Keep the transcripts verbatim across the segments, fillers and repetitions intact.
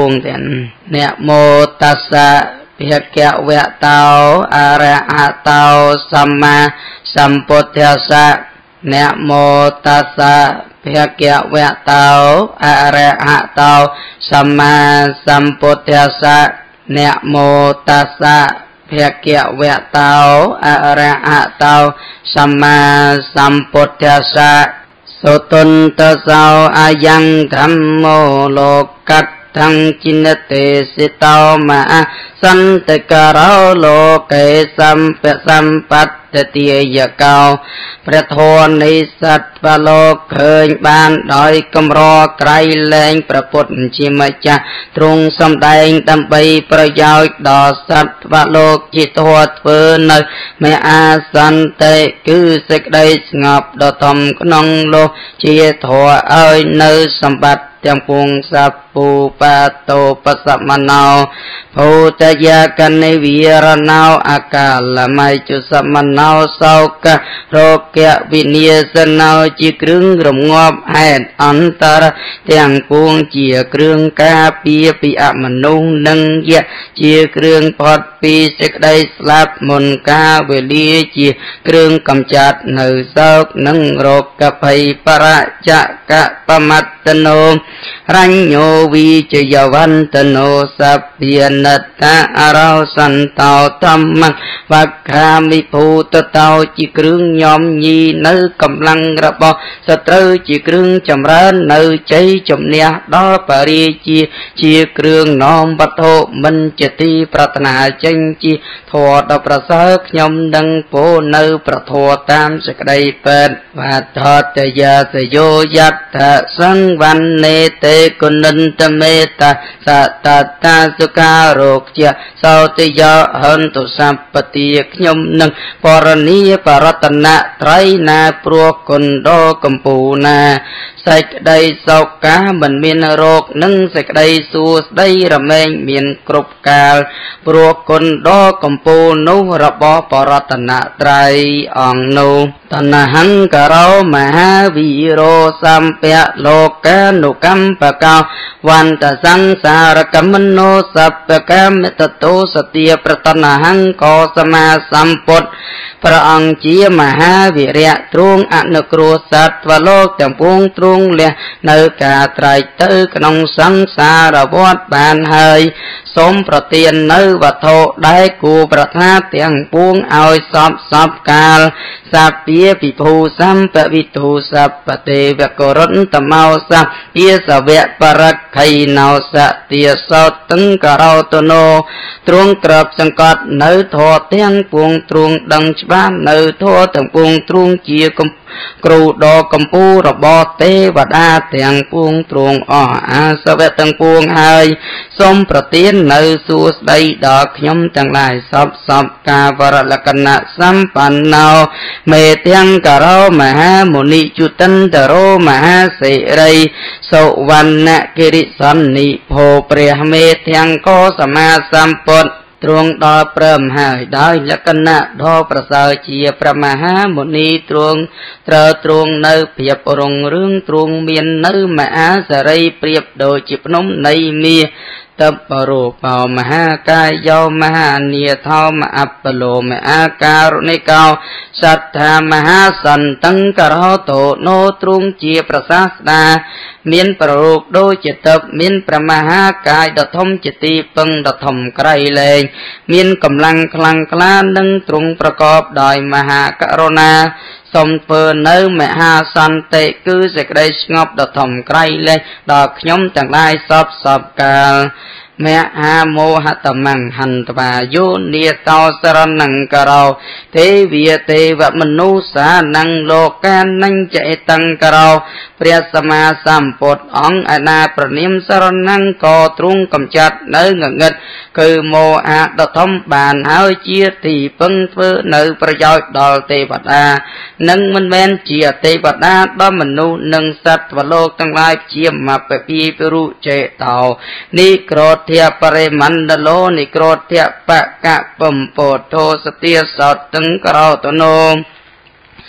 งเด่นเนี่ยโมตัสสะเพียกะเวะเตาอะระหะเตาสัมมาสัมพุทธัสสะเนี่ยโมตัสสะเพียกะเวะเตาอะระหะเตาสัมมาสัมพุทธัสสะเนี่ยโมตัสสะเพียกะเวะเตาอะระหะเตาสัมมาสัมพุทธัสสะสุตุนตะเสาอายังธัมโมโลกัตทังจินเตสิตามาสันตกะเราโลเกสัมปะสัมปัตติยะเกาพระโทนในสัตว์โลกเคยบานโดยกำรอไกรแรงประพุทธชิมจะตรงสำแดงดำไปประโยชน์ต่อสัตว์โลกจิตหัวเฟืนไม่อาสันเตคือสิกได้สงบดอทมกนองโลจิตหัวเอ้ยในสมบัติเตียงปวงสัพปูปะโตปสัมมนาวภูตยากันในวิรนาวอากาลไม่จุสัมมนาวเศร้ากะโรคยวิเนียสนาวจีกรึงรมงอบแห่งอันตรเตียงปวงเจียกรึงกาปีปีอมนุงนังเยเจียกรึงพอดปีสิกได้สลับมนกาเวลีเจียกรึงกำจัดในเศร้านังโรคกะภัยประจักกะปมัตตโนรัญโยวิจยวันตโนสัพเพียนัตตาอาราสันเตาธรรมังวัคคามิภูตเตาจิกรึงยอมยีในกำลังระบสตรูจิกรึงจำเริญในใจจมเนียดอปริจีจีกรึงน้อมปัทโธมันจติปรารถนาจังจีทอดประเสริฐยมดังโปในประโทตามสกไดเป็นวัฏทอตยาสโยยัตถะสังวันเนเตกุนันตเมตาสัตตตาสุขาโรคเจสาวติยาหันตุสัมปติยยมนังปรณีปรัตนะไตรนาปรวกุนโดกัมปูนาใส่ใดสาวกาบันเมียนโรคนังใส่ใดสูสได้ระเมงเมียนกรุบกาลปรวกุนโดกัมปูนุระบปรัตนะไตรองนุตนะหังกะเรามหาวิโรสัมเปะโลกานุกัมปะกาวันตสังสารกัมโนสัพพะกะเมตโตสติปรตนะหังโกสมาสัมปตพระองค์เจียมหาวิริยะตรุงอนุกรุสัตวโลกจังปวงตรุงเลียในกาไตรเตอขนองสังสารวัฏบานเฮยสมประเตียนในวัฏโธได้กูประทาเตียงปวงเอาสอบสอบกาลสัพเปียปิภูสัมปวิทูสัพปเตวะกรณตเมาสัพเปียสเวะปรักไขนาวสะเตียสดตึงกะเราตโนตรงกรับสังกัดในทอเตียงปวงตรงดังฉบับในทอตั้งปวงตรงเจียกกรูดอกัมปูระบอเตวดาเตียงปวงตรงอ้ออาสเวตังปวงหายสมประเตียนในสูสใดดอกยมทั้งหลายสับสับกาวรลกณะสัมปันนาวเมเตียงกะเรามหามุนิจุตันตโรมหาเสรีสวันนะกิริสันนิโพเปรียเมเตียงโกสมาสัมปตตรงดอเปรมหายได้ลักณะดอประเสริฐเจียประมหามุนีตรงเตรตรงในเพียบรงเรื่องตรงเมียนในมหาสรีเปรียบโดยจิปนมในเมียตัปโรเปามหากายโยมหาเนียเทามอัปปโลมอาการุณิกาสัทธามหาสันตังกะเราโตโนตรุงเจียประสาสดาเมียนประโรคโดยจิตตเมียนประมหากายดทมจิตติปังดทมไกรเลงเมียนกำลังคลังคลานึงตรงประกอบโดยมหากรุณาสมเปินเนื้อมหาสันติคือเสกได้สงบดทมไกรเลยดอกขยมต่างได้สอบสอบกาลแม่อาโมหตมังหันตบายุเนียตาสรนังกะเราเทวีเทวมนุสานังโลกานังใจตังกะเราเปรียสมาสัมปตองอนาประนิมสรนังกอตรุงกำจัดเนื้อเงินคือโมหะดทมบานหายเจียตีปังเพื่อเนื้อประโยชน์ดอลเทวดานังมันแม่นเจียเทวดาดอมนุนังสัตว์โลกทั้งหลายเจียมมาเปรียบรู้เจตานิโกรธเทียปริมันดโลนิโกรธเทียปะกะปมโปโทสเตียสอดตึงกราวตโน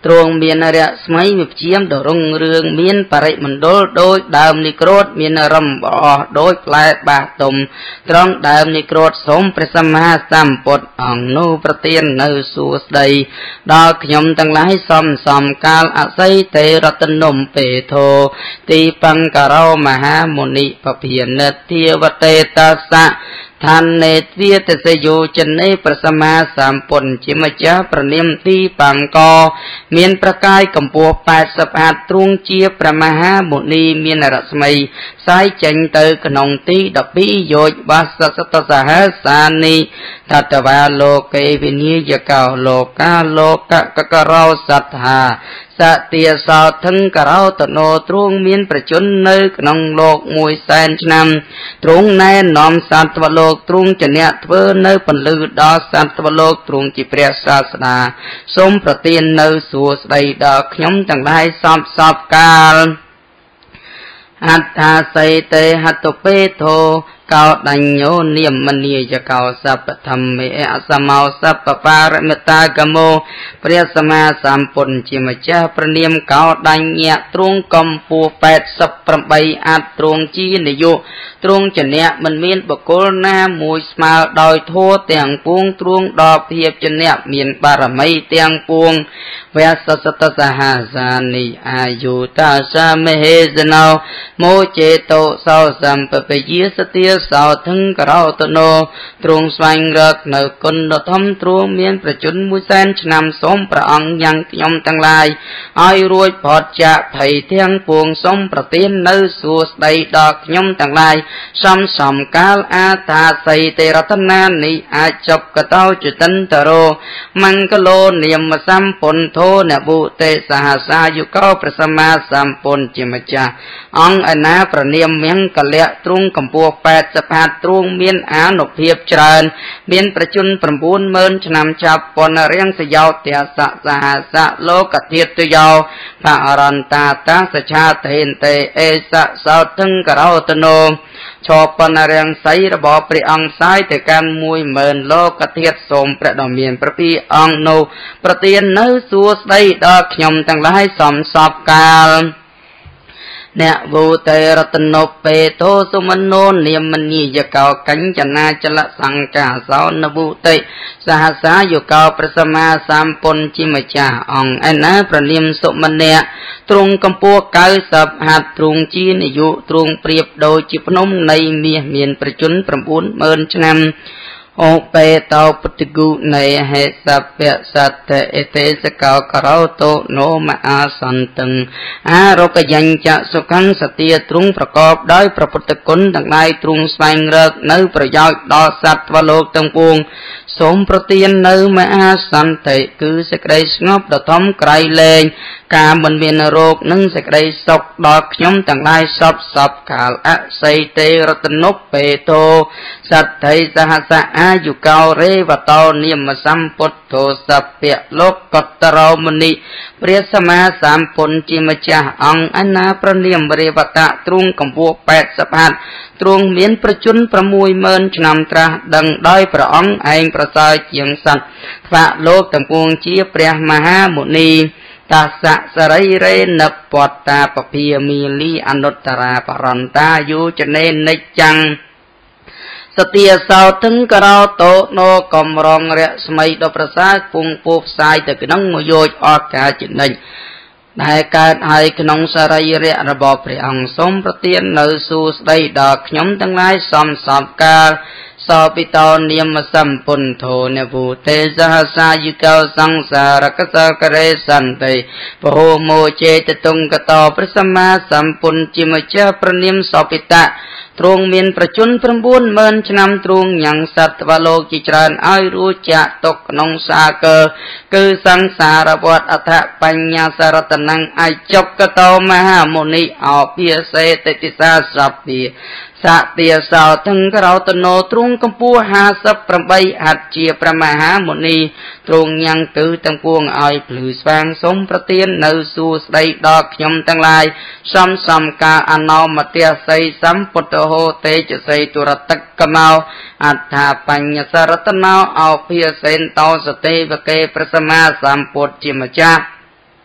ទ្រង់មានរស្មីវិព្យាមដ៏រុងរឿងមានបរិមណ្ឌលដោយដើមនិក្រូតមានរំបអស់ដោយផ្លែបាទុំត្រង់ដើមនិក្រូតសូមព្រះសម្មាសម្ពុទ្ធអង្គនោះប្រទាននៅសួស្ដីដល់ខ្ញុំទាំងឡាយសំសំកាលអស័យទេរតនំពេធោទីបង្ករោមហាមុនីពភានិតធាវតេតសៈឋាននេទ្វាទសយោចនេព្រះសម្មាសម្ពុទ្ធជាម្ចាស់ប្រនាមទីបង្កមានប្រកាយកម្ពស់แปดสิบហាត់ទ្រង់ជាព្រះមហាមុនីមានរស្មីផ្សាយចេញទៅក្នុងទីដប់ពីរយោជន៍បាសសតសហសានិតតវាលោកេវិនិយកោលោកាលោកកករោសត្ថាសតិសោថឹងករោតនោទ្រង់មានប្រជញ្ញនៅក្នុងលោកមួយសែនឆ្នាំទ្រង់ណែនាំសត្វលោកទ្រង់ជាអ្នកធ្វើនៅពលឺដល់សត្វលោកទ្រង់ជាព្រះសាស្តាសូមប្រទាននៅសួស្ដីដល់ខ្ញុំទាំងឡាយសពសពកាលអត្ថាសេតេហតុពេធោកោដញ្ញោនិមនីយកោសពធម្មេអសមោសពបរមតាកមោព្រះសម្មាសម្ពុទ្ធជាម្ចាស់ព្រះនាមកោដញ្ញៈទ្រង់កំពស់แปดสิบแปดអត្រទ្រង់ជានាយកទ្រង់ជាអ្នកមិនមានបុគ្គលណាមួយស្មើដោយធម៌ទាំងពួងទ្រង់ដល់ភាពជាអ្នកមានបារមីទាំងពួងវេសសតសហសានិអាយុតាសមហេសណោមោចេតោសោសម្ពពយាសទាសោថឹងករោតនោទ្រង់ស្វែងរកនៅគុណធម៌ទ្រង់មានប្រជញ្ញមួយសែនឆ្នាំសូមព្រះអង្គយ៉ាងខ្ញុំទាំងឡាយឲ្យរួចផុតចាកភ័យទាំងពួងសូមប្រទាននៅសួស្ដីដល់ខ្ញុំទាំងឡាយសំសំកាលអាតាស័យទេរតនានិអាចចប់កតោចតិនតរោមង្គឡោនិយមសម្ពុទ្ធោនបុទេសហសាយុកោព្រះសម្មាសម្ពុទ្ធជាម្ចាស់អង្គអនាប្រនាមមង្គលៈទ្រង់កម្ពស់แปดสิบហាត់ទ្រង់មានអានុភាពច្រើនមានប្រជញ្ញ九ម៉ឺនឆ្នាំចាប់ពនរៀងសយោទសៈសហសៈលោកធាតយោបរន្តាតាសច្ឆាតេនតេអេសៈសោថឹងករោតនោឈរពនរៀងស័យរបស់ព្រះអង្គផ្សាយទៅកាន់មួយម៉ឺនលោកធាតសូមព្រះដ៏មានព្រះពីអង្គនោះប្រទាននៅសួស្ដីដល់ខ្ញុំទាំងឡាយសំសពកាលអ្នកវូតេរតនោពេទោសុមនោនិមនីយកោកញ្ចនាចលសង្កាសោនវូតេសហសាយុកោព្រះសម្មាសម្ពុទ្ធជាម្ចាស់អង្គឯណាប្រនាមសុមនៈទ្រង់កម្ពស់เก้าสิบហាត់ទ្រង់ជានាយកទ្រង់ប្រៀបដូចជាភ្នំនៃមាសមានប្រជញ្ញ九ម៉ឺនឆ្នាំអូបេតោពុទ្ធគុណេហេសពៈសតេអេទេសកោករោតោនោមអាសន្តឹងអារោគយញ្ចសុខੰសទាទ្រង់ប្រកបដោយព្រះពុទ្ធគុណទាំងឡាយទ្រង់ស្វែងរកនៅប្រយោជន៍ដល់សត្វលោកទាំងពួងសូមប្រទាននៅមហាសន្តិគឺសេចក្តីស្ងប់ដ៏ធំក្រៃលែងការមិនមានរោគនិងសេចក្តីសុខដល់ខ្ញុំទាំងឡាយសពសពកាលអស័យទេរតនុពេតោសត្ថៃសហសៈអាយុកោរេវតោនិមសម្ពុទ្ធោសព្វលោកកតរោមុនីព្រះសម្មាសម្ពុទ្ធជាម្ចាស់អង្គអនាប្រនាមរេវតៈទ្រង់កម្ពស់แปดสิบហាត់ទ្រង់មានប្រជញ្ញ6ម៉ឺនឆ្នាំត្រាស់ដឹងដោយព្រះអង្គឯងប្រសើរជាងសត្វថ្វាលោកទាំងពួងជាព្រះមហាមុនីតាសៈសរិរេនពតតាពភាមីលីអនុត្តរាបរន្តាយុចនេនិច្ចំសទាសោថឹងករោតោនោកំរងរស្មីដ៏ប្រសើរពុងពោផ្សាយទៅក្នុងមួយយោជន៍អកាចនិច្ចដែលកើតហើយក្នុងសរីរៈរបស់ព្រះអង្គសូមប្រទាននៅសួស្ដីដល់ខ្ញុំទាំងឡាយសំសពកាលសោពិតោនិមសម្ពុទ្ធោនវូទេសហសាយុកោសង្សារកសករេសន្តិពហោមោចេតតុងកតោព្រះសម្មាសម្ពុទ្ធជាម្ចាស់ព្រះនាមសោពិតៈទ្រង់មានប្រជញ្ញ九ម៉ឺនឆ្នាំទ្រង់ញ៉ាំងសត្វលោកជាច្រើនឲ្យរួចចាកទុកក្នុងសាគរគឺសង្សារវត្តអថបញ្ញាសារតនំអចុកតោមហាមុនីអភិសេតតិសាសព្វាសទាសោថឹងករោតនោទ្រង់កម្ពស់ห้าสิบแปดហត្ថជាព្រះមហាមុនីទ្រង់ញ៉ាំងគឺទាំងពួងឲ្យភ្លឺស្វាងសូមប្រទាននៅសួស្ដីដល់ខ្ញុំទាំងឡាយសំសំកាអនោមតេសីសម្ពុទ្ធហោទេចសីទុរតកមោអដ្ឋបញ្ញសរតនោអភិសេនតោសទេវកេព្រះសម្មាសម្ពុទ្ធជាម្ចាស់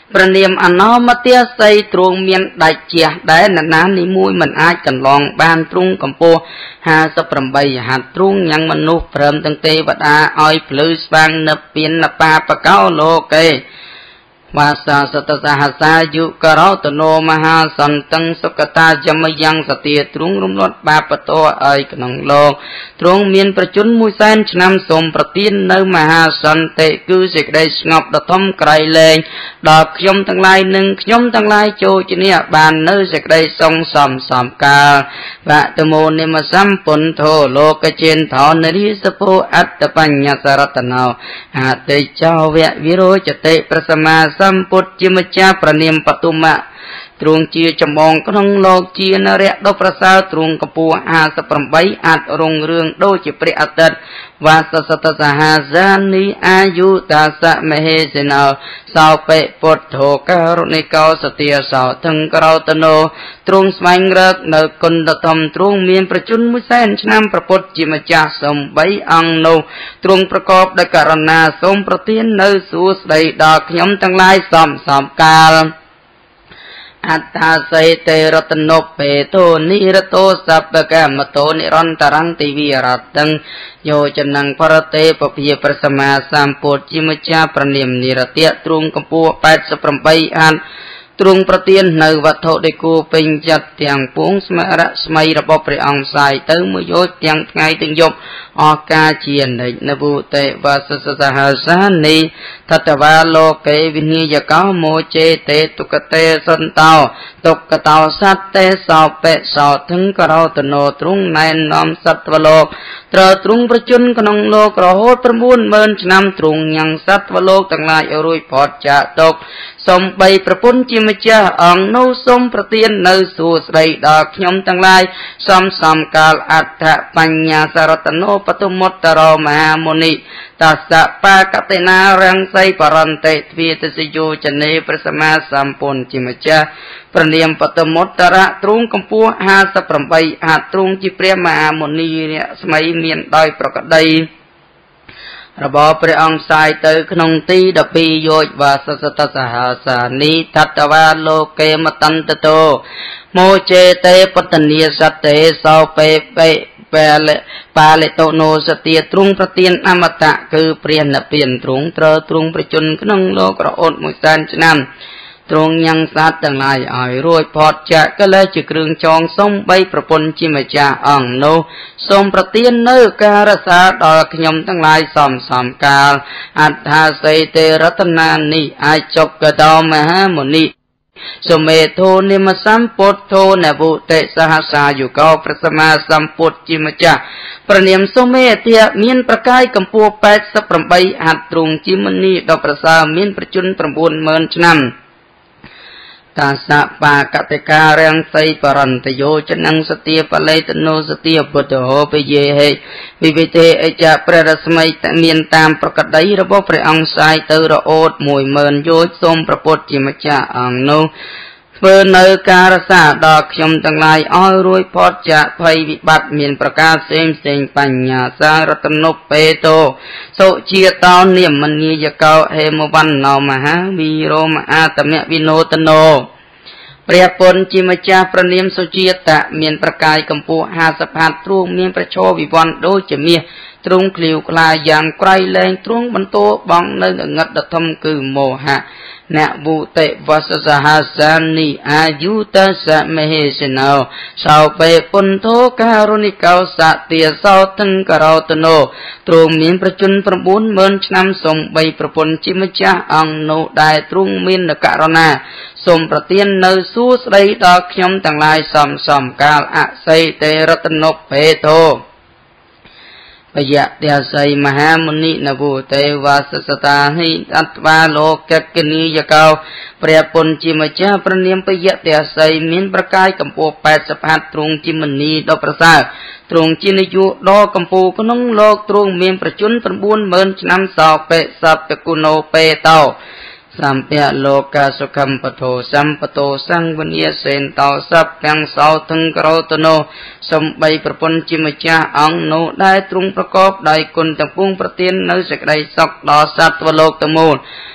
ประเนียมอนอมาเตียใส่ตรงเมียนได้เจียได้นานๆนี่มุ้ยมันอาจกันลองบานตรงกัมพูหาสปรมใบหัดตรงยังมนุษย์เพิ่มตั้งเตวดาอ้อยพลืสบางนเปียนนปาปะเก้าโลเกวาสาสตสหัสายุกราวตโนมหาสันตังสกตาจมยังสติตรุงรุมรถบาปโตไอกนองโลกตรงเมียนประจุนมุยแสนชนำสมประตีนในมหาสันเตคือสิกได้สงบดทมไกรเลงดอกขยมทั้งหลายหนึ่งขยมทั้งหลายโจจเนียบานเนื้อสิกได้ทรงสอมสอมกาพระตโมนิมสัมปุนโทโลกเจนทอนริสโพอัตตปัญญาสรัตนาวอาเตเจ้าเววิโรจเตประสมาสัมปุตจิมจาประเนียมปตุมะตรงเจียจมองขนงโลกเจียนเระดอกประสาตรงกปูอาสปรมใบอาจรงเรื่องโดจิปริอัตตวาสสตสหาจานิอายุตาสะมเหสนาสาวเปปุถโธการุณิกาสติยสาวทั้งกราวตโนตรงสมัยเริกเนกุนดธรรมตรงเมียนประจุนมุแสนชนำประพุทธจิมจาสมใบอังโนตรงประกอบด้วยกรณาสมประเทียนเนสูสไดดอกยมทั้งหลายสอมสอมกาลอัตตาไสเตรตโนเปโตนิรโตสัพพะกามโตนิรันตรังติวิรัตตังโยจนังพระเตปปิยประสมาสัมปุจิมจาประเนียมนิรเตียตรุงกปูแปดสปรมใบอันตรงประเตียนในวัตถุได้กูเป็นจัดเตียงปุงสมัยระสมัยระบบประองสายเติมมือโยเตียงไงถึงยบอากาเจียนในนบุเตวาสสสหสานีทัตวาโลเกวินิยกาโมเจเตตุกเตสันเตาตุกเตาสัตเตสาวเปสาวถึงกราวตโนตรุงในนอมสัตวโลกตรตรุงประจุนขนงโลกรโหดประมูลเมินชนำตรุงยังสัตวโลกต่างหลายอรุยพอดจะตกสมใบประพุนจิมจาอังโนสมประเตียนในสู่ใส่ดอกยมทั้งหลายสมสมกาลอัตถปัญญาสารตโนปตุมตตรมหามุนิตัสสะปะกตินารังไสปรันเตทวีตสิโยจเนประสมาสัมปุนจิมจาประเนียมปตุมตตระตรุงกัมพูหาสปรมใบอาตรุงจิเปรียมหามุนีเนี่ยสมัยเมียนดอยประกฏใดระบอบพระองค์สายเตอขนงตีดปีโยบาสสตสหาสานิทัตวาโลเกมตันตโตโมเจเตปัตเนียสเตสาวเปเปเปเลปาเลโตโนสติตรุงประเตียนอมตะคือเปลี่ยนเปลี่ยนตรุงเตอตรุงประจุนขนงโลกระอดมุสันชนันตรงยังสัตว์ต่างหลายอ่อยรวยพอดจะก็เลยจะกรึงจองสมใบประปนจิมจาอ่องโนสมประเตียนเนื้อการสาดอกขยมทั้งหลายสอมสอมกาลอัตถาไสเตรัตนานิอาจบกระดอมหามุนิสมเมโทนิมสัมปุตโทนบุเตสหสาอยู่เก้าประสมาสัมปุตจิมจาประเนียมสมเมเตียมีนประกายกัมพูแปดสปรมใบหัดตรุงจิมนีดอกประสามีนประจุนประบุญเมินชนำตาสะปากติการังไสปรันตโยจนังสติปะเลตโนสติปุตโหปเยเหวิวิเตอจะประรสมัยเมียนตามประกฏใดระบบพระองค์สายเตอระโอดมวยเมินโยสมประพุทธจิมจาอังโนเพื่อเนการสาดอกยมต่างหลายอ้อยรวยพอดจะภัยวิบัติมีนประกาศเสมเสงปัญญาสารตนเปโตโสเชียตอนเนียมมันนียเกาเฮมวันนอมหาวีโรมอาตเมวิโนตโนเปรียบปนจิมจาประเนียมโสเชียตะมีนประกายกัมพูหาสภาตรุงมีนประโชวิวันโดจะมีตรุงคลิวกลายอย่างไกลแรงตรุงบรรโตบองในงัดธรรมคือโมหะเนบุเตวัสสหสานิอายุตัสสะมเหสนาสาวเปปุนโทการุณิกาสัตเตียสาวทั้งกราวตโนตรงมีประจุนประบุญเมินชนำสมใบประปนจิมจาอังโนได้ตรุงมีนการณาสมประเตียนเนสู้ใส่ดอกยมต่างหลายสอมสอมกาลอะไสเตรัตนเปโตปยะเตียไสมหามุนินบุเตวาสสตาหิอัตวาโลกกนิยเกาเปรียปนจิมจาประเนียมปยะเตียไสมีนประกายกัมพูแปดสภาตรุงจิมนีดอกประสาตรุงจินยุดอกกัมพูขนงโลกตรุงมีนประจุนประบุญเมินชนำสาวเปสัพกุโนเปเตาสัมเปียโลกาสุขัมปโทสัมปโตสังวันเยเสนเตาสัพยังสาวถึงกราวตโนสมใบประปนจิมจาอังโนได้ตรุงประกอบได้กุลต่างปุงประเตียนในสกได้สกดอสัตวโลกตมูล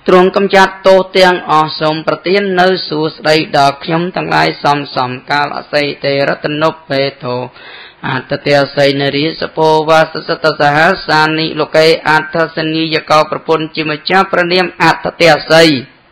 ទ្រង់កំចាត់ទោសទាំងអស់សូមប្រទាននៅសួស្តីដល់ខ្ញុំទាំងឡាយសំសំកាលអស័យទេរតនុបេធោអត្តតេស័យនរិសពោវាសសតសហសានិលោកេអត្តសនីយកោប្រពន្ធជាម្ចាស់ព្រះនាមអត្តតេស័យ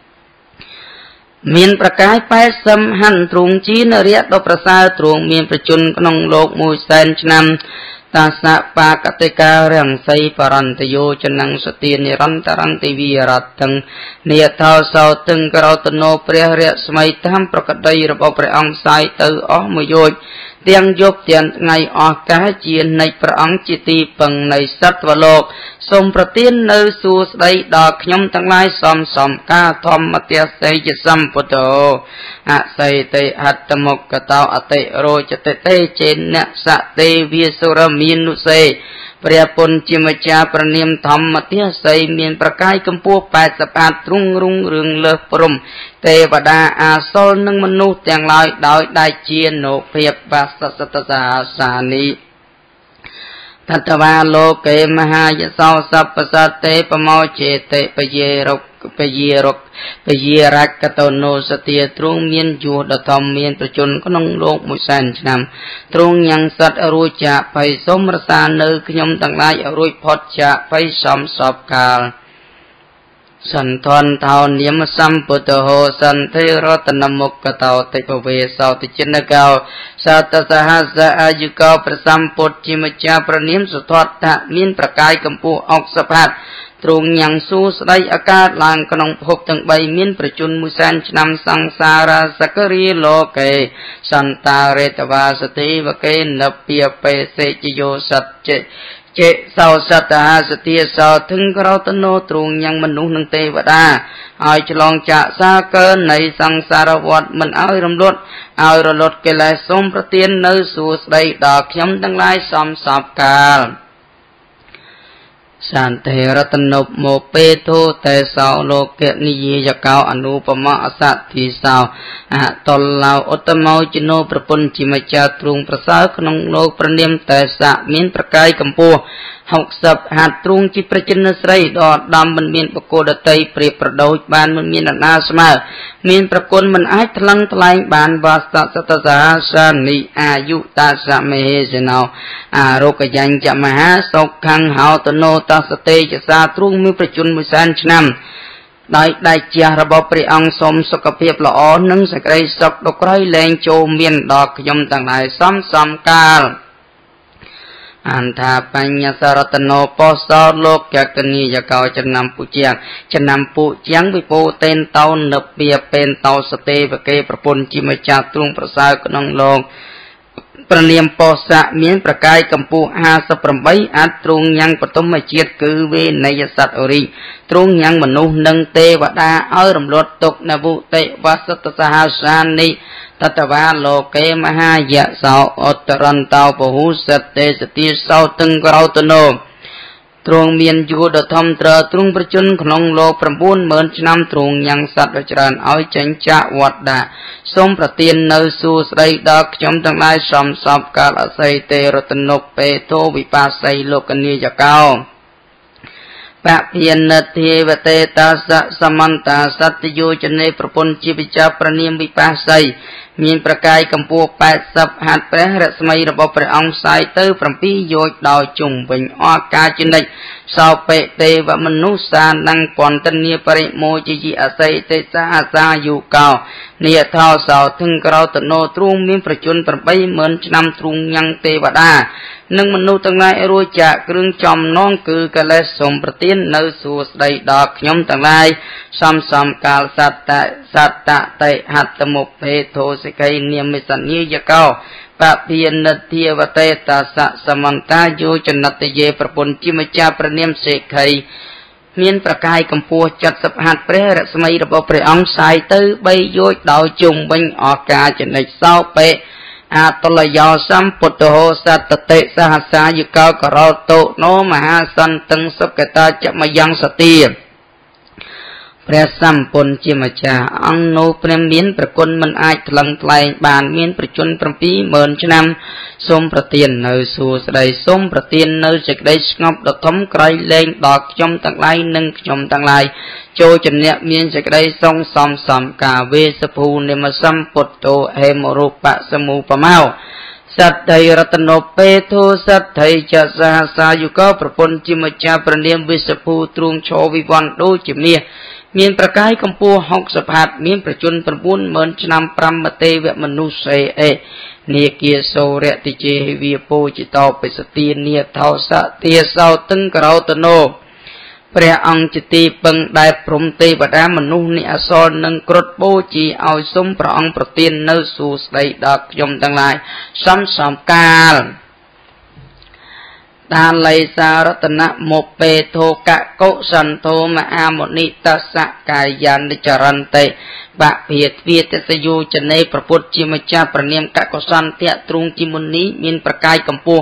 មានប្រកាយប៉ែសំហាន់ទ្រង់ជានរៈដ៏ប្រសើរទ្រង់មានប្រជញ្ញក្នុងលោកមួយសែនឆ្នាំតាសៈបាកតិការំសីបរន្តយោចនងសទានិរន្តរន្តិវិរតឹងនិយថោសោទឹងក្រោតនោព្រះរស្មីតាមប្រកដីរបស់ព្រះអង្គផ្សាយទៅអស់មួយយោជទាំងយប់ទាំងថ្ងៃអស់កាលជានៃព្រះអង្គជាទីពឹងនៃសត្វលោកសូមប្រទាននៅសួស្តីដល់ខ្ញុំទាំងឡាយសំសំការធម្មទស្ស័យជាសម្ពុទ្ធោអស័យទេអត្តមុខកតោអតិរោចតិទេចេនសទេវាសុរមាននុសេព្រះពុទ្ធជាម្ចាស់ព្រះនាមធម្មទស្ស័យមានប្រកាយកម្ពស់ប៉ែតសផាតទ្រុងរុងរឿងលើសព្រំទេវតាអាសុលនិងមនុស្សទាំងឡាយដោយដែលជានោភាពបាសសតសាសានិតតវាលោកេមហាយសោសពសតេបមោចេតិបយេរុកបយេរុកបយេរកតនោសទាទ្រង់មានយោដធំមានប្រជញ្ញក្នុងលោកមួយសែនឆ្នាំទ្រង់ញ៉ាំងសត្វរួចចាកភ័យសូមរសានៅខ្ញុំទាំងឡាយឲ្យរួចផុតចាកភ័យសំសពកាលសន្ធនថោនាមសម្ពុទ្ធហោសន្ធិរតនមុខកតោតិពវេសោតិចិនកោសតសហសអាយុកោប្រសម្ពុទ្ធជាម្ចាស់ព្រះនាមសុទ្ធតៈមានប្រកាយកម្ពស់អុកសផាតទ្រង់ញ៉ាំងសួស្តីអាកាសឡើងក្នុងភពទាំងបីមានប្រជញ្ញមួយសែនឆ្នាំសង្សារសករីលោកេសន្តារេតវាសតិវកេនពាបេសេជយោសច្ចេចេសោសតហាសទាសោធឹងក្រោតនោទ្រង់ញ៉ាំងមនុស្សនិងទេវតាឲ្យឆ្លងចាកសាកើនៃសង្សារវដ្តមិនឲ្យរំលត់ឲ្យរលត់កិលេសសូមប្រទាននៅសួស្តីដល់ខ្ញុំទាំងឡាយសំសពកាលសន្តេរតនុមោពេធោតេសោលោកៈនិយាយកោអនុបមអសតិសោអតឡោឧត្តមោជិណោប្រពន្ធជាម្ចាស់ទ្រង់ប្រសើរក្នុងលោកព្រះនាមតេសៈមានប្រកាយកម្ពស់ហុកសិបហាត់ទ្រង់ជាប្រជិនស្រីដ៏ដំមិនមានបកគោដតីព្រៀបប្រដូចបានមិនមានអណាស្មើមានប្រគុណមិនអាចថ្លឹងថ្លែងបានវាសសតសាសានិអាយុតាសមហេសណោអារោគញ្ញចមហាសុខੰហោតនោតសតេចសាទ្រង់មានប្រជជនមួយសែនឆ្នាំដោយដៃជះរបស់ព្រះអង្គសូមសុខភាពល្អនិងសេចក្តីសុខដល់ក្រៃលែងចូលមានដល់ខ្ញុំទាំងឡាយសំសំកាលអន្តាបញ្ញសរតនោពោសោលោកកកនីយកោចំណាំពុជាចំណាំពុជាវិពោតេនតោនពាពេនតោសទេវកេប្រពន្ធជាម្ចាស់ទ្រង់ប្រសើរក្នុងលោកព្រះនាមពោសៈមានប្រកាយកម្ពស់ห้าสิบแปดអត្រទ្រង់ញ៉ាំងបឋមជាតិគឺវេនយសត្វអរិទ្រង់ញ៉ាំងមនុស្សនិងទេវតាឲ្យរំលត់ទុកនវុតិវសតសហសានិតតវាលោកេមហាយសោអតរន្តោពហុសតេសតិសោទឹងក្រោតនោទ្រង់មានយុទ្ធធំត្រទ្រង់ប្រជញ្ញក្នុងលោក៩ម៉ឺនឆ្នាំទ្រង់ញ៉ាំងសត្វច្រើនឲ្យចេញចាកវត្តដាសូមប្រទាននៅសួស្តីដល់ខ្ញុំទាំងឡាយសំសពកាលអស័យទេរតនុពេធោវិបាស័យលោកនីយកោបភិនទេវតេតាសសមន្តាសត្យយោចនេប្រពន្ធជាវិចារប្រនាមវិបាស័យមានប្រកាយកម្ពស់แปดสิบហាត់ព្រះរស្មីរបស់ព្រះអង្គផ្សាយទៅbảyយោជន៍ដោយជុំវិញអកាជនិចសោបេទេវមនុស្សសានងពន្តនីបរិមោជយិអស័យទេសាអសាយុកោនិយថោសោធឹងក្រោតនោទ្រង់មានប្រជញ្ញ八ម៉ឺនឆ្នាំទ្រង់ញ៉ាំងទេវតានិងមនុស្សទាំងឡាយរួចចាកគ្រឿងចំណងគឺកិលេសសូមប្រទាននៅសួស្តីដល់ខ្ញុំទាំងឡាយសំសំកាលសត្តៈសត្តៈតេហត្តមុភេធោសិកៃនាមិសញ្ញាយកោបភិនទាវតេតាសសមន្តាយោចនតយេប្រពន្ធជាម្ចាស់ព្រះនាមសិក្ខីមានប្រកាយកម្ពស់เจ็ดสิบហាត់ព្រះរស្មីរបស់ព្រះអង្គផ្សាយទៅបីយោជន៍ដោយជុំវិញអកាជនិចសោបេអតលយោសម្ពុទ្ធោសតតិសហសាយកោករោតោណោមហាសន្តឹងសុគតាចមយ៉ាងសទាព្រះសម្ពុនជាម្ចាស់អង្គនោះព្រះមានប្រគុណមិនអាចថ្លឹងថ្លែងបានមានប្រជញ្ញ 70000 ឆ្នាំសូមប្រទាននៅសួស្តីសូមប្រទាននៅសេចក្តីស្ងប់ដ៏ធំក្រៃលែងដល់ខ្ញុំទាំងឡាយនិងខ្ញុំទាំងឡាយចូលជំនះមានសេចក្តីសង្សំសំកាវេសភូនិមសម្ពុទ្ធោហេមរូបសមុបមោសត្ថៃរតនោពេធោសត្ថៃចសាសាយុកោប្រពន្ធជាម្ចាស់ព្រះនាមវិសភូទ្រង់ឈរវិវ័នដូចជាមាសមានប្រកាយកម្ពស់ หกสิบ ហត្ថមានប្រជញ្ញ 90000 ឆ្នាំប្រាំទេវមនុស្សេអេនាគាសូរតិជេវិពោចិតោបិសទានាថោសទាសោទឹងករោតនោ ព្រះអង្គជាទីពឹងដែលព្រំទេវតាមនុស្សអ្នកអសរនឹងគ្រុឌបូជាឲ្យសូមព្រះអង្គប្រទាននៅសួស្តីដល់ខ្ញុំទាំងឡាយសំសំកាលដាល័យសារតនមុពេធោកកុសន្ធោមអាមុនិតសកាយានិចរន្តិបភិទ្វាទសយោចនេប្រពុតជាម្ចាស់ព្រះនាមកកុសន្ធៈទ្រង់ជាមុនីមានប្រកាយកម្ពស់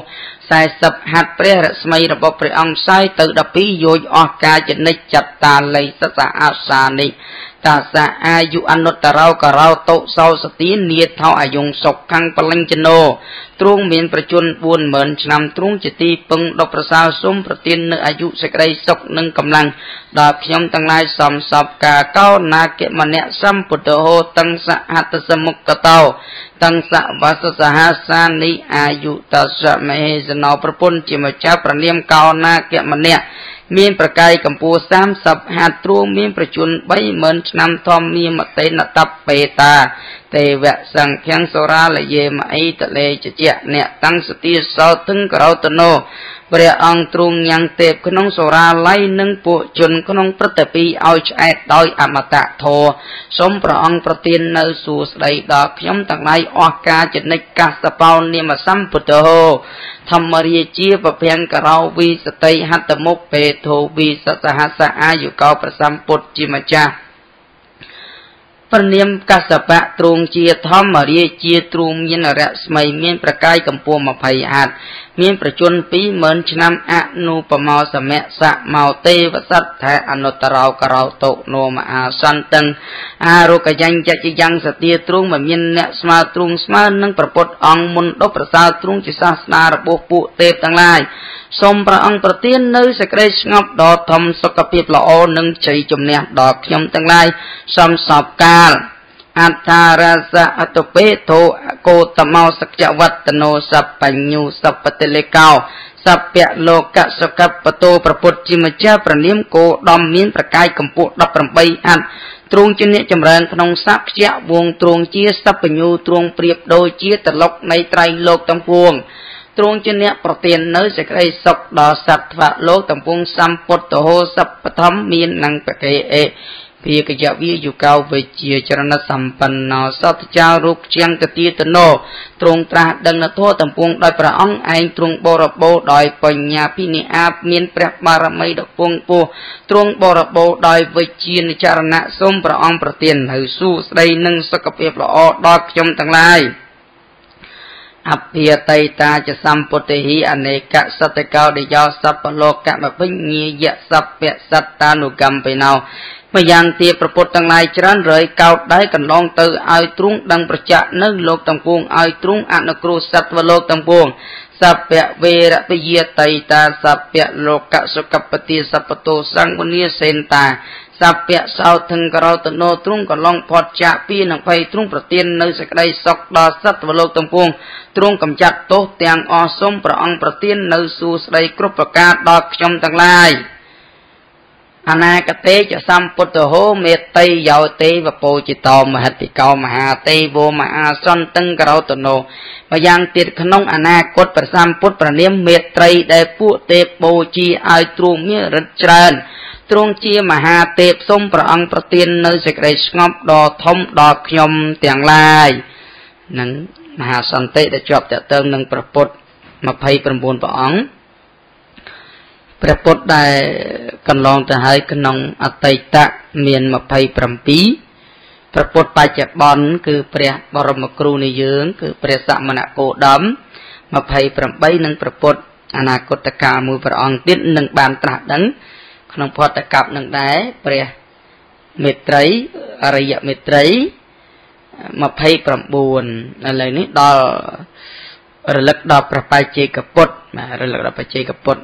40 ហត្ថព្រះរស្មីរបស់ព្រះអង្គផ្សាយទៅ 12 យោជន៍អស់កាយចនិចចត្តាល័យសសអាសានិតាសាអាយុអនុត្តរោករោតុសោសទានាថោអាយុងសុខខាងបលិញ្ញណោទ្រង់មានប្រជញ្ញ 40000 ឆ្នាំទ្រង់ជាទីពឹងដ៏ប្រសើរសូមប្រទាននៅអាយុសេចក្តីសុខនិងកម្លាំងដល់ខ្ញុំទាំងឡាយសំសពការកោណាគមនៈសម្ពុទ្ធោតੰសហតសមុគតោតੰសវសសហសានិអាយុតសមហេសណោប្រពន្ធជាម្ចាស់ព្រះនាមកោណាគមនៈមានប្រកាយកម្ពស់ 30 ហត្ថទ្រង់មានប្រជញ្ញ 30000 ឆ្នាំធម្មមានមតេនតបេតាទេវសង្ឃាំងសូរាលយេមអីតលេជជាអ្នកតាំងសទាសោទឹងករោតនោព្រះអង្គទ្រង់ញ៉ាំងទេពក្នុងសូរាល័យនិងពួកជនក្នុងព្រឹត្តិពីឲ្យឆ្អែតដោយអមតៈធម៌សូមព្រះអង្គប្រទាននៅសួស្តីដល់ខ្ញុំទាំងឡាយអស់កាចនិចកសបោនាមសម្ពុទ្ធោធម្មរាជាពភង្គករោវិសតិហត្តមុខពេធោវិសសហសអាយុកោប្រសម្ពុទ្ធជាម្ចាស់ព្រះនាមកសបៈទ្រង់ជាធម្មរាជាទ្រង់មានរស្មីមានប្រកាយកម្ពស់ 20 ហត្ថមានប្រជញ្ញ 20000 ឆ្នាំអនុបមោសមៈសមោទេវសត្ថាអនុត្តរោករោតុនោមអាសន្តឹងអារុកញ្ញចច្ចយ៉ាងសទាទ្រង់មិនមានអ្នកស្មើទ្រង់ស្មើនឹងព្រះពុទ្ធអង្គមុនដប់ប្រសើរទ្រង់ជាសាសនារបស់ពួកទេពទាំងឡាយសូមព្រះអង្គប្រទាននៅសេចក្តីស្ងប់ដ៏ធំសុខភាពល្អនិងជ័យជំនះដល់ខ្ញុំទាំងឡាយសំសពកាលអត្តារសៈអតុបេធោកោតមោសក្យវត្តនោសពបញ្ញុសពតិលេកោសព្យលោកសកបតោប្រពុតជាម្ចាស់ព្រះនាមគោដំមានប្រកាយកម្ពស់ 18 ហត្ថទ្រង់ជាអ្នកចម្រើនក្នុងសក្យវងទ្រង់ជាសបញ្ញុទ្រង់ប្រៀបដូចជាតលុកនៃត្រៃលោកទាំងពួងទ្រង់ជាអ្នកប្រទាននៅសេចក្តីសុខដល់សត្វលោកទាំងពួងសម្ពុទ្ធោសពធម្មមាននឹងបកេអេភិកយវិយុកោវិជាចរណសម្បណ្ណោសតចៅរូបជាងកទាតនោទ្រង់ត្រាស់ដឹងធម៌ទាំងពួងដោយព្រះអង្គឯងទ្រង់បរិបូរដោយបញ្ញាភិនិអាបមានព្រះបារមីដ៏ពងពោះទ្រង់បរិបូរដោយវិជាចរណៈសូមព្រះអង្គប្រទាននៅសួស្តីនិងសុខភាពល្អដល់ខ្ញុំទាំងឡាយអភិយតៃតាចសម្ពុទ្ធិអនេកសតកោដយោសពលោកមភិញាយសពៈសត្តានុកម្មបេណោម្យ៉ាងទៀតប្រពុតទាំងឡាយច្រើនរយកោតដែរកន្លងទៅឲ្យទ្រង់ដឹងប្រចាក់នៅលោកទាំងពួងឲ្យទ្រង់អនុគ្រោះសត្វលោកទាំងពួងសពៈវេរពយាតៃតាសពៈលោកសុគពតិសពតោសង្ឃវនីសេនតាសពៈសោថង្ករោតនោទ្រង់កន្លងផុតចាកពីនឹងភ័យទ្រង់ប្រទាននៅសេចក្តីសុខដល់សត្វលោកទាំងពួងទ្រង់កំចាត់ទោសទាំងអស់សូមព្រះអង្គប្រទាននៅសួស្តីគ្រប់ប្រការដល់ខ្ញុំទាំងឡាយអនាគតេចសម្ពុទ្ធហោមេតៃយោទេវពោចិតោមហតិកោមហាទេវមហាសន្តង្ករោតនោម្យ៉ាងទៀតក្នុងអនាគតព្រះសម្ពុទ្ធព្រះនាមមេត្រីដែលពួកទេពបូជាឲ្យទ្រង់មានឫទ្ធិច្រើនទ្រង់ជាមហាទេពសូមព្រះអង្គប្រទាននៅសេចក្តីស្ងប់ដ៏ធំដល់ខ្ញុំទាំងឡាយនឹងមហាសន្តិដែលជាប់តទៅនឹងព្រះពុទ្ធ 29 ព្រះអង្គព្រះពុទ្ធដែលកន្លងទៅហើយក្នុងអតីតមាន 27 ព្រះពុទ្ធបច្ចុប្បន្នគឺព្រះបរមគ្រូនៃយើងគឺព្រះសមណគោតម 28 និងព្រះពុទ្ធអនាគតកាលមួយព្រះអង្គទៀតនឹងបានត្រាស់ដឹងក្នុងផតកັບនឹងដែរព្រះមេត្រីអរិយមេត្រីยี่สิบเก้าឥឡូវនេះដល់រលឹកដល់ព្រះបច្ចេកពុទ្ធរលឹកដល់បច្ចេកពុទ្ធ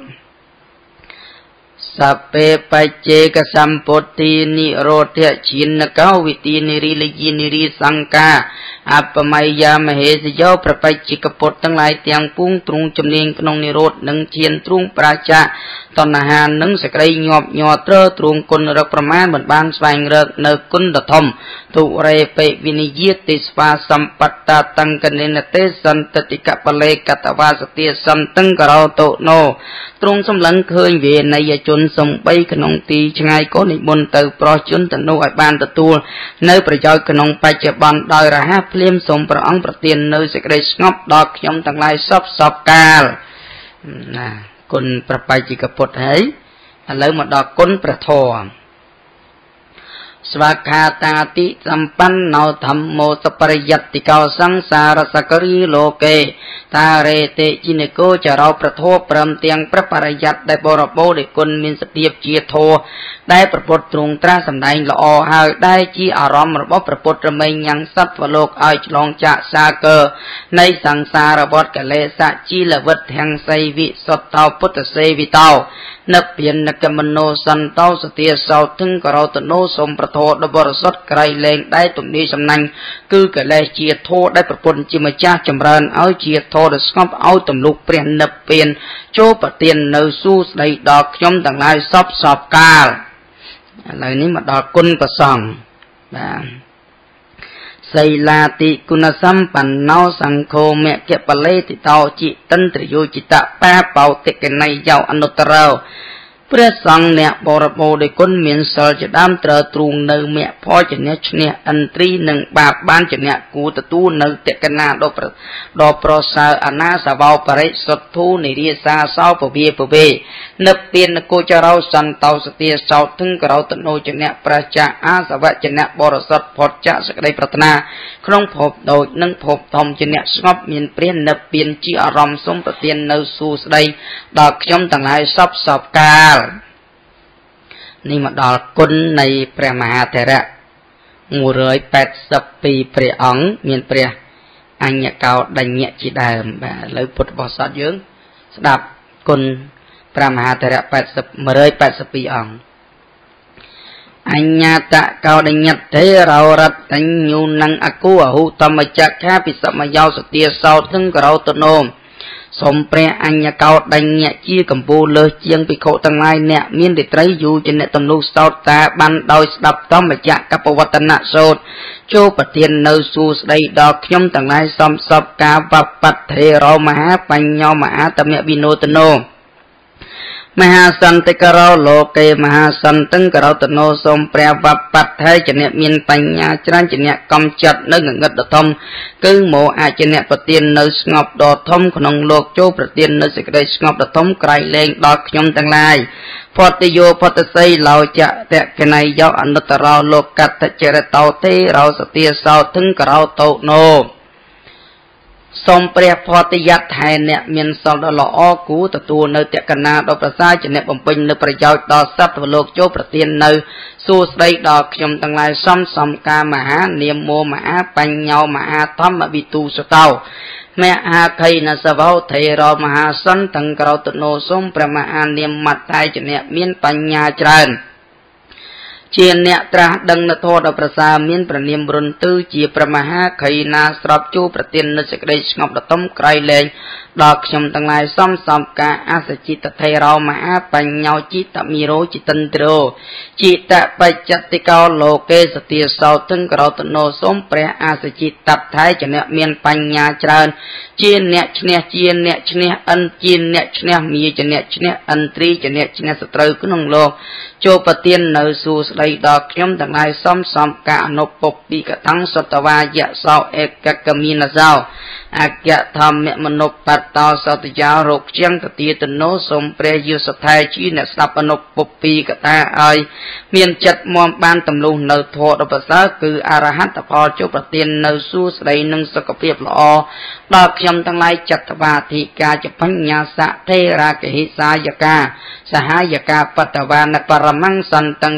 សពេបច្ចេកសម្ពុទ្ធិនិរោធជានកោវិទីនិរិលយិនិរិសង្កាអបមយមហេសយោប្របច្ចេកពុទ្ធទាំងឡាយទាំងពួងទ្រង់ជំនាញក្នុងនិរោធនិងឈានទ្រង់ប្រជាតណ្ហានិងសក្តិញាប់ញ័រត្រទ្រង់គុណរកប្រមាណមិនបានស្វែងរកនៅគុណដ៏ធំទុរេបិវិនិយតិស្វាសម្បត្តតង្កនិនទេសន្តតិកបលេកតវាសតិសន្តង្ករោតោណោទ្រង់សម្លឹងឃើញវេនយជនសំបីក្នុងទីឆ្ងាយក៏និមន្តទៅប្រោះជនទៅនោះឲ្យបានទទួលនៅប្រយោជន៍ក្នុងបច្ចុប្បន្នដោយរហ័សភ្លាមសូមព្រះអង្គប្រទាននៅសេចក្តីស្ងប់ដល់ខ្ញុំទាំងឡាយសពសពកាលណាគុណព្រះបច្ចេកពុទ្ធហើយឥឡូវមកដល់គុណព្រះធម៌ស្វាខាតាតិសម្បណ្ណោធម្មោសបរិយតិកោសង្សារសករីលោកេតារេតិជីនិកោចរោប្រធោព្រមទាំងព្រះបរិយត្តិដែលបរិបូរណ៍ដោយគុណមានសភាពជាធម៌ដែលព្រះពុទ្ធទ្រង់ត្រាស់សម្ដែងល្អហើយដែលជាអារម្មណ៍របស់ព្រះពុទ្ធរមែងញ៉ាំងសត្វលោកឲ្យឆ្លងចាកសាគរនៃសង្សារវដ្តកលេសៈជីលវិទ្ធាំងសីវិសុទ្ធោពុទ្ធសេវិតោនិព្វានកមនោសន្តោសទាសោទិងករោតនោសូមប្រធោដ៏បរិសុទ្ធក្រៃលែងដែលទំនេរសំណាញ់គឺកិលេសជាធម៌ដែលប្រពន្ធជាម្ចាស់ចម្រើនឲ្យជាធម៌ដ៏ស្ងប់ឲ្យទំលុកព្រះនិព្វានចូលប្រទាននៅសួស្ដីដល់ខ្ញុំទាំងឡាយសពសពកាលឥឡូវនេះមកដល់គុណព្រះសង្ឃបាទសីលាតិគុណសម្បណ្ណោសង្ឃោមគ្គបលេតិតោចិតន្ត្រយោចិតបាបោតិកណៃយោអនុត្តរោព្រះសង្ឃអ្នកបរិបូរដោយគុណមានសិលជាដើមត្រូវទ្រូងនៅមគ្គផលជាអ្នកឈ្នះឥន្ទ្រីនិងបាបបានជាអ្នកគួរទទួលនៅតេកណាដ៏ដ៏ប្រសើរអនាសវោបរិសុទ្ធូនិរិសាសោពវាពវេនិព្វានកោចរោសន្តោសទាសោទិងករោតនោជាអ្នកប្រជាអាសវៈជាអ្នកបរិសុទ្ធផុតចាកសេចក្តីប្រាថ្នាក្នុងភពដូចនិងភពធំជាអ្នកស្ងប់មានព្រះនិព្វានជាអារម្មណ៍សូមប្រទាននៅសួស្តីដល់ខ្ញុំទាំងឡាយសពសពកាលនេះមកដល់គុណនៃព្រះមហាថេរៈមួយរយ八十ពីរព្រះអង្គមានព្រះអញ្ញកោដញ្ញៈជាដើមបាទឥឡូវពុទ្ធបរិស័ទយើងស្ដាប់គុណព្រះមហាថេរៈ八十 មួយរយ八十ពីរអង្គអញ្ញតកោដញ្ញតេរោរតញ្ញូនងអគូអហុតមចក្ខាពិសមយោសទាសោទិងករោតនោសូមព្រះអញ្ញកោដញ្ញៈជាកម្ពូលលើសជាងភិក្ខុទាំងឡាយអ្នកមានរិត្រីយូជាអ្នកទំនុកសោតតាបានដោយស្ដាប់ធម្មចក្រកបវត្តនៈសោតចូលប្រទាននៅសួស្ដីដល់ខ្ញុំទាំងឡាយសំសពកាវបត្ថេរោមហាបញ្ញោមហាតមវិនោតនោមហាសន្តិករោលោកេមហាសន្តិករោតនោសូមព្រះវបត្ថេជាអ្នកមានបញ្ញាច្រើនជាអ្នកកំចាត់នៅងងឹតដ៏ធំគឺមកអាចជាអ្នកប្រទាននៅស្ងប់ដ៏ធំក្នុងលោកចូលប្រទាននៅសេចក្តីស្ងប់ដ៏ធំក្រៃលែងដល់ខ្ញុំទាំងឡាយផតយោផតសីឡោចៈតកណៃយោអនុត្តរោលោកកតចរិតោទេរោសទាសោទិងករោតោណោសូមព្រះផតយៈថែអ្នកមានសិលដ៏ល្អគូទទួលនៅតកណាដ៏ប្រសើរជាអ្នកបំពេញនៅប្រយោជន៍ដល់សត្វលោកចូលប្រទាននៅសួស្ដីដល់ខ្ញុំទាំងឡាយសំសំការមហានាមោមហាបញ្ញោមហាធម្មវិទូសតោមហាខៃណសវោថេរោមហាសន្តង្ករោតនោសូមព្រះមហានាមមត្តៃជាអ្នកមានបញ្ញាច្រើនជាអ្នកត្រាស់ដឹងនូវធម៌ដ៏ប្រសើរមានព្រះនាមរុនទឺជាព្រះមហាខៃណាស្របជួប្រទាននូវសេចក្តីស្ងប់ដ៏ធំក្រៃលែងដល់ខ្ញុំទាំងឡាយសំសំការអសចិតថេរោមហាបញ្ញោចិតមីរោចិតន្ត្រោចិតបច្ចតិកោលោកេសទាសោទិងករោតនោសូមព្រះអសចិតថេជាអ្នកមានបញ្ញាច្រើនជាអ្នកឈ្នះជាអ្នកឈ្នះអិនជាអ្នកឈ្នះមាជាអ្នកឈ្នះអិន្ទ្រីជាអ្នកឈ្នះសត្រូវក្នុងលោកចូលប្រទាននៅសួស្ដីដល់ខ្ញុំទាំងឡាយសំសំការអនុពពីកថੰសតវាយៈសោអេកកមីនសោអគ្គធម្មមនុបតោសតយោរោគជាងតទាតនោសូមព្រះយុសថេជាអ្នកស្ដាប់អនុពពីកថាឲ្យមានចិត្តមមបានទំលុះនៅធម៌ដ៏ប្រសើរគឺអរហន្តផលចូលប្រទាននៅសួស្ដីនិងសុខភាពល្អដល់ខ្ញុំទាំងឡាយចតវាធិកាចបញ្ញាសៈថេរាកហិសាយកាសហាយកាបតវានបរមੰសន្តੰសទាស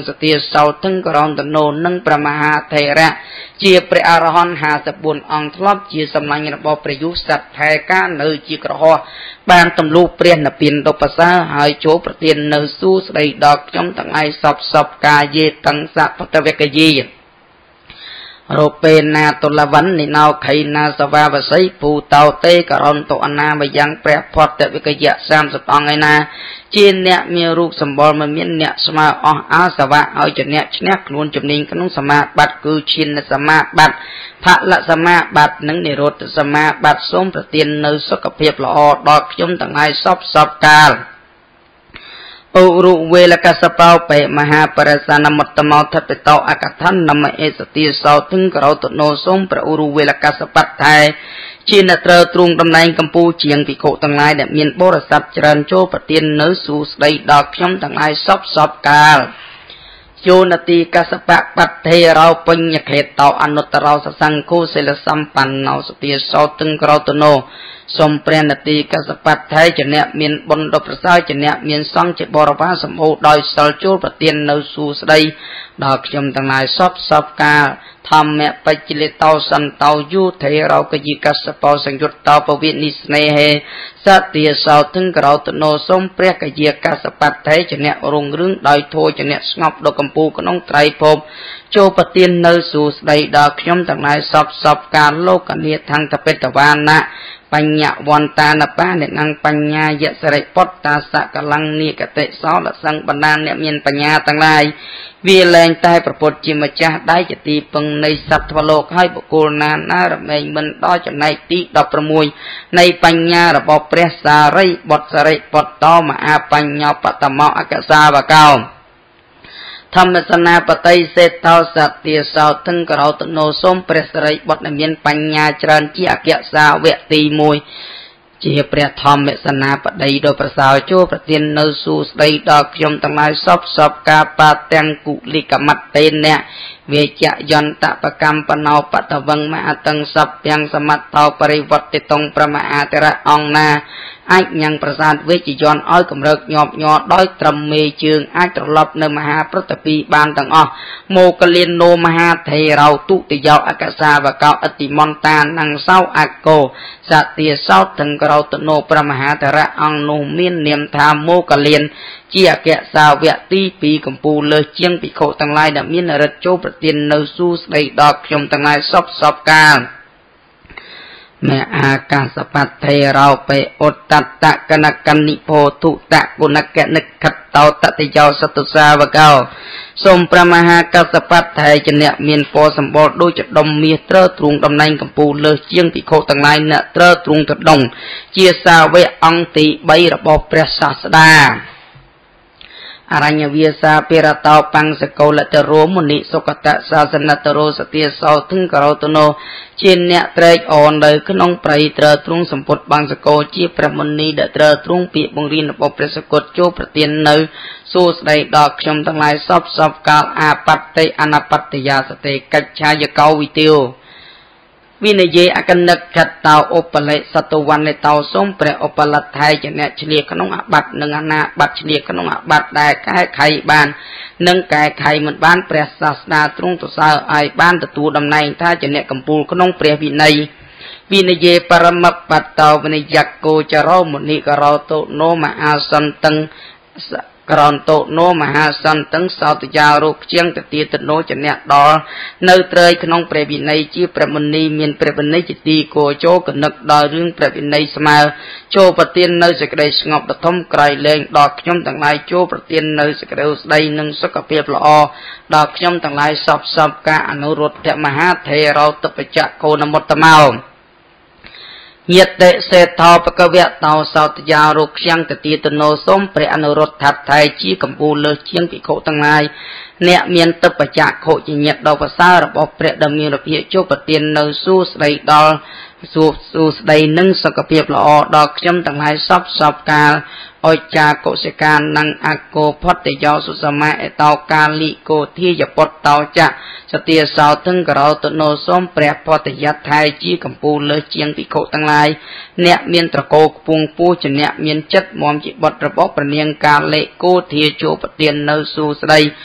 សោទិងក្រនតនោនិងព្រះមហាថេរៈជាព្រះអរហន្តห้าสิบสี่អង្គធ្លាប់ជាសម្លាញ់របស់ព្រះយុសត្វថែកានៅជាក្រហោះបានទម្លុះព្រះនិព្វានដ៏ប្រសើរហើយចូលប្រទាននៅសួស្ដីដល់ខ្ញុំទាំងឡាយសពសពកាយេតੰសពតវកយេរូបេណាតុលវណ្ណនិណោខៃណាសវាវស័យពូតោតេករន្តអនាមយ៉ាងព្រះផតវិកយៈសាមសិបអង្គឯណាជាអ្នកមានរូបសម្បល់មិនមានអ្នកស្មើអស់អាសវៈឲ្យជាអ្នកឈ្នះខ្លួនជំនាញក្នុងសមាបត្តិគឺឈានសមាបត្តិផលសមាបត្តិនិងនិរោធសមាបត្តិសូមប្រទាននៅសុខភាពល្អដល់ខ្ញុំទាំងឡាយសពសពកាលឧរុវេលកសបោបេមហាបរិសានមត្តមោថពិតោអកថាននមអេសទាសោទិងក្រោតនោសូមព្រះឧរុវេលកសបត្តថែជាអ្នកត្រូវទ្រង់តំណែងកម្ពុជាជាងភិក្ខុទាំងឡាយដែលមានបរិស័ទច្រើនចូលប្រទាននៅសួស្ដីដល់ខ្ញុំទាំងឡាយសពសពកាលយោនទីកសបៈបត្តេរោបញ្ញខេតោអនុត្តរោសសង្ឃោសិលសម្បណ្ណោសទាសោទិងក្រោតនោសូមព្រះនទីកសបត្តថែជាអ្នកមានបុណ្យដ៏ប្រសើរជាអ្នកមានសង្ឃជាបរិវារសម្បូរដោយសិលចូលប្រទាននៅសួស្ដីដល់ខ្ញុំទាំងឡាយសពសពកាលធម្មបច្ចិលតោសន្តោយុធេរោកយិកសបោសញ្យុត្តោពវិនិស្នេហេសទាសោទិងក្រោតនោសូមព្រះកយិកសបត្តថែជាអ្នករុងរឿងដោយធម៌ជាអ្នកស្ងប់ដ៏កម្ពូលក្នុងត្រៃភពចូលប្រទាននៅសួស្ដីដល់ខ្ញុំទាំងឡាយសពសពកាលលោកនាថងតបិតវាណៈបញ្ញវន្តានបាអ្នកនឹងបញ្ញាយសរិពុទ្ធតាសកលੰនិកតិសោលសង្ឃបណ្ដាអ្នកមានបញ្ញាទាំងឡាយវាលែងតែប្រពុតជាម្ចាស់ដៃជាទីពឹងនៃសត្វលោកហើយបុគ្គលណាណារមែងមិនដល់ចំណែកទីដប់ប្រាំមួយនៃបញ្ញារបស់ព្រះសារីបុត្រសារីបុត្រតមហាបញ្ញបតមោអកសាវកោធម្មសនាបតីសេតោសទាសោទិងក្រោតនោសូមព្រះសិរីបុត្រដែលមានបញ្ញាច្រើនជាអគ្គសាវកទីមួយជាព្រះធម្មសនាបតីដ៏ប្រសើរចូលប្រទាននៅសួស្ដីដល់ខ្ញុំទាំងឡាយសពសពការបាទាំងគុលិកមត្តេនៈវេជ្ជយន្តបកម្មបណោបតវងមហតੰសព្យ៉ាងសមត្ថោបរិវត្តិតងប្រមហាតរៈអង្គណាអាចញ៉ាំងប្រាសាទវេជ្ជយន្តឲ្យកម្រើកញាប់ញ័រដោយត្រឹមមេជើងអាចត្រឡប់នៅមហាប្រតិពីបានទាំងអស់មកលៀននោមហាថេរោទុតិយោអកសាវកោអតិមន្តានង្សោអកោសទាសោទិងក្រោតនោព្រះមហាតរៈអង្គនោះមាននាមថាមកលៀនជាអគ្គសាវកទីពីរកម្ពុជាលើសជាងភិក្ខុទាំងឡាយដែលមានរិទ្ធចូលប្រទាននៅសួស្ដីដល់ខ្ញុំទាំងឡាយសពសពកាលមេអាកាសបត្តេរោបេឧត្តតកណកនិពោទុតគុណកនិខតតោតតិយោសតុសាវកោសូមព្រះមហាកាសបត្តេជាអ្នកមានពរសម្បល់ដូចជាដុំមាសត្រើទ្រូងតំណែងកម្ពុជាលើសជាងភិក្ខុទាំងឡាយអ្នកត្រើទ្រូងទៅដងជាសាវកអង្គទីបីរបស់ព្រះសាស្តាអរញ្ញវាសាពិរតោបង្សកោលតរោមុនិសុគតសាសនតរោសទាសោទិងក្រោតនោជាអ្នកត្រេកអរនៅក្នុងព្រៃត្រើទ្រង់សម្ពុតបង្សកោជាព្រះមុនីដែលត្រើទ្រង់ពាក្យបង្រៀនរបស់ព្រះសកតចូលប្រទាននៅសួស្ដីដល់ខ្ញុំទាំងឡាយសពសពកាលអាបត្តិអនបត្តយាសតិកិច្ឆាយកោវិទោវិនយេអកនិកខតោឧបលេសតវណ្ណតោសូមព្រះឧបលថ័យជាអ្នកឆ្លៀកក្នុងអាបត្តិនិងអនាបត្តិឆ្លៀកក្នុងអាបត្តិដែលកែខៃបាននិងកែខៃមិនបានព្រះសាស្តាទ្រង់សរសើរឲ្យបានទទួលតំណែងថាជាអ្នកកម្ពូលក្នុងព្រះវិន័យវិនយេបរមបតោវិនយកោចរោមុនិករោតោនោមហាសន្តឹងក្រនតោនោមហាសន្តឹងសោតយារោជាងតទាតនោចអ្នកដល់នៅត្រេយក្នុងព្រះវិន័យជាព្រះមុនីមានព្រះវិន័យជាទីគោចូលកនឹកដល់រឿងព្រះវិន័យស្មើចូលប្រទាននៅសេចក្តីស្ងប់ដ៏ធំក្រៃលែងដល់ខ្ញុំទាំងឡាយចូលប្រទាននៅសេចក្តីស្ដីនិងសុខភាពល្អដល់ខ្ញុំទាំងឡាយសពសពការអនុរុទ្ធមហាថេរោតបច្ចៈកោនមត្តមោយតិសេថោបកវៈតោសោតយារោខ្យ៉ាងតទាតនោសូមព្រះអនុរុទ្ធថ័យជាកម្ពុជាលើសជាងភិក្ខុទាំងឡាយអ្នកមានតបច្ចៈខុជាញាតដ៏ប្រសើររបស់ព្រះដ៏មានរបៀបចូលប្រទាននៅសួស្ដីដល់សួសួស្ដីនិងសុខភាពល្អដល់ខ្ញុំទាំងឡាយសពសពកាលអុចាកុសិកានអកោផតយោសុសមៈអតោកាលិកោធាយពតតោចៈសទាសោទិងក្រោតនោសូមព្រះផតយថ័យជាកម្ពុជាលើសជាងភិក្ខុទាំងឡាយអ្នកមានត្រកោខ្ពង់ពោះជាអ្នកមានចិត្តមមជាបុត្ររបស់ព្រះនាងកាលេកោធាចូលប្រទាននៅសួស្ដីដ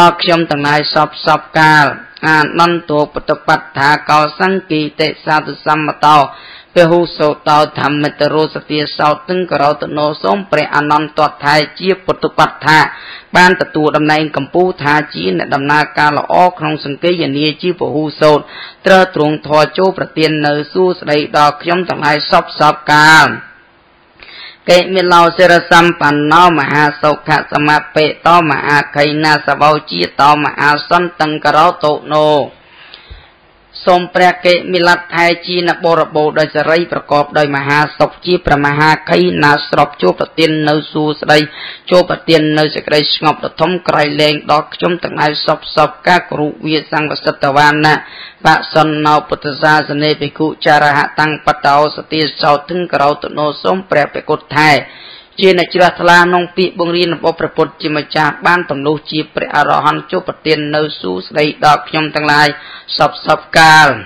ដល់ខ្ញុំទាំងឡាយសពសពកាលអានន្តោបតបត្ថាកោសង្កេតិសាទុសម្មតោពហុសោតោធម្មតរោសទាសោទឹងករោតនោសូមព្រះអនន្តតថៃជាបតបត្ថាបានទទួលតំណែងកម្ពុជាថាជាអ្នកដំណើរការល្អក្នុងសង្គយនាជាពហុសោតត្រូវទ្រង់ធរចូលប្រទាននៅសួស្ដីដល់ខ្ញុំទាំងឡាយសពសពកាលកេមិឡោសិរសម្បណ្ណោមហាសុខសមាបេតោមហាខៃណាសវោជាតោមហាសន្តង្ករោតោណោសូមព្រះកេមិលថៃជានបរបោដោយសេរីប្រកបដោយមហាសុខជាព្រះមហាខៃណាស្របជួបប្រទាននៅសួស្ដីចូលប្រទាននៅសេចក្តីស្ងប់ដ៏ធំក្រៃលែងដល់ខ្ញុំទាំងឡាយសពសពកាគរុវាសង្វសិតវាណាបសនោពុទ្ធសាសនេភិក្ខុចារហតាំងបតោសទាសោទឹងករោតនោសូមព្រះភិក្ខុថៃជាអ្នកជ្រះថ្លាក្នុងពាក្យបង្រៀនរបស់ព្រះពុទ្ធជាម្ចាស់បានទំនុះជាព្រះអរហន្តជួបប្រទាននៅសួស្ដីដល់ខ្ញុំទាំងឡាយសពសពកាល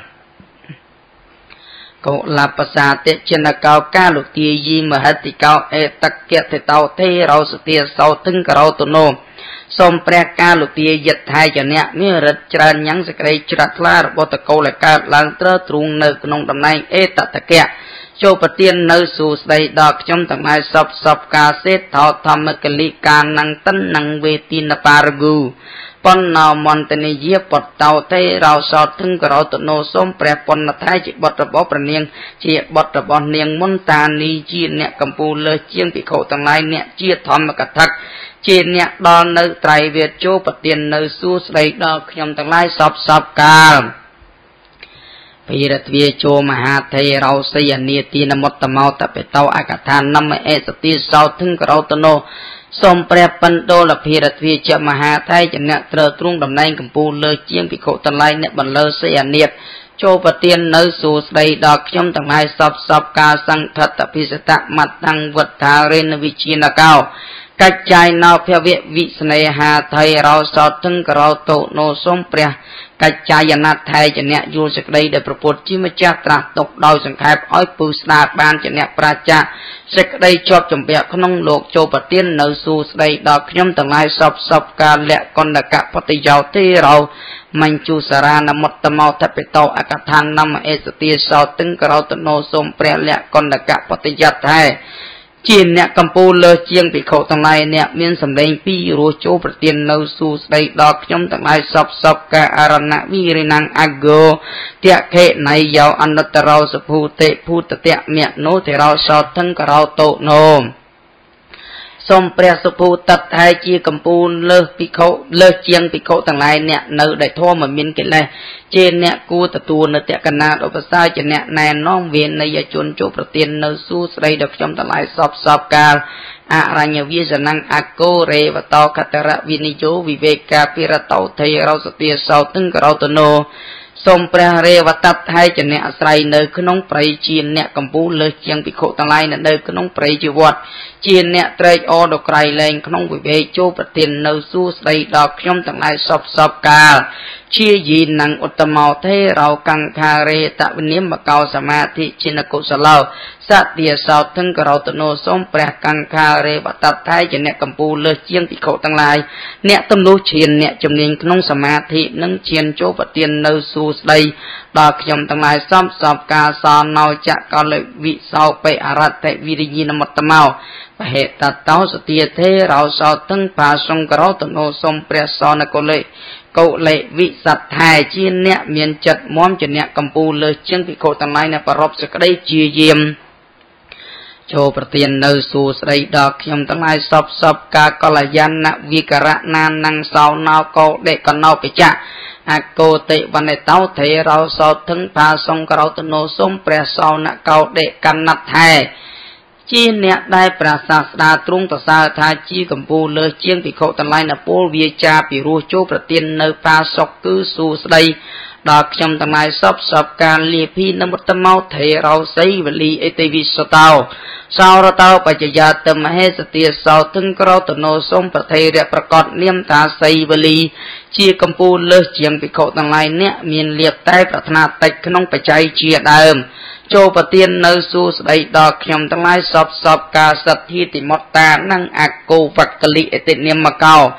កោលបសាតិចិនកោកាលុទាយីមហតិកោអេតកៈទេតោទេរោសទាសោទឹងករោតនោសូមព្រះកាលុទាយិទ្ធិចនៈមានរិទ្ធច្រើនញ៉ាំងសេចក្តីជ្រះថ្លារបស់តកូលកើតឡើងត្រើទ្រូងនៅក្នុងតំណែងអេតតកៈចូលប្រទាននៅសួស្ដីដល់ខ្ញុំទាំងឡាយសពសពកាសេតថោធម្មកលិកានងតិននងវេទីនបារគូបណ្ណមន្តនិយបតតោទេរោសោទឹងករោតនោសូមព្រះពន្ធថៃជាបុត្ររបស់ព្រះនាងជាបុត្ររបស់នាងមុនតានីជាអ្នកកម្ពុជាលើជាងភិក្ខុទាំងឡាយអ្នកជាធម្មកថាជាអ្នកដល់នៅត្រៃវេទចូលប្រទាននៅសួស្ដីដល់ខ្ញុំទាំងឡាយសពសពកាលភិរទ្វាជោមហាថេរោសយនីទីនមុតតមោតបេតោអកថានមអេសតិសោទឹងករោតនោសូមព្រះបណ្ដោលភិរទ្វាជមហាថៃជាអ្នកត្រូវទ្រង់តំណែងកម្ពុជាលើជាងភិក្ខុទាំងឡាយអ្នកបន្លឺសយនីចូលប្រទាននៅសួស្ដីដល់ខ្ញុំទាំងឡាយសពសពកាលសង្ឃតភិសតមត្តੰវត្ថារិនវិជានកោកច្ចាយណោភវវិស្នេហាថៃរោសោទឹងករោតោណោសូមព្រះកច្ចាយណាថៃជាអ្នកយល់សេចក្តីដែលប្រពុតជាម្ចាស់ត្រាស់ទុកដោយសង្ខេបឲ្យពូស្ដារបានជាអ្នកប្រាជ្ញាសេចក្តីជាប់ជំពាក់ក្នុងលោកចូលប្រទាននៅសួស្ដីដល់ខ្ញុំទាំងឡាយសពសពកាលលក្ខណ្ឌកបតិយោទេរោមញ្ជុសារានមុតតមោតបេតោអកថានមអេសទាសោទឹងករោតនោសូមព្រះលក្ខណ្ឌកបតិយថៃជាអ្នកកម្ពុជាលើជាងភិក្ខុទាំងឡាយអ្នកមានសម្លេងពីររស់ចូលប្រទាននៅសួស្ដីដល់ខ្ញុំទាំងឡាយសពសពកាអរណវិរិណងអហ្គោតៈខេណៃយោអនត្តរោសភូតិភូតតៈមៈណោទេរោសោទឹងករោតោណោសូមព្រះសុភូតតថៃជាកម្ពុជាលើភិក្ខុលើជាងភិក្ខុទាំងឡាយអ្នកនៅដែលធម៌មិនមានកិលេសជាអ្នកគួរទទួលនៅតក្កណាឧបសាជាអ្នកណែនាំវេនយជនចូលប្រទាននៅសួស្ដីដល់ខ្ញុំទាំងឡាយសពសពកាលអរញ្ញវាសនងអកោរេវតោកតរវិនិយោវិវេកាភិរតោថេរោសទាសោទឹងករោតនោសូមព្រះរេវតថៃជាអ្នកអាស្រ័យនៅក្នុងព្រៃជាអ្នកកម្ពុជាលើជាងភិក្ខុទាំងឡាយនៅក្នុងព្រៃជីវ័តជាអ្នកត្រេកអរដល់ក្រៃលែងក្នុងវិវេកចូលប្រទាននៅសួស្ដីដល់ខ្ញុំទាំងឡាយសពសពកាលជាយីណងឧត្តមោទេរោកង្ខារេតវិនិមកោសមាធិជានកុសលោសទាសោទឹងករោតនោសូមព្រះកង្ខារេវតថៃជាអ្នកកម្ពុជាលើជាងភិក្ខុទាំងឡាយអ្នកទំនុះឈានអ្នកជំនាញក្នុងសមាធិនិងឈានចូលប្រទាននៅសួស្ដីដល់ខ្ញុំទាំងឡាយសពសពកាលសោណោចកលវិសោបេអរតវិរិយនមត្តមោបហេតតោសទាទេរោសោទឹងបាសង្ករោតនោសូមព្រះសោនកុលេកុលេវិសត្ថាជាអ្នកមានចិត្តមមជាអ្នកកម្ពុជាលើជាងភិក្ខុទាំងឡាយអ្នកប្រពសក្តីជាយាមចូលប្រទាននៅសួស្ដីដល់ខ្ញុំទាំងឡាយសពសពកាកលយនវិករណានងសោណោកោដេកណោបច្ចៈអកោតិវនេតោទេរោសោទឹងបាសង្ករោតនោសូមព្រះសោនកោដេកណដ្ឋេជាអ្នកដែលព្រះសាស្តាទ្រង់តសើថាជាកម្ពុជាលើជាងភិក្ខុទាំងឡាយនៅពលវាចាពីរស់ចូលប្រទាននៅបាសុកគឺសួស្ដីដល់ខ្ញុំទាំងឡាយសពសពកាលលាភីនមុត្តមោថេរោសីវលីអេតិវិសតោសោរតោបច្ចយាតមហេសទាសោទឹងក្រោតនោសូមប្រធេរៈប្រកបនាមថាសីវលីជាកម្ពុជាលើជាងភិក្ខុទាំងឡាយអ្នកមានលៀបតែប្រាថ្នាតិចក្នុងបច្ច័យជាដើមចូលប្រទាននៅសួស្ដីដល់ខ្ញុំទាំងឡាយសពសពកាសទ្ធាតិមត្តានិងអកោវកលិអតិនិមកោ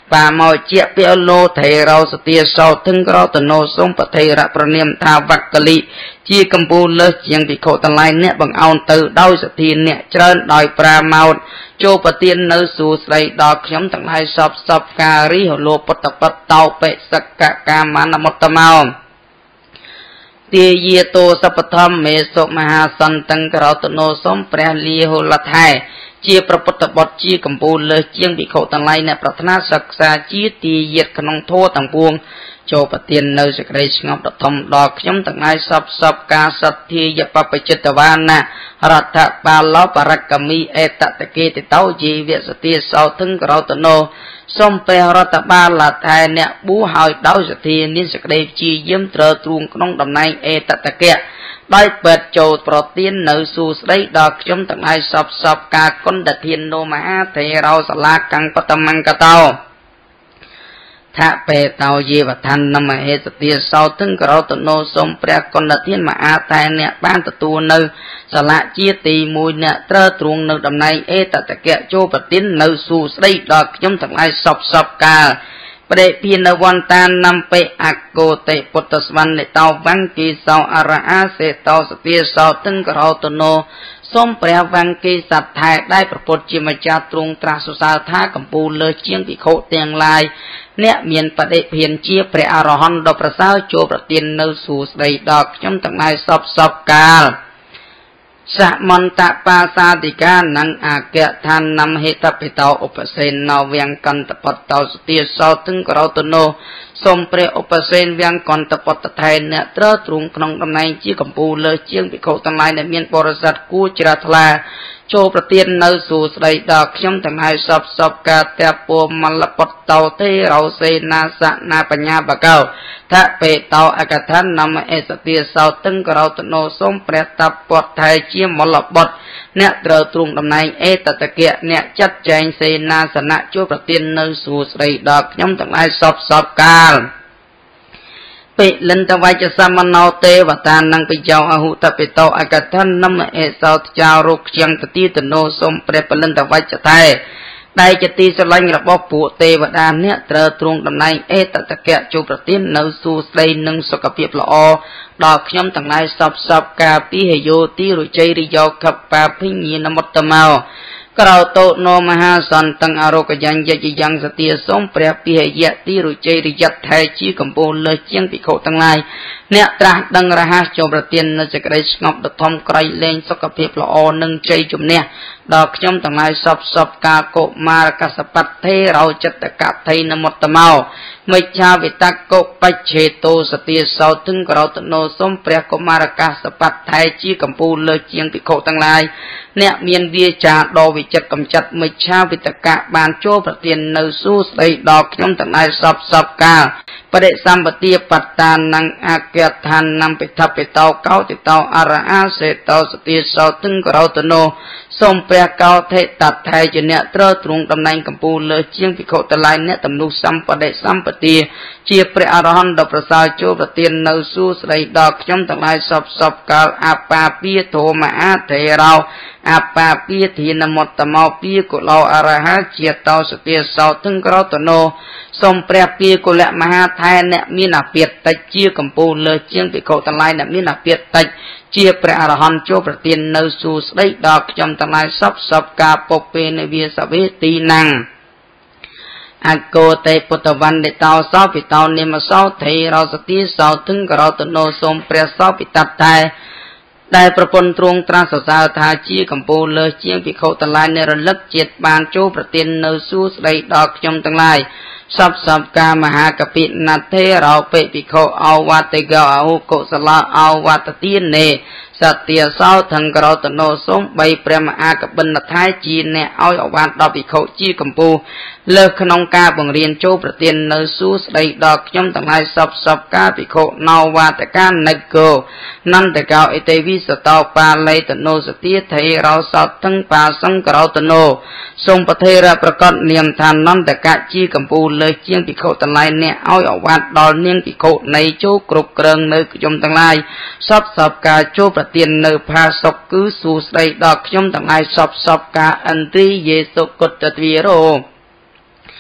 ป่าเมาเจียเปียโลเทเราสติเสาถึงเราตโนสมปเทระประเนียมทาวักกะลิจีกัมพูเลเจียงปิโคตะไลเนี่ยบังเอาตือดาวสตีเนี่ยเจริญดอยปราเมาโจปเตียนเนื้อสู่ใส่ดอกย้ำตั้งให้สอบสอบการิหโลปตปตเตาเปสกะกามานมตเมาเตียโตสัพธรรมเมสมหาสันตังกเราตโนสมเปรลีโหละไทยเจียประปตบทจีกัมพูเลเจียงปิโคตะไลเนี่ยปรารถนาศึกษาจีตีเยียดขนมโทต่างปวงโจปเตียนเนื้อสกเรชงบดทมดอกย้ำตั้งให้สอบสอบกาสัตทียปปจิตวานะรัฐบาลปรักกมีเอตตะเกติเต้าจีเวสติเสาถึงกเราตโนสมเปรรัฐบาลไทยเนี่ยบูหายดาวสตีนิสกเรจีเยี่ยมเตอตรุงขนมดำในเอตตะเกได้เปิดโจทย์โปรตีนเนื้อสูสได้ดอกย้ำตั้งให้สอบสอบกาคนดัดเทียนโนมาเทเราสลากังปตมังกะเต้าถ้าเปเตาเยวทันนำมาเหตุเตียเสาถึงกเราตโนสมเปรกคนละเทียนมาอาไทยเนี่ยบ้านตะตูเนื้อสละเจียตีมวยเนี่ยเตอตรุงเนื้อดำในเอตตะเกะโจปตินเนื้อสูสได้ดอกย้ำทั้งหลายสอบสอบกาเปรพีนวันตานำไปอักโกเตปุตตสวรรค์ในเตาวังกีเสาอาราอาเสเตาสเตียเสาถึงกเราตโนส้มเปรวังกีสัตไทยได้ประพฤติจิมจาตรงตราสุสาธากัมพูเลเชียงปิโคเตียงลายเนี่ยเมียนประเดเพียนเจียเปรอรหันดอกประสาวโจประเตียนเนื้อสูสไดดอกย้ำตั้งนายสอบสอบกาลสะมันตะปาสาติกานังอาเกะทานนำเหตุปิเตาอุปเสนนาเวียงกันตะปัตเตาสติเสาถึงกเราตโนสมเปรอุปเสนเวียงกันตะปัตไทยเนี่ยเตอตรุงขนมดำในจีกัมพูเลเชียงปิโคตั้งนายเนี่ยเมียนบริษัทกู้จราทลาโจประเตียนเนื้อสูสไดดอกย้ำตั้งนายสอบสอบกาเตะปวมัลปัตเตาเทเราเสนาสะนาปัญญาบะเก้าถ้าเปเตาอากาทันนำเอสติเสาถึงกเราตโนสมเปรตับปอดไทยเชียมลบดเนี่ยเตอตรุงดำในเอตตะเกะเนี่ยจัดแจงเสนาสนะโจประเตียนเนื้อสูสไดดอกย้ำตั้งนายสอบสอบกาลเปลันตวัยจะสามนาวเตวตานังไปเจ้าอาหุตะเปโตอากาทันนำเอสาวจารุกยังตติตโนสมเปรปลันตวัยจะไทยได้จะตีสลังระบบปุเตวดาเนี่ยเตอตรงดำในเอตตะเกะจูประเตียนเนื้อสูสไดนึงสกปรกละอดอกย้ำตั้งนายสอบสอบกาปิเหโยติรุใจริยอขับปาพิญีนมตตะเมากเราโตโนมหาสันตังอารกยันยะยังสติสมเปรียบเพียยะติรุใจริยัตไทยชีกัมพูเลเชียงปิโคตั้งหลายเนี่ยตราดังรหัสโจประเตียนนจะกระไรสงบดทอมไกรเลงสกปรกละอนึงใจจุ่มเนี่ยดอกย้ำตั้งหลายสอบสอบกาโกมารกสปัตเทเราจัตกะไทยนมตเมาไม่ชาวิตาโกปัจเชโตสติเสาถึงเราตโนสมเปรียกมารกสปัตไทยชีกัมพูเลเชียงปิโคตั้งหลายเนี่ยเมียนเวียจาดอวิจัดกำจัดไม่ชาวิตกะบานโจประเตียนเนื้อสู้ใส่ดอกย้ำตั้งนายสอบสอบกาประเดสัมปติปัตตานังอาเกทานนำไปทับไปเตาเก้าติเตาอาราอาเสเตาสติเสาถึงเราตโนสมเปรียเก้าเทตัดไทยจะเนี่ยเตอตรงตำแหน่งกัมพูเลเชียงปิโคตะไลเนี่ยตำนุสัมปเดสัมปติเจียเปรอรหันดประสาโจประเตียนเนื้อสู้ใส่ดอกย้ำตั้งนายสอบสอบกาอาปาปีโทมาอาเทเราอาปาปีทีนมตตะเมาปีกุลาอาราหะเจียเตาสติเสาถึงเราตโนสมเปรียปีกุลมหาไทยเนี่ยมีนาเปียตเจียกัมพูเลเชียงปิโคตะไลเนี่ยมีนาเปียตเจียเปรอรหันโจประเตียนเนื้อสู้ใส่ดอกย้ำตั้งนายสอบสอบกาปกเปในเวียสเวตีนังอโกเตปุตตวันเดเตาสาวปิเตาเนมสาวเทเราสติสาวถึงกเราตโนสมเปรียสาวปิตัดไทยได้ประพนตรงตราสสาธาจีกัมพูเลเชียงปิโคตะลายในระลึกเจ็ดบานโจประเตียนเนื้อสู้ใส่ดอกยมตั้งหลายสับสับกามหากปินัทเทเราเปปิโคเอาวัตเกเอาโกสลาเอาวัตตีนเนสัตยาเศร้าทังกเราตโนสมใบเปรมอากบันนัทายจีนเนเอาอวัตดอกปิโคจีกัมพูเลิกขนมกาบังเรียนโจประเตียนเนื้อสู้ใส่ดอกยมตั้งหลายสับสับกาปิโคนาววัตการนักโกนั่นแต่เกาไอเตวิสตาวปาเลตโนสติเทเราสับทั้งปาสังกเราตโนทรงประเทระประกอบเนียมทานนั่นแต่กะจีกัมพูเลยเชียงปิโคตะไลเนี่ยเอาออกวัดดอลเนียงปิโคในโจกรุบเกรงเนื้อยมตั้งหลายสับสับกาโจประเตียนเนื้อพาศกคือสูสไดดอกยมตั้งหลายสับสับกาอันตรีเยสุกตตวีโร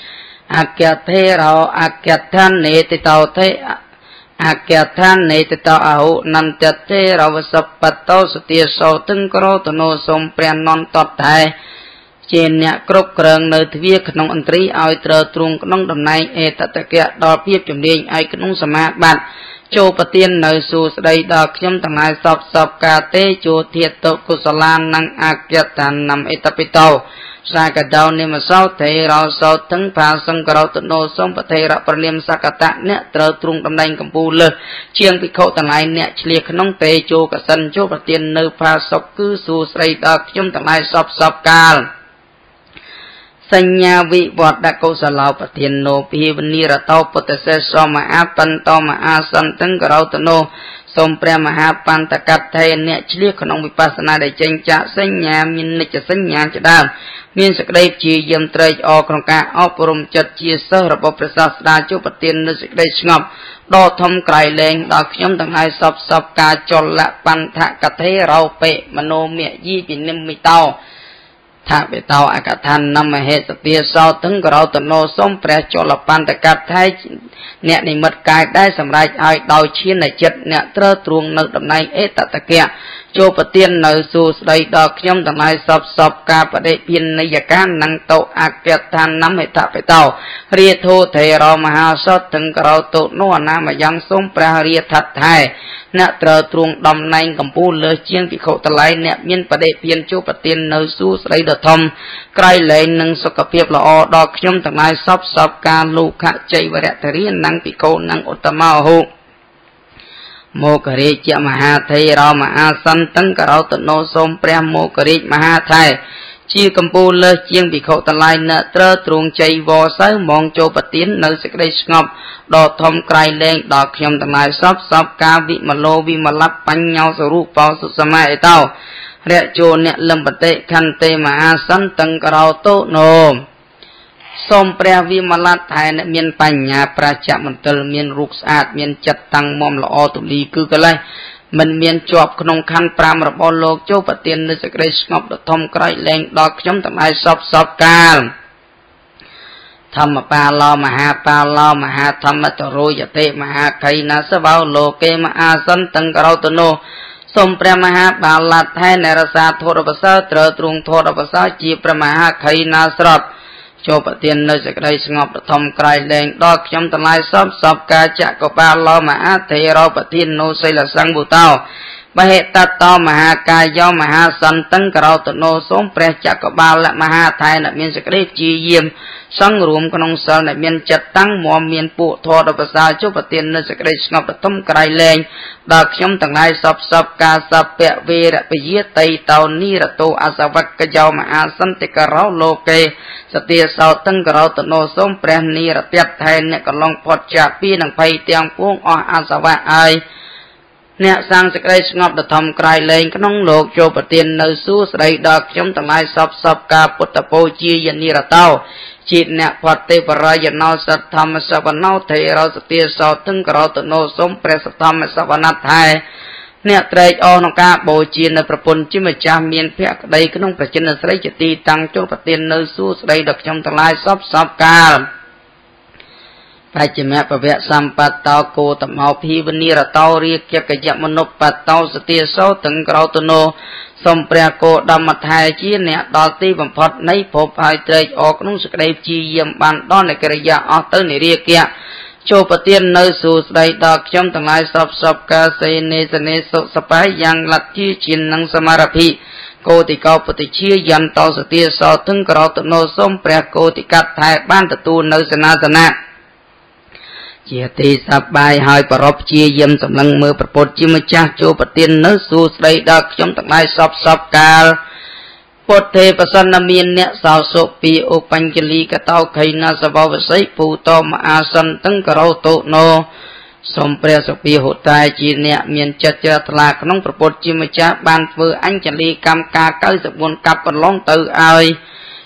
อาเกียเทเราอาเกียท่านเนติเตาเทอาเกียท่านเนติเตาอาหุนันเตเทเราสัพปัตโตสติโสตึงกรตโนสมเปลี่ยนนอนตอดไทยเจนเนี่ยกรบเกรงในทวีขนมอันตรีเอาเตอตรุงขนมดำในเอตตะเกียดอเพียบจุดเดียงไอขนมสมาบัติโจปเตียนในสู่สดดอกย่อมต่างนายสอบสอบกาเตโจเทียตกุศลานังอาเกียตันนำเอตปิโตสากดาวเนมเสาเทเราเสาทั้งพาสังกรตโนสมปเทระประเลียมสักตะเนี่ยเตอตรุงดำในกัมพูเลเชียงพิโคต่างนายเนี่ยเฉลี่ยขนมเตโจกสันโจปเตียนในพาศกคือสู่สดดอกย่อมต่างนายสอบสอบกาลสัญญาวิวัตกุศลาปฏิโนภิวนิรตาปุตเสสมาอาปันตมาอาสันตังกราวตโนสมเปรมหาปันตกัตไทยเนี่ยเฉลี่ยขนมวิปัสสนาได้เจงจะสัญญามินนิจสัญญาจะได้มีสกได้จีเยี่ยมเตยออกของการอปรมจัดจีเสระบบประสาทดาจุปฏินนสกได้สงบดอทำไกลแรงดอกย่อมต่างหายสับสับกาจลละปันทะกัตเทเราเปะมโนเมียยี่ปินิมมิเตาถ้าไปเตาอากาศทันนำมาเหตุเตียเศร้าถึงเราตโนส้มแปรจลปันตกัดไทยเนี่ยในมัดกายได้สำหรับไอ้ดาวเชียนในจิตเนี่ยเตอตรวงในดำในเอตตะเกียโจปเตียนในสู่ใดดอกย่อมต่างในสับสับกาประเดพินในยการนังโตอากาศทันนำให้ถ้าไปเตาเรียโทเทเรามหาสดถึงเราโตโนนามายังส้มแปรเรียทัดไทยเนี่ยเตอตรวงดำในกัมพูเลเชียงพิโคตะไลเนี่ยมีนประเดพินโจปเตียนในสู่ใดดอกทอมใกล้เลยหนึ่งสกปรกละอดอกย่อมต่างในสับสับการลูกขะใจวระตรีนังพิโคนังอุตมะหูโมกริจมหาไทยเรามหาสันตังกเราตโนสมเปรมโมกริจมหาไทยชีกัมพูเลเชียงพิโคตะไลเนเตอตรุงใจวอไซมองโจปตินในสกได้สงบดอกทอมไกลแรงดอกย่อมต่างในสับสับกาวิมโลวิมลับปัญญาสรูปเปาสุสมัยเต้าเรโจเนี่ยลำปเตคันเตมหาสันตังกเราโตโนสมเปรวิมลัดไทยเนี่ยมีนปัญญาประจักษ์มันเตลมีนรุกสะอาดมีนจัดตั้งมอมละอตุลีคือกันเลยมันมีนจอบขนมขันปรามระบโลกโจปเตียนในสกเรสงบดอกทอมไกรแรงดอกย่อมทำให้สอบสอบกาลธรรมปาลามหาปาลามหาธรรมตโรยเตมหาไคนาสบาวโลเกมอาสันตังกเราตโนสมเปรมหาบาลัดให้ในรสาโทรภาษาเตรตรุงโทรภาษาจีประมหาไคนาสรับโจปเตียนในสกได้สงบทอมไกลแรงดอกย่อมทำลายซอบซอบกาจักบาลมหาเทเราปฏินโนไซลสังบุตาวมเหตัตตมหากายยมหาสันตังกเราตโนสมเปรจักบาลมหาไทยนักมีสกได้จีเยี่ยมสังรวมขนมเสลนักมีจัดตั้งมอมมีนปุทอดภาษาโจปเตียนในสกได้สงบทอมไกลแรงดอกย่อมทำลายซอบซอบกาสับเปะเวรปเยตัยเตานีระโตอาสวักกยมหาสันติกเราโลเกสติสาวตั้งกเราตโนสมเปรนีระเปียบไทยเนี่ยก็ลองพอดจากปีหนังไพเตียงพวงออาสวะไอเนี่ยสร้างสกได้สงบทำไกลเลงขนมโลกโจปเตียนในสู้สไลดอกย่อมทำลายสับสับกาปุตตะโพจียันนิระเต้าจิตเนี่ยพัดเตปรายนอสัตธรรมสวรรค์เทเราสติสาวตั้งกเราตโนสมเปรสธรรมสวรรค์ไทยเนี่ยเตยออนกาโบจีนในประพนจิมจามีนเพียกใดขนมประจินสไลจตีตังโจปเตียนในสู้สไลดอกย่อมทำลายสับสับกาปัจจเมปะเวสัมปัตตาโกตมเอาพีวนีระเตาเรียกเกี่ยวกับยมนุปปัตตาสติโสถึงกราตโนสมเปรโกดำมัทายจีเนี่ยดอตีบัมพดในพบหายเตยออกนุ่งสกได้จีเยี่ยมบันดอนในกระยาออเตอร์ในเรียกเกี่ยโจปเตียนในสู่สไลดอกย่อมทั้งหลายสับสับกาเซเนสเนสุสปายยังลัทธิจินนังสมารพีโกติกาปฏิชียันตอสติโสถึงกราตโนสมเปรโกติกัดไทยบ้านตะตูในสนาสนะเจติสับบายหายปรบเจียมสำลังมือประปดจิมจ้าโจปเตียนนสูสไลดักย่อมทั้งหลายสอบสอบกาลปดเทปสันนามีนเนี่ยสาวโสปีโอปัญจลีกะเต้าไขนาสบาวไซปูตอมอาสันตั้งกเราโตโนสมเปรสปีหุตายจีเนี่ยมีนจัดเจตลาขนมประปดจิมจ้าบานเฟืออัญจลีกรรมกาเก้าสิบวนกับปนล้องตือไอ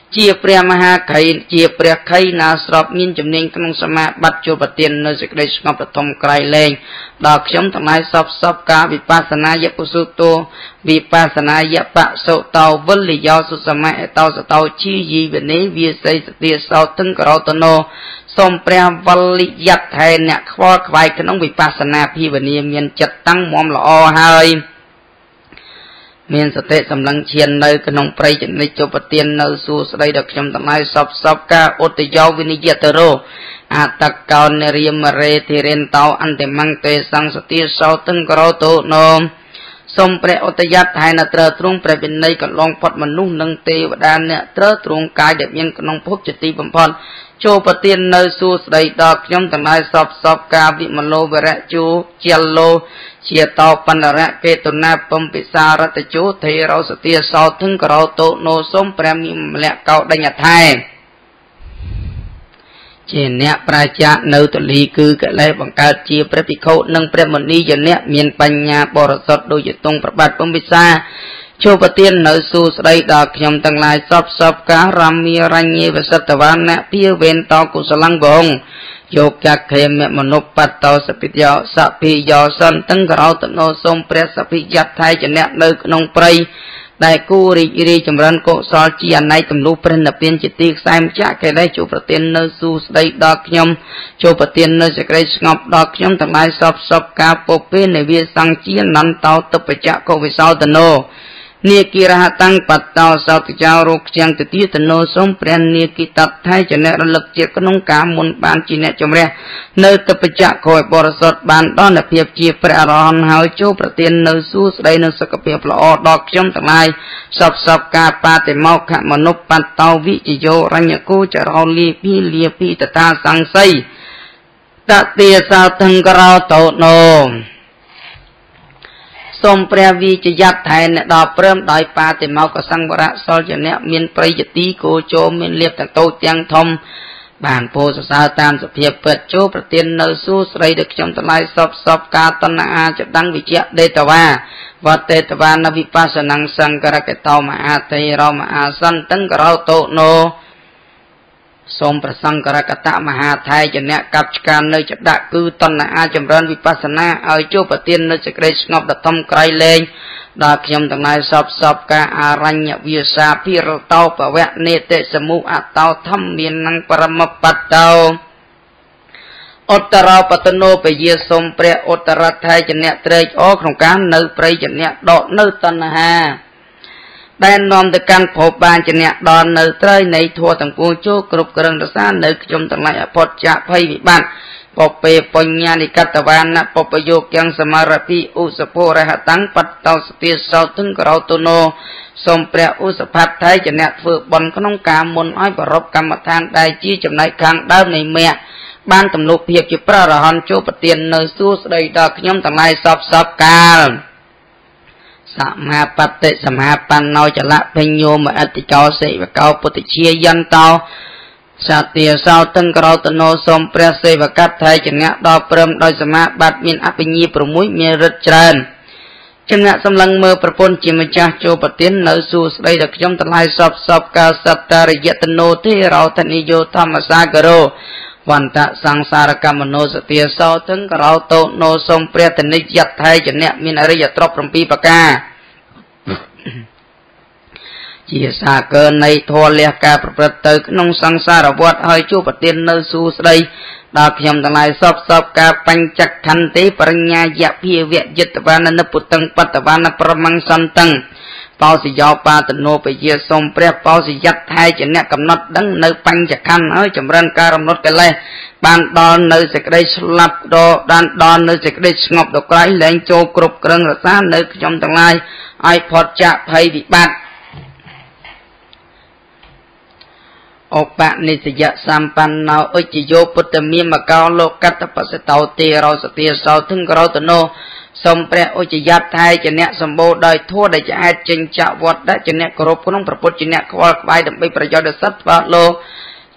chia pria maha khai chia pria khai na srop min chấm nên trong sama bắt chùa bát tiền nơi sực đây ngọc bát thom cày lên đọc chấm thằng này sop sop cá vipassana yết pusuto vipassana yết bạ sâu tàu vân lý do su sama tàu sa tàu chi gì về nấy vi xây tia sau thân cào tono som pria vân lý yết thay nè khoa vài cái nông vipassana phi về niệm nhân chật tăng mom lọ hơi miền sạt tệ sầm lăng chiên nơi cái nông prey trên nơi châu bát tiên nơi su đây được trong tầm này sop sop ca ốt giao viniyatero à tắc cao neriam re thì ren tàu anh để mang tê sang sát tia sau từng cào tổ nôm som pre ốt yat hai na trơ trung pre bên này còn long phật mình nung nâng tê và đan nè trơ trung cái đẹp nhân cái nông phúc chật ti bẩm phật châu bát tiên nơi su đây được trong tầm này sop sop ca vị mình lô về chu chielo chia tàu pan ra ke tuần na pom pisa ra te chú thì rau sợi tia sau thưng cào tổ nô som premium lẹ cao đánh nhặt hai chỉ nè praja nâu tự lý cứ cái lẽ bằng cao chia prepiko nâng premoni giờ nè miền pan nhà bò sọt đôi giờ tung prabat pom pisa châu bát tiên nơi su đây đọc nhom tăng lai sop sop cá rami ranye và sat tavan nè pia ven tàu của salang bong Yok ya khem mẹ mà nộp bắt tàu sắp giờ sắp bị giờ sân tăng gạo tận nô sông pre sắp bị giặt thay cho nẹt nơi nông prey đại cu ri ri chấm ran cổ soi chi anh này tầm lũ pre nạp tiền chỉ tiết sai chả cái đây chủ bát tiên nơi su đây đọc nhom chủ bát tiên nơi sẽ cái ngọc đọc nhom thằng này sắp sắp cá bột bên này bia sang chi nắn tàu tập phải chả câu về sau tận nô nia kira tăng bắt tàu sau từ chào rục chiang từ tiết tận nô sông pre nia kỳ tập thay cho nẹt lực chiết có nông cá muốn ban chi nẹt chấm re nơi tập phải chả coi bò sọt ban đó là việc chia pre ron hào châu bát tiên nơi su đây nơi sẽ có việc lo đọc trong thằng này sập sập cá pa để mau khả mà nộp bắt tàu vị chỉ vô ranh nhà cô chở rau li pi li pi tạt ta sang say ta tia sao thân cao tổ nô som pre vi chỉ giặt thay nè đào prem đòi pa để mau có sang bora sol cho nè miền prey chỉ tí cô cho miền liệp thằng tô tiếng thom bản phô sa tam sự việc vượt chỗ bát tiên nơi su đây được trong tương lai sop sop ca tân a chợt đăng vị chia đề tàu va và đề tàu va na vipassana sang cả cái tàu mà a tây rau mà a san tăng rau tổ nô som prasang cả cái tạ mà ha thay cho nè cặp can nơi chợt đã cư tân a chấm ran vipassana ở chỗ bát tiên nơi sẽ gây ngọc đặt thom cày lên đa khiêm tầng này sop sop ca aranya visa pir tàu bảo vệ nê tệ semu atau thăm miền năng parampat tàu Ottara patano pe ye som pre ottara thay cho nè trei ó trong cá nơi pre cho nè đọ nơi tân ha ban nom từ căn phổ ban cho nè đọ nơi trei này thua tầng cuồng chô cục cường được xa nơi trong tầng này phật chạ phay bị ban Pope ponya ni kata wana pope yok yang samarapi usapo rehatang pat tau setia sau tung kerau tono sompre usapat thay cho nẹt vừa bòn có nông cá muốn ai bảo rộp cầm mặt than đại chi chấm này khang đau này mẹ ban tầm lục hiệp chỉ pra ra hòn châu bát tiền nơi su đây đọc nhóm tầng này sop sop ca sama pat tệ sama pan nói cho lạ phanh nhô mà ăn thì cho sẽ và cao bát chia dân tao sát tia sau từng cào tận nô som pre se và cắt thay chân ngã đo prem đôi sama bát miên áp nhi promuối miên rất trơn chân ngã xâm lăng mơ propon chỉ mà cha châu bát tiên nơi su đây được trong tận hai sop sop ca sát ri yết nô thế rau thân ijo tham sa garo hoàn tạ sang sa kam nô sát tia sau từng cào tổ nô som pre thân yết thay chân ngã miên ari yết trop prompi paka chỉ xa cơ này thua lẹ cả bậc tới nông sang xa ra vót hơi chú bát tiên nơi su đây đọc nhầm tầng này sop sop cả bánh chắc khăn tế paranya dạ phi viện dịch và nâng bút tăng bát và nâng pramang san tăng bao sĩ do ba tận nô bây giờ xong pre bao sĩ dắt hai chỉ nè cầm nốt đắng nơi bánh chắc khăn hơi chấm ran ca rầm nốt cái lệ ban đòn nơi sẽ đây slap đo đan đòn nơi sẽ đây ngọc độc cái lên châu cục cưng là xa nơi trong tầng này iPod chạm hay bị bạn Opa ni sejak sampan nau uji yo putami makau lo kata pasatau ti rau setia sau thung rau teno sompre uji yat thai jenek sembo dai thua dai jahit cincak wat dak jenek korup kunung perput jenek kwal kbai dampai prayoda sat wa lo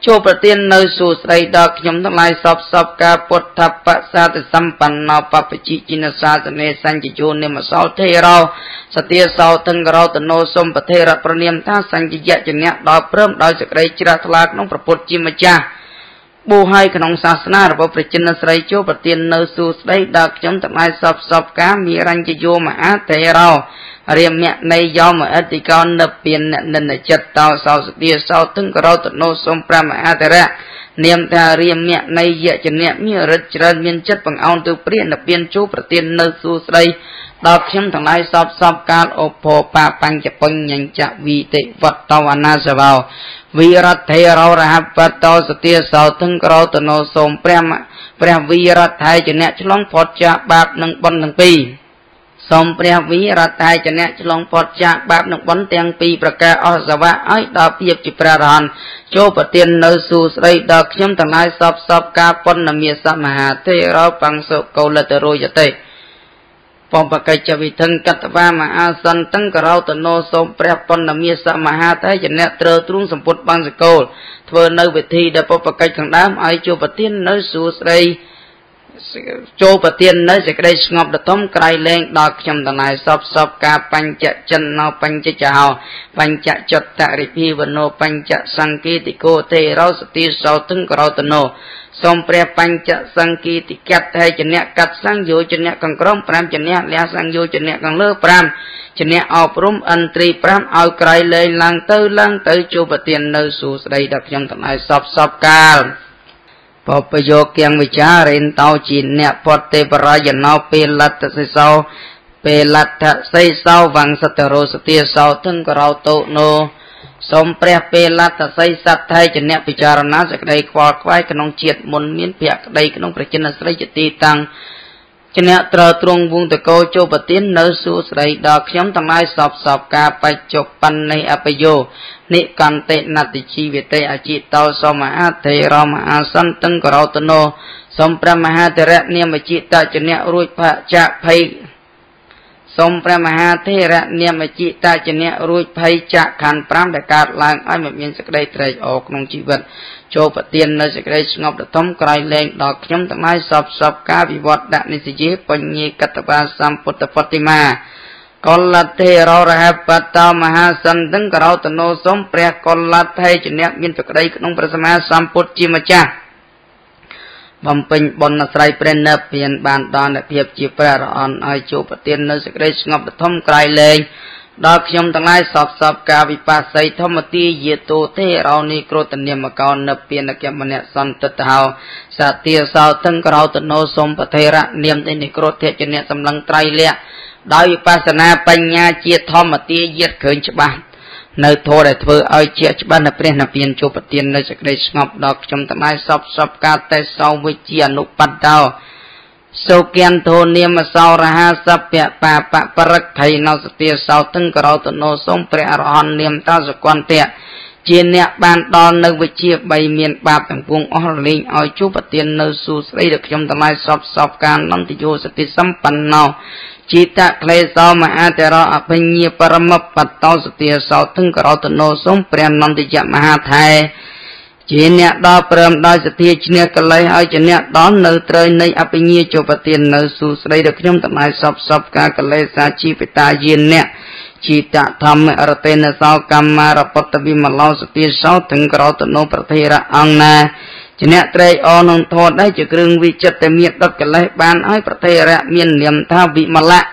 ចូលប្រទាននៅសួស្តីដល់ខ្ញុំទាំងឡាយសពសពការពុទ្ធបសាទសម្បណ្ណោបព្វជិចិនសាសនេសញ្ញយោនិមសោថេរោសទាសោតង្ករោតនោសុំប្រធេរៈប្រនាមថាសញ្ញយៈជាអ្នកដល់ព្រមដោយសេចក្តីជ្រះថ្លាក្នុងព្រះពុទ្ធជាម្ចាស់បួសឲ្យក្នុងសាសនារបស់ព្រះចិនស្រីចូលប្រទាននៅសួស្តីដល់ខ្ញុំទាំងឡាយសពសពការមីរញ្ញយោមហាថេរោរាមៈនៃយោមអតិកោនិព្វាននិន្នចិត្តតោសោសទាសោតង្ករោតនោសុំព្រះមហាថេរៈនាមថារាមៈនៃយៈជាអ្នកមានរិទ្ធច្រើនមានចិត្តបង្អោនទៅព្រះនិព្វានចូលប្រទាននៅសួស្តីដល់ខ្ញុំទាំងឡាយសពសពកាលអភោបបញ្ចបញ្ញញ្ចវិតិវត្តវនាសវោវិរដ្ឋេរោរហបតោសទាសោទង្ករោតនោសូមព្រះព្រះវិរដ្ឋេជាអ្នកឆ្លងផុតចាកបាបនិងបុណ្យទាំងពីរសូមព្រះវិរដ្ឋេជាអ្នកឆ្លងផុតចាកបាបនិងបុណ្យទាំងពីរប្រការអស់សវៈឲ្យដល់ភាពជាព្រះរហន្តចូលប្រទាននៅសួស្តីដល់ខ្ញុំទាំងឡាយសពសពការពុណ្ណមាសមហាថេរោបង្សុកោលតរោយតេបំបកិច្ចវិធិកតវាមហាសន្តង្ករោតនោសូមព្រះពុណ្ណមាសមហាថេរជាអ្នកត្រើទ្រូងសម្ពុតបង្សកោលធ្វើនៅវិធីដែលបំបកិច្ចខាងដើមឲ្យចូលប្រទាននៅសួស្តីចូលប្រទាននៅសេចក្តីស្ងប់ដុំក្រៃលែងដល់ខ្ញុំទាំងឡាយសពសពការបញ្ចចិនោបញ្ចចោបញ្ចចតរិភិវណោបញ្ចសង្កេតិកោទេរោសតិសោទង្ករោតនោសូមព្រះបញ្ចសង្កេតិកតហើយជាអ្នកកាត់សង្យោជាអ្នកកង្ក្រមប្រាំជាអ្នកលះសង្យោជាអ្នកកង្លើប្រាំជាអ្នកអប់រំឥន្ទ្រីប្រាំឲ្យក្រៃលែងឡើងទៅឡើងទៅចូលប្រទាននៅសួស្តីដល់ខ្ញុំទាំងឡាយសពសពកាលបបយោគៀងវិចារិនតោជីអ្នកពតទេបរាយណោពេលតសិសោពេលតសៃសោវង្សតរោសទាសោទង្ករោតោនោសូមព្រះពេលតសៃសត្ថៃជាអ្នកពិចារណាសេចក្តីខ្វល់ខ្វាយក្នុងជាតិមុនមានភក្តីក្នុងព្រះចិនស្រីជាទីតាំងជាអ្នកត្រូវទ្រង់វងតកោចូលប្រទាននៅសួស្តីដល់ខ្ញុំទាំងឡាយសពសពការបច្ចុប្បន្ននៃអបយោនិកន្តេណតិជីវិតេអចិតោសមហាថេរមហាសន្តង្ករោតនោសូមព្រះមហាថេរៈនាមអចិតជាអ្នករួចភៈចាភ័យសូមព្រះមហាថេរៈនាមអចិតជាអ្នករួចភ័យចាក់ខណ្ឌប្រាំដែលកើតឡើងឲ្យមិនមានសេចក្តីត្រេកអរក្នុងជីវិតចូលប្រទាននៅសេចក្តីស្ងប់ដុំក្រៃលែងដល់ខ្ញុំទាំងឡាយសពសពការវិវត្តដនិសយេបញ្ញេកតវាសម្ពុទ្ធបតិមាកុលតេរោរហបតោមហាសន្តង្ករោតនោសូមព្រះកុលតេជាអ្នកមានសេចក្តីក្នុងព្រះសម្មាសម្ពុទ្ធជាម្ចាស់បំពេញបុណ្យស្រ័យព្រះនិព្វានបានដល់នូវភាពជាព្រះរហន្តឲ្យចូលប្រទាននៅសេចក្តីស្ងប់ដុំក្រៃលែងដល់ខ្ញុំទាំងឡាយសពសពការវិបស្សីធម្មទាយេតោទេរោនិក្រតនិមកោនិព្វានគមនៈសន្តតោសទាសោទង្ករោតនោសូមប្រធេរៈនាមទេនិក្រតជាអ្នកសម្លឹងត្រៃលក្ខដោយវិបស្សនាបញ្ញាជាធម្មទាយេតឃើញច្បាស់នៅធម៌ដែលធ្វើឲ្យជាច្បាស់នៅព្រះនិព្វានចូលប្រទាននៅសេចក្តីស្ងប់ដល់ខ្ញុំទាំងឡាយសពសពការតេសោវិជាអនុបត្តោសូគិនធោនាមសោរហាសពៈបាបបរិក្ខៃណោសទាសោទង្ករោតនោសូមព្រះអរហន្តនាមតសកន្តៈជាអ្នកបានដល់នៅវិជាបីមានបាបទាំងពួងអស់រលែងឲ្យជួបប្រទាននៅសួស្តីដល់ខ្ញុំទាំងឡាយសពសពការនន្ទយោសតិសម្បណ្ណោជីតក្លេសោមហាតរោអភិញ្ញាបរមបតោសទាសោទង្ករោតនោសូមព្រះនន្ទយមហាថេរជាអ្នកដល់ព្រមដោយសទ្ធាឈ្នះកលេសឲ្យជាអ្នកដល់នៅត្រូវនៃអភិញ្ញាចូលប្រទាននៅសួស្តីដល់ខ្ញុំទាំងឡាយសពសពការកលេសាជីវិតាយានអ្នកជីតធម្មរតេនសោកម្មារពតវិមឡោសទាសោទង្ករោតនោប្រធេរៈអង្គណាជាអ្នកត្រេកអរនឹងធម៌ដែរជាគ្រឿងវិចិត្រមានដុតកលេសបានឲ្យប្រធេរៈមាននាមថាវិមលៈ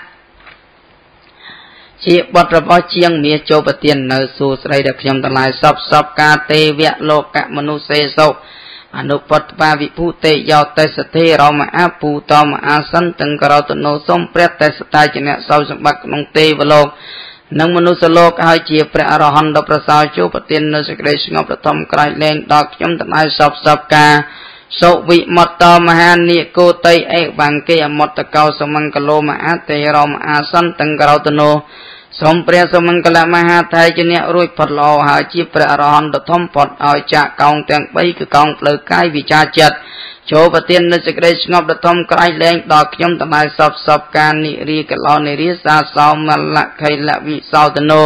ជាបុត្ររបស់ជាងមាសចូលប្រទាននៅសួស្តីដល់ខ្ញុំទាំងឡាយសពសពការទេវៈលោកៈមនុស្សេសុអនុបត្តបាវិភូទេយោតេសទេរមអពូតមអាសន្តង្ករោតនោសូមព្រះតេសតាជាអ្នកសោសម្បត្តិក្នុងទេវលោកនិងមនុស្សលោកហើយជាព្រះអរហន្តដ៏ប្រសើរចូលប្រទាននៅសេចក្តីស្ងប់ដុំក្រៃលែងដល់ខ្ញុំទាំងឡាយសពសពការសុវិមត្តមហានិកោតៃអេវង្កេអមត្តកោសមង្គលោមហាទេរមអាសន្តង្ករោតនោសូមព្រះសមង្គលមហាថេរជាអ្នករួចផុតល្អហើយជាព្រះអរហន្តធំផុតឲ្យចាកកោងទាំងបីគឺកោងផ្លូវកាយវិចារចិត្តចូលប្រទាននៅសេចក្តីស្ងប់ដុំក្រៃលែងដល់ខ្ញុំទាំងឡាយសពសពការនិរិកលោនិរិសាសោមលៈខៃលវិសោតនោ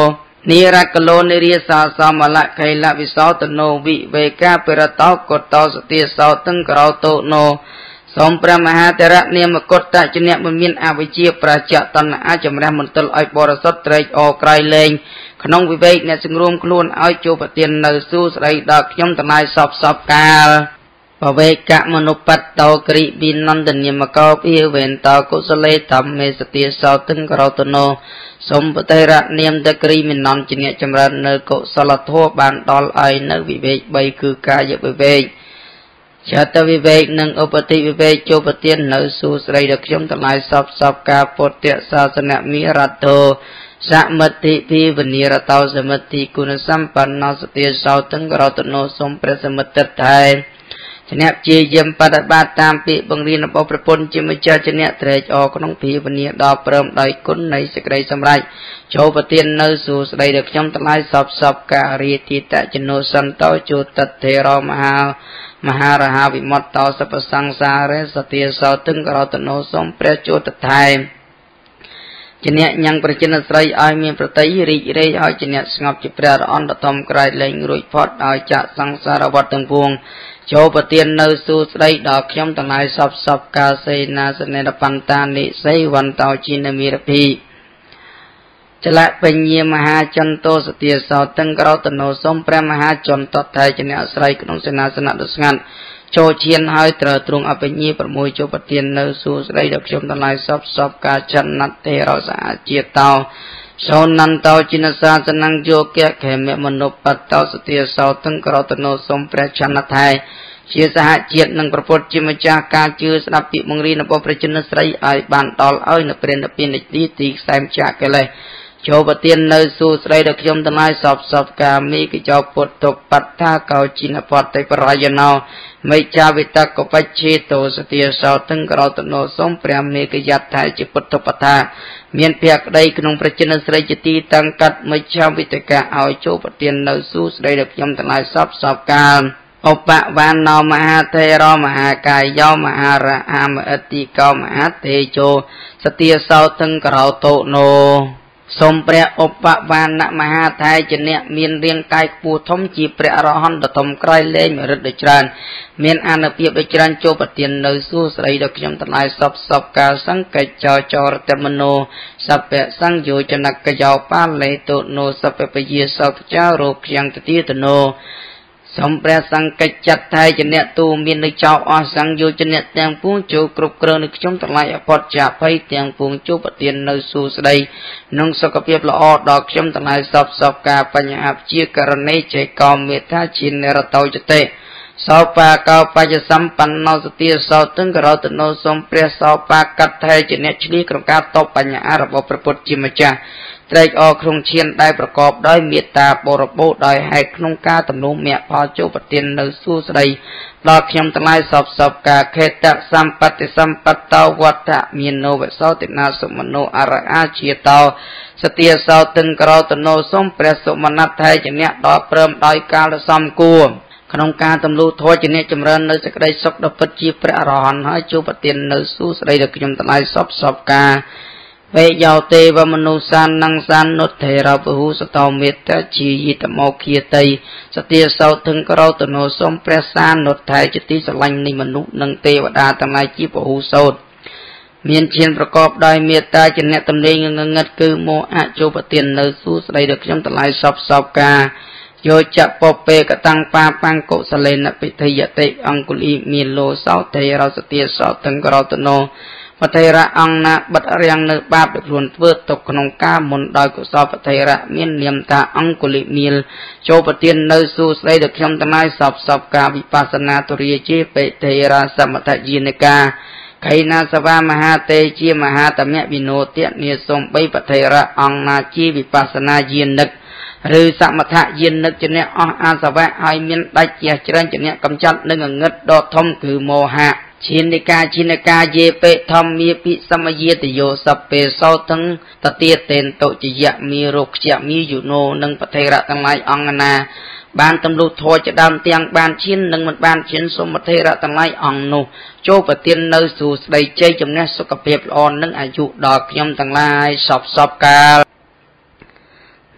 นิรักโลนิริสาสามละไคละวิสาวตโนวิเวกาเปรตาวกตาวสติสาวตึงกราวโตโนสมพระมหาเถระเนียมกตตะจเนมันมีอวิจีประจักตันอาจมรมันตลอยบรสตเตรออกไกลเลงขนมวิเวกเนี่ยจึงรวมคล้วนเอาโจปเตียนในสู้ใส่ดอกย่อมตนายสอบสอบกาลปเวกะมนุปัตตอกริบินนันเดนิมกาวพิเวนตากุสเลธรรมเมสติสาวตึงกราวตโนสมปเทระเนียมตะกรีมินนันจเนจมรเนกุสลทัวบานดอลไอเนวิเวกใบคือกายวิเวกชาตวิเวกนังอุปติวิเวกโจปเตียนในสู้ใส่ดอกย่อมตนายสอบสอบกาปเตศาสนามิรัตโตสัมมติพิวนิรตาวสมติคุณสัมปันนสติสาวตึงกราวตโนสมประสมตไทยชนะเจียมปฏิบัติตามปีบังรีนปประพลจิมเจาชนะเตรจอขนมผีวนิดาเปิมได้คุณในสกายสมัยโจปเตียนในสู่สไลเด็กย่อมตนายสอบสอบการีติตะจโนสันโตจุตเทรมหามหาราหาวิมัตตาสัพสังสารเรสติสาวตึงกราวตโนสมประจุตไทยจเนยังประจินสไรอามีประตัยริเรยอาจเนสงบจิเปรย์อันตมกลายเลงรุยพอดอาจะสังสารวัตตังพวงโจปเตียนในสู่สไรดอกย่อมตนายสับสับกาเซนาสเนรปันตานิไซวันตาจินมีรพีจละปัญญมหาจันโตสติสาวตังกราวตโนสมพระมหาจันตไทยจเนสไรขนมเสนาสนะดุสงันโจเชียนหายตรตรงอภิญีประมวยโจปเตียนในสู่สไรดอกย่อมตนายสับสับกาจันนัตเทเราสาเจียตาวสาวนันตาวจินสาสนังโยเกะเขมมนุปัตตาวสติสาวตังกราวตโนสมพระจันนัตไทยเชียสหเจียนังประพฤติจิมจาการจือสนับปิมงรีนปประจินสไรไอบานตอลเอ้ยนเปรนปินดีตีแซมจากกันเลยโจปเตียนในสู่สไรดอกยมตนายสอบสอบกามีกิจปุตตปัตตาเกาจินปอดไตปรายนาวไม่จาวิตากปัจเจโตสติสาวตึงกราวตโนสมเปรียมมีกิจยัตไทยจิปุตตปัตตาเมียนเพียกใดขนมประจินสไรจิตีตังกัดไม่จาวิตากาเอาโจปเตียนในสู่สไรดอกยมตนายสอบสอบกาอุปวานนามหาเทรมหากายยมหาระหามอติกามหาเทโจสติสาวตึงกราวโตโนสมเปรียอุปวานมหาไทยจเนมีนเรียงกายปูทมจีเปรียอรหันตทมใกล้เล่มฤดจรันเมียนอานเปียบจรันโจปเตียนในสู้สไรดอกยมตนายสอบสอบกาสังเกจจอจอรเตมโนสัพเปสังโยจนักกยาวปาเลโตโนสัพเปปเยสัพเจ้าโรคยังตติตโนสมประสังกัจจัตไทยจเนตูมีในเจ้าอาสังโยจเนเตียงปูจูกรุบกระนึกชมตะไลอภจจะไปเตียงปูจูปเตียนในสู่สไดนงสกเปียบละออดอกชมตะไลสอบสอบกาปัญญาเจียกรณีใจกอมเมธาชินเนรตาวจเตสาวปากาวปัจสัมปันนสติสาวตึงกราวตโนสมเปรียสาวปากัตไทยจเนชลีกรมการตบปัญญาระบบประพุทธจิมจาไตรอครงเชียนได้ประกอบด้วยเมตตาบริบูรณ์โดยให้คงกาตำนุเมียพอจูปเตียนในสู้สไลดอกยมตะไลสอบสอบกาเขตสัมปติสัมปัตตาวัฏมีโนเวสาวตินาสมโนอาระอาเชียตาสติสาวตึงกราวตโนสมเปรสมนัตไทยจเนดอกเพิ่มโดยกาลสัมกูขนมการตำลูทวจเนจำเริญในสกได้สกดปัจจีพระอรหันต์ให้จูปเตียนในสู้สไลดอกยมตะไลสอบสอบกาเวยาวเตวมนุสานังสานนุเทระปหุสตาวเมตตาจียิตโมเคียตัยสติสาวถึงกราวตโนสมเปรสานนุไทยจติสลังนิมนุนังเทวดาทั้งหลายจีปหุสดเมียนเชียนประกอบด้วยเมตตาจเนตำเลงเงงัดคือโมอะโจปเตียนในสู้สไลเด็กยมตะไลสอบสอบกาโยจะปเปกตังปาปังโกสเลนปิทยเตอังกุลีมีโลสาวเทเราสติสาวถึงกราวตโนปเทระอังนาบัดเรียงเนื้อบาปส่วนเพื่อตกขนมก้ามนดอยกุศลปเทระเมียนเนียมตาอังกุลิมีลโจปเตียนในสู่สไลเด็กยมตนายสอบสอบกาวิปัสนาตุริยเจเปเทระสมถยินกาไขนาสวามหาเตจีมหาตเมวิโนเตียเนียสมไปปเทระอังนาจีวิปัสนายินนึกหรือสมถะยินนึกจะเนี่ยออาสวะไอเมียนได้เจียจรันจะเนี่ยกำจัดนึกเงิดดอทมคือโมหะชินิกาชินกาเยเปธรรมมีปิสมยติโยสเปโซทั้งตเตียเตนโตจิยะมีโรคจะมีอยู่โนนึงปเทระทั้งหลายอังนาบานตำลุโทจะดำเตียงบานชิ้นนึงมันบานชิ้นสมปเทระทั้งหลายอังโนโจปเตียนในสู่ใดใจจำแนกสุขเพียบอ่อนนึงอายุดอกยมทั้งหลายสอบสอบกาล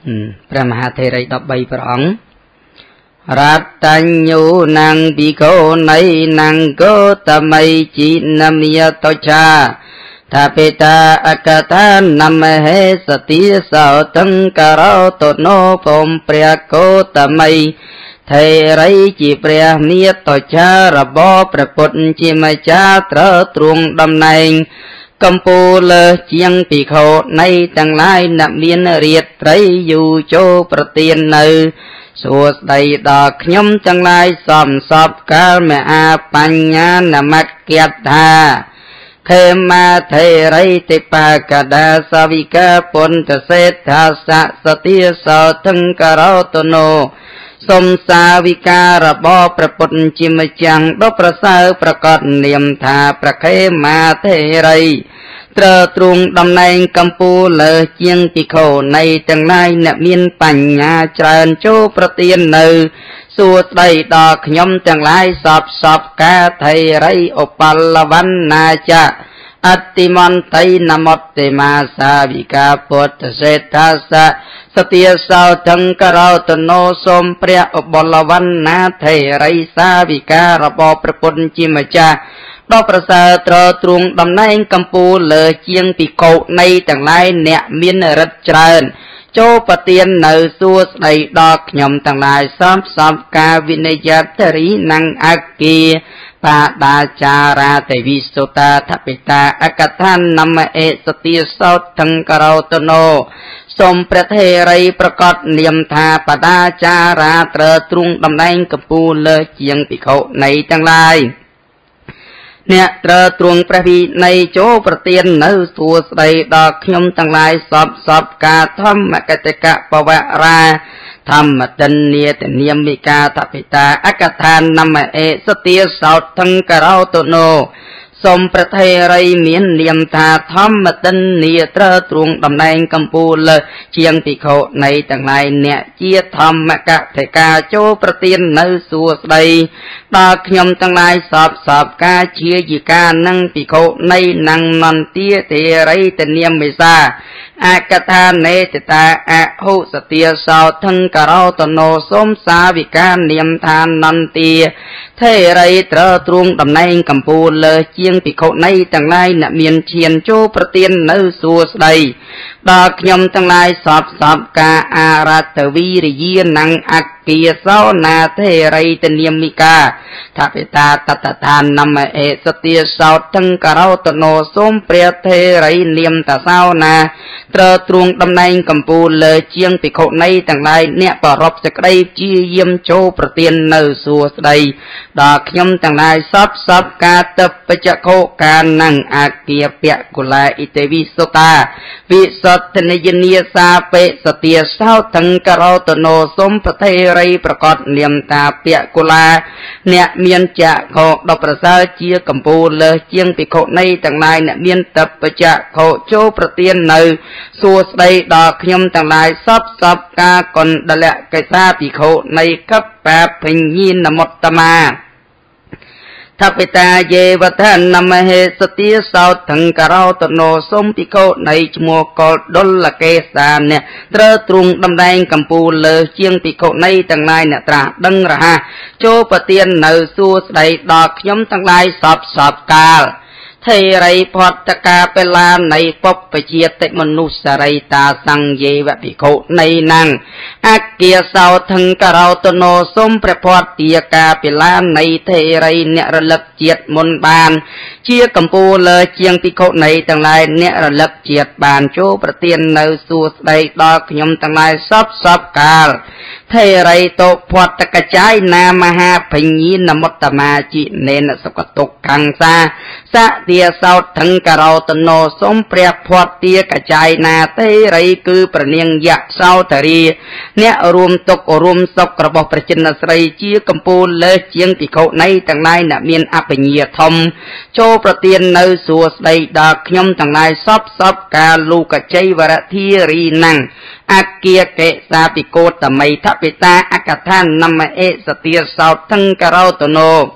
ព្រះមហាថេរីដប់បីព្រះអង្គរតញ្ញូណាំងភិក្ខុនៃណាំងកោតមៃជីនមិយតោចាថាបេតាអកតានមហេសតិសោតង្ករោតនោ ពំព្រះកោតមៃថេរីជាព្រះមាតចារបស់ព្រះពុទ្ធជាម្ចាស់ត្រូវទ្រង់តំណែងកំពូលលើជាងភិក្ខុនៃទាំងឡាយអ្នកមានរាត្រីយូរចូលប្រទាននៅសួស្ដីដល់ខ្ញុំទាំងឡាយសំសពកាលមហាបញ្ញានមក្យថាខេមាថេរីតិបាកដាសាវិកាពុទ្ធសេដ្ឋាសសតិសោតង្ករោតនោសូមសាវិការរបស់ព្រះពុទ្ធជាម្ចាស់ដ៏ប្រសើរប្រកបនាមថាព្រះខេមាថេរីត្រូវទ្រង់តំណែងកំពូលលើជាងភិក្ខុនៃទាំងឡាយអ្នកមានបញ្ញាច្រើនចូលប្រទាននៅសួស្ដីដល់ខ្ញុំទាំងឡាយសពសពកាថេរីឧបលវណ្ណាចៈអតិមន្តីនមតេមាសាវិកាពុទ្ធសេដ្ឋាសៈសតិសោតង្ករោតនោសូមព្រះឧបលវណ្ណាថេរីសាវិការរបស់ព្រះពុទ្ធជាម្ចាស់ដ៏ប្រសើរត្រូវទ្រង់តំណែងកំពូលលើជាងភិក្ខុនៃទាំងឡាយអ្នកមានរិទ្ធច្រើនចូលប្រទាននៅសួស្ដីដល់ខ្ញុំទាំងឡាយសំសំការវិនយតរីណង្អគាបាដាចារាទេវិសុតាថបិតាអកថាននមអេសតិសោតង្ករោតនោសូមព្រះថេរីប្រកាសនាមថាបដាចារាត្រូវទ្រង់តំណែងកំពូលលើជាងភិក្ខុនៃទាំងឡាយអ្នកត្រូវទ្រង់ព្រះវិន័យចូលប្រទាននៅសួស្ដីដល់ខ្ញុំទាំងឡាយសពសពការធម្មកតិកៈបវរាធម្មតិនេតនិយមិកាតពិតាអកថាននមអេសតិសោតង្ករោតនោសូមព្រះថេរីមាននាមថាធម្មតិនេត្រូវទ្រង់តំណែងកំពូលលើជាងភិក្ខុនៃទាំងឡាយអ្នកជាធម្មកតិកាចូលប្រទាននៅសួស្ដីដល់ខ្ញុំទាំងឡាយសពសពការជាយិកានឹងភិក្ខុនៃនឹងនន្ទាទេរីតនាមិសាអកថានេតតាអហុសទាសោថង្ករោតនោសូមសាវិកានាមថានន្ទាថេរីត្រូវទ្រង់តំណែងកំពូលលើជាងភិក្ខុនៃទាំងឡាយអ្នកមានឈានចូលប្រទាននៅសួស្ដីដល់ខ្ញុំទាំងឡាយសពសពការអារតវីរិយាណង្អគាសោណាថេរីតនាមិកាថាបេតាតតតាននមអេសទាសោតង្ករោតនោសូមព្រះថេរីនាមតាសោណាត្រូវទ្រង់តំណែងកំពូលលើជាងភិក្ខុនៃទាំងឡាយអ្នកប្រពសក្តីជាយាមចូលប្រទាននៅសួស្ដីដល់ខ្ញុំទាំងឡាយសពសពការតបចក្ខុការណង្អគាពៈគុលាអ៊ីទេវិសុតាវិសុទ្ធនិយនីសាបេសទាសោតង្ករោតនោសូមប្រថេរីប្រកាសនាមតាពៈគុលាអ្នកមានចក្ខុដ៏ប្រសើរជាកំពូលលើជាងភិក្ខុនៃទាំងឡាយអ្នកមានតបចក្ខុចូលប្រទាននៅសួស្ដីដល់ខ្ញុំទាំងឡាយសពសពការកុណ្ដលកេសាភិក្ខុនៃកប្បាភញ្ញីនមត្តមាថបិតាយេវធនមហេសទាសោតង្ករោតនោសូមភិក្ខុនៃឈ្មោះកុលដុលកេសាអ្នកត្រូវទ្រង់តំណែងកំពូលលើជាងភិក្ខុនៃទាំងឡាយអ្នកត្រាស់ដឹងរហ័សចូលប្រទាននៅសួស្ដីដល់ខ្ញុំទាំងឡាយសពសពកាលថេរីផតកាបេឡានៃពុព្វជាតិមនុស្សរិតាសង្យេវភិក្ខុនៃណាំងអគាសោថង្ករោតនោសូមព្រះផតទាកាបេឡានៃថេរីអ្នករលឹកជាតិមុនបានជាកំពូលលើជាងភិក្ខុនៃទាំងឡាយអ្នករលឹកជាតិបានចូលប្រទាននៅសួស្ដីដល់ខ្ញុំទាំងឡាយសពសពកាលថេរីតោផតកចាយណាមហាភញ្ញីនមត្តមាជីនេនសុគតុកੰសាសទាសោថង្ករោតនោសូមព្រះផតទាកចាយណាថេរីគឺប្រនាងយៈសោតរីអ្នករួមទុករួមសុខរបស់ព្រះចិនស្រីជាកំពូលលើជាងភិក្ខុនៃទាំងឡាយអ្នកមានអបញ្ញាធំចូលប្រទាននៅសួស្ដីដល់ខ្ញុំទាំងឡាយសពសពកាលូកជ័យវរធារីណੰអគាកេសាភិក្ខុតមីថបិតាអកថាននមអេសទាសោថង្ករោតនោ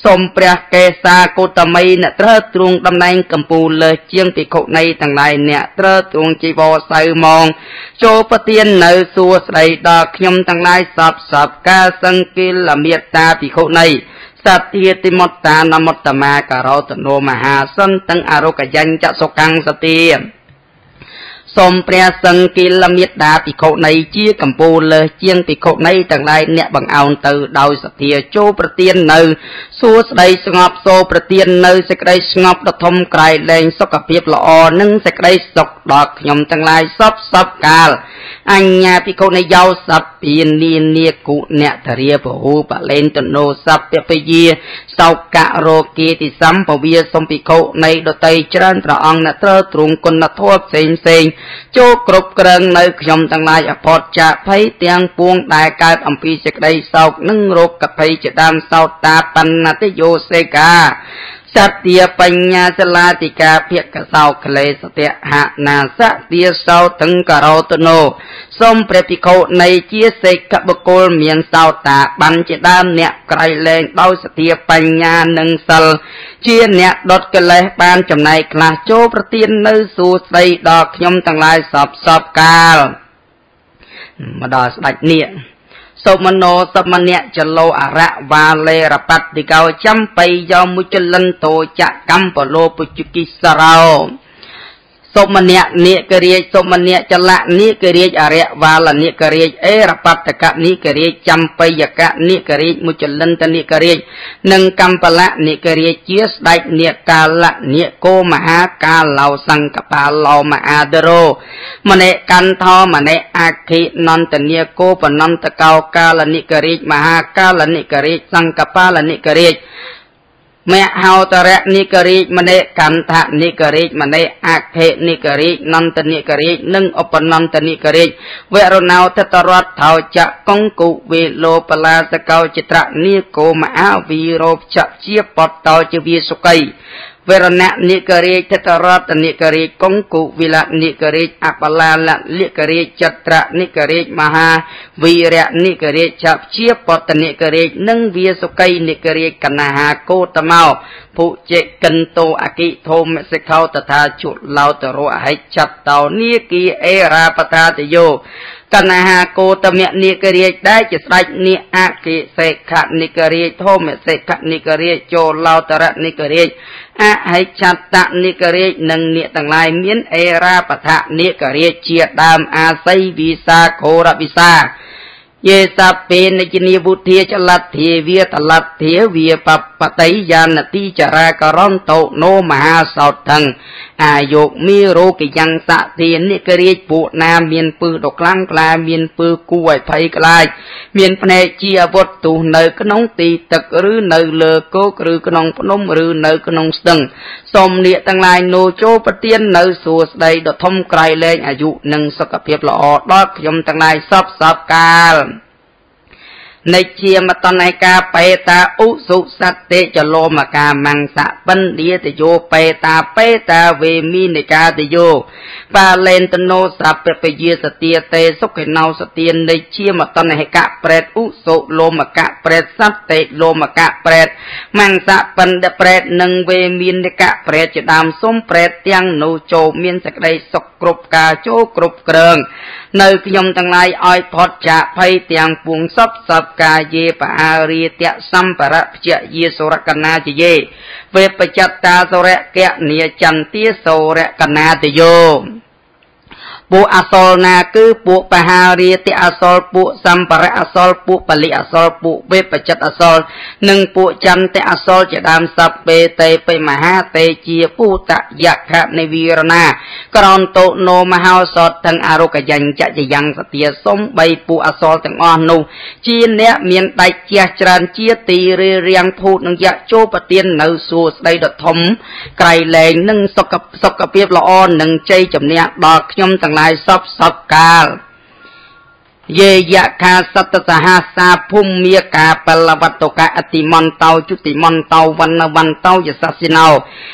សូមព្រះកេសាកូតមីអ្នកត្រូវទ្រង់តំណែងកម្ពូលលើជាងភិក្ខុនៃទាំងឡាយអ្នកត្រូវទ្រង់ជីវរសៅមងចូលប្រទាននៅសួស្ដីដល់ខ្ញុំទាំងឡាយសពសពការសង្គិលមេត្តាភិក្ខុនៃសត្យាតិមត្តានមត្តមាការោតនោមហាសន្តទាំងអរុកញ្ញចសុកាំងសទាសូមព្រះសង្គិលមេត្តាភិក្ខុនៃជាកម្ពូលលើជាងភិក្ខុនៃទាំងឡាយអ្នកបង្អោនទៅដោយសទ្ធាចូលប្រទាននៅសួស្ដីស្ងប់សូប្រទាននៅសេចក្តីស្ងប់ដ៏ធំក្រៃលែងសុខភាពល្អនិងសេចក្តីសុខដល់ខ្ញុំទាំងឡាយសពសពកាលអញ្ញាភិក្ខុនៃយោសពពានានាគុអ្នកធរាពហូបលេនតណោសពពយាសោករោគិតិសម្ភវាសំភិក្ខុនៃដតីច្រើនព្រះអង្គអ្នកត្រូវទ្រង់គុណធម៌ផ្សេងផ្សេងចូលគ្រប់គ្រងនៅខ្ញុំទាំងឡាយអផតចាភ័យទាំងពួងដែលកើតអំពីសេចក្តីសោកនិងរោគភ័យជាដើមសោតាបណ្ណតិយោសេកាសត្យាបញ្ញាសលាតិកាភិក្ខសោក្លេសតិហណាសទាសោតង្ករោតនោសូមព្រះភិក្ខុនៃជាសេកបុគ្គលមានសោតាបានជាដើមអ្នកក្រៃលែងដោយសទាបញ្ញានិងសិលជាអ្នកដុតកិលេសបានចំណែកខ្លះចូលប្រទាននៅសួស្ដីដល់ខ្ញុំទាំងឡាយសពសពកាលមកដល់ស្ដេចនេះសូមនោសមនៈចលោអរៈវាលេរបតិកោចំបៃយោមុចលន្តោចកម្មបលោពុជគិសារោសូមនៈនិករាជសូមនៈចលៈនិករាជអរិយវាលនិករាជអេរបតកនិករាជចំបៃយកៈនិករាជមុចលន្តនិករាជនិងកម្បលៈនិករាជជាស្ដេចនិកាលៈនិកោមហាកាឡោសង្កបាឡោមហាដរោម្នេកន្ធោម្នេអខិនន្តនិកោបនន្តកោកាលនិករាជមហាកាលនិករាជសង្កបាលនិករាជមហោតរៈនិករាជម្នេកន្ធៈនិករាជម្នេអខិនិករាជនន្តនិករាជនិងឧបនន្តនិករាជវរណោតតរដ្ឋោចកង្គុវេលោបលាសកោចិត្រនិកោមហាវីរោចជាបតោជាវាសុកៃវរណៈនិករាជតរតនិករាជកង្គុវិលនិករាជអបលាលនិករាជចត្រនិករាជមហាវីរៈនិករាជចជាបតនិករាជនិងវាសុកៃនិករាជកណ្ហាកោតមោភុជិកិនតោអគិធោមសិខោតថាជុឡោតរោអហិចតោនិគីអេរាបតាតយោកណ្ហាកោតមនិករាជដែលជាស្ដេចនិអគិសេខនិករាជធោមសិខនិករាជចោឡោតរនិករាជអហិចតនិករាជនិងអ្នកទាំងឡាយមានអេរាបថនិករាជជាដើមអាស័យវិសាខោរវិសាយេសាពេនិជនីវុធាចលត្ធាវាតលត្ធាវាបបតៃយានតិចរាករន្តោណោមហាសោថងអាយុមីរោគយ៉ាងសទានិករាជពួកណាមានពឹសដ៏ខ្លាំងក្លាមានពឹសគួរឲ្យភ័យខ្លាចមានភ្នែកជាអាវុធទុះនៅក្នុងទីទឹកឬនៅលើគោកឬក្នុងភ្នំឬនៅក្នុងស្ទឹងសូមនាគទាំងឡាយនោះចូលប្រទាននៅសួស្ដីដ៏ធំក្រៃលែងអាយុនិងសុខភាពល្អដល់ខ្ញុំទាំងឡាយសពសពកាលនៃជាមតនឯកាបេតាឧសុសត្តិចលោមកាមង្សបណ្ឌិតយោបេតាបេតាវេមីនិកាតយោបាលេនតណោសពពយាសទាតេសុខេណោសទាននៃជាមតនឯកប្រេតឧសុលោមកៈប្រេតសត្តិលោមកៈប្រេតមង្សបណ្ឌិតប្រេតនិងវេមីនិកៈប្រេតជាដើមសុំប្រេតទាំងនោះចូលមានសេចក្តីសុខគ្រប់ការចូលគ្រប់គ្រងនៅខ្ញុំទាំងឡាយឲ្យផុតចាកភ័យទាំងពួងសពសពកាយេបអារិយៈសម្បរៈភយយេសុរកណាជយេវេបចត្តាសុរៈកៈនិចន្ទាសុរៈកណាតយោពួកអសលណាគឺពួកបហារិយៈអសលពួកសម្បរៈអសលពួកបលិអសលពួកវេបចិត្តអសលនិងពួកចន្ទៈអសលជាដើមសព្វេតេបិមហាតេជាពុតយខនិវីរណាក្រនតោណោមហោសតទាំងអរុកយញ្ចចយ៉ាងសទាសំបីពួកអសលទាំងអស់នោះជាអ្នកមានដៃជះច្រើនជាទីរារាំងភូតនឹងយៈចូលប្រទាននៅសួស្ដីដ៏ធំក្រៃលែងនិងសុខសុខភាពល្អនិងជ័យជំនះដល់ខ្ញុំទាំងឡាយសពសពកាលយេយៈខាសតសហសាភូមិកាបលវត្តកៈអតិមន្តោជុតិមន្តោវណ្ណវន្តោយសសិណោ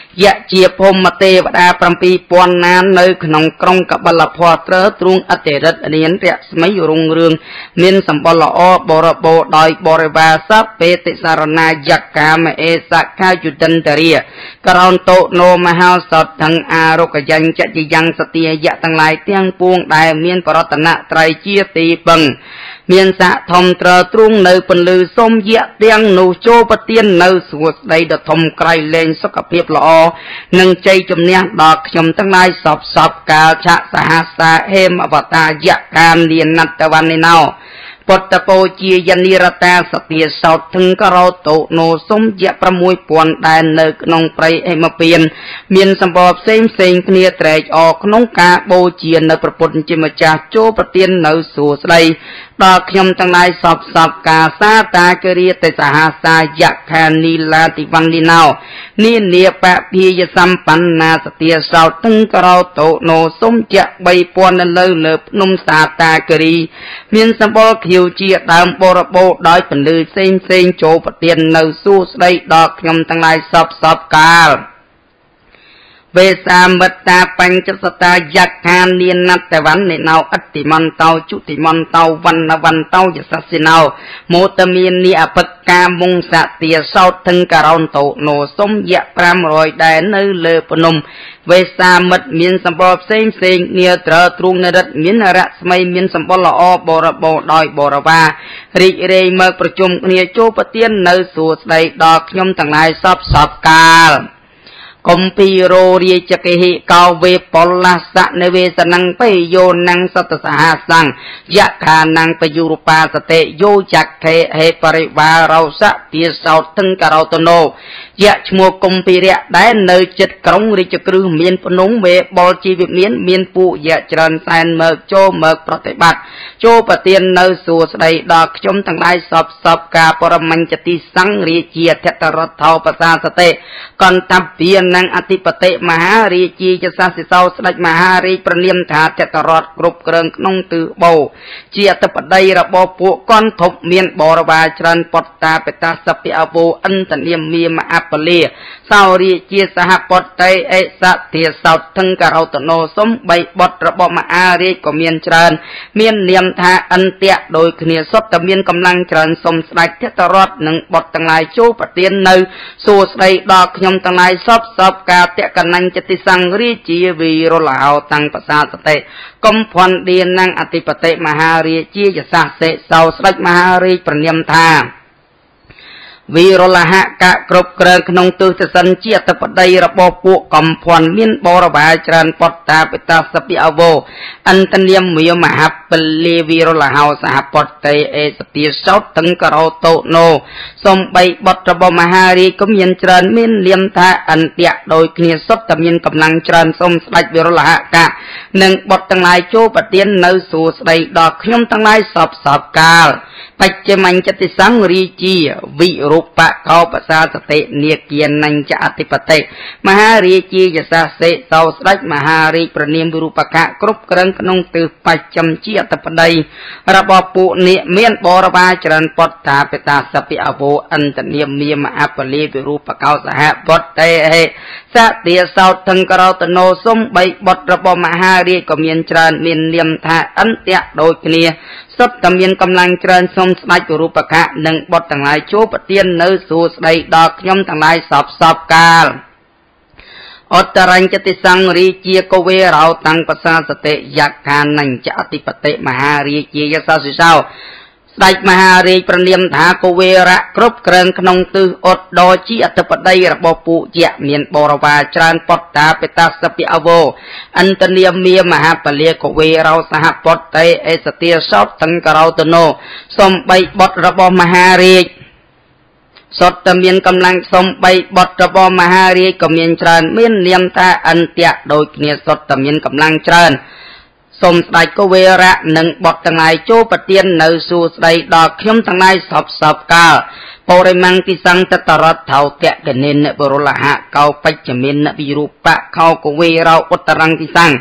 ยะเจียพมเทวดาปรำปีปอนนานในขนมกรงกับบลพอเตอตรุงอเตรัตเนียนเรียสมัยรุ่งเรืองเมียนสัมปลอบรโบดอยบริบาสัพเปติสารนายักกามเอสักขาจุดันตเรียกรอนโตโนมหาสดทั้งอารกยันจะจิยังสติยะทั้งหลายเตียงปวงได้เมียนปรัตนะไตรเจียตีบังเมียนสะทมเตอตรุงในปนลือส้มเยะเตียงนูโจปเตียนในสวดใดดทมไกรเลนสกเพียบละอหนึ่งใจจำเนียดอกขยมทั้งหลายสอบสอบกาชะสหัสาเฮมอวตายะการเรียนนัตวันในเนาปตโปจียันนิรตาสติสาวถึงกเราโตโนสมเยะประมวยปวนได้เนกนองไปเอมาเปลี่ยนเมียนสมบัติเซ็งเซ็งเนียแตรออกนองกาโบเจียนในประปุนจิมจ่าโจปเตียนในสู่สไลดอกขยมทั้งหลายสอบสอบกาซาตากเรียแต่สหาสายะคานีลาติวันดินาวนี่เนียปะพียสัมปันนาสติสาวถึงกเราโตโนสมเยะใบปวนในเลเลิบนุ่มสาตากรีเมียนสมบัติคิวเจียตามบรโบดอยเป็นลือเซ็งเซ็งโจปเตียนในสู้สไลดอกขยมทั้งหลายสอบสอบกาเวสามบัตตาปัญจสตายักขานเนียนนัตแต่วันในนาวอัติมันเตาจุติมันเตาวันนวันเตายศัสินาวโมตมีนีอภิกามุงสติยเศร้าถึงกรอนโตโนสมยะพรามรอยได้เนื้อเลปนมเวสามัดมีนสัมปอบเซ็งเซ็งเนียตรตรุงนรัตมีนระสมัยมีนสัมปละอบรโบดอยบรวาริเรยมาประชุมเนียโจปเตียนในสู่ใดดอกยมต่างหลายสอบสอบกาลคมปีโรเรียจเกหิกาเวปลาสะเนเวสนังไปโยนังสัตสหสังยะคานังไปยุรปาสเตโยจักเทเหปริวาเราสะเตียสาวถึงกเราตโนยะชมัวคมปีเรียได้เนยจิตกรงริจกรือเมียนปนุงเวบอลจีวิเมียนเมียนปูยะจรันแซนเมกโจเมกปฏิบัติโจปเตียนเนยสู่สไดดอกชมทั้งหลายสอบสอบกาปรมัญจติสังริเจียเทตรทาวปสาสเตก่อนทำเพียนนังอธิปเตมหารีจีจะสาสิเศร้าสดมหารีประเนียมถาเจตรอดกรุบเกริงนงตือโบเจียตปดได้ระบบปุก้อนทบเมียนบรวาจรันปตตาเปตาสปิอโบอันตเนียมมีมาอัปเลียเศร้ารีจีสหปตไตเอสเทียสาวทั้งกเราตโนสมใบบทระบบมหารีก็เมียนจรันเมียนเนียมถาอันเตียโดยเนียสดตเมียนกำลังจรันสมสลายเทตรอดหนึ่งบทต่างหลายโจปเตียนในสู่สลายดอกยมต่างหลายซอบซอบกาเตกันนังจติสังรีจีวีโรลาวตังภาษาสเตกมพรเดียนังอธิปเตมหารีจีจะสาเสเสาสลักมหารีประเนียมทาวีโรลหะกะกรบเกรงขนงตือสันเจียตปดายระบบปุกมพรมินบรบาจรันปตตาเปตาสปิอโวอันตเนียมมีมหาเปลีวีโรลหาวสหปตเตเอสติสาวถึงกเราโตโนสมใบบทระบบมหารีก็มีจรันมินเลียมทาอันเตียโดยเนียสดตมีนกำลังจรันสมสลายวีโรลหะกะหนึ่งบทตั้งหลายโจปเตียนในสู่สไดดอกขยมตั้งหลายสอบสอบกาลปัจจมันจติสังรีจีวิรุปะเขาภาษาสเตเนียเกียนนังจะอธิปเตมหารีจีจะสาเสเสาสลักมหารีประเนียมวิรุปะกะกรุบกรังขนงตือปัจจมเจียตปดายระบบปุเนเมียนบรวาจรันปตตาเปตาสปิอโวอันตเนียมเมียมอัปลีวิรุปะเขาสหปตเตเฮสเตียเสาทั้งกเราตโนสมใบบทระบบมหารีก็มีจรันมีเนียมทาอันเตียโดยเนียสดตมีนกำลังเจริญสมสลายวิรุปะกะหนึ่งบทต่างหลายโจปเตียนเนื้อสู่สไดดอกยมต่างหลายสอบสอบกาลอัตรัญจติสังรีเจียกเวเราตังภาษาสเตยักขานังจะอธิปเตมหารีเจียสาสิเศร้าสไดมหารีประเนียมถากเวระครบเกรงขนงตืออดดอจีอัตปดายระบบปุเจเมียนบรวาจรันปตตาเปตาสปิอโวอันตเนียมเมียมหาปเลียกเวเราสหปตเตเอสเตียสอดตังกเราตโนสมใบบทระบบมหารีสดตมีนกำลังสมใบบทระบบมหารีก็มีจรันเมียนเนียมตาอันเตียโดยเนียสดตมีนกำลังจรันสมสไดก็เวระหนึ่งบทต่างหลายโจปเตียนในสู่สไดดอกขยมทั้งหลายสอบสอบกาปริมังติสังตตรัตเท่าเตะกันเนนบรุลหะเกาปัจจมินวิรูปะเขาก็เวเราอุตรังติสัง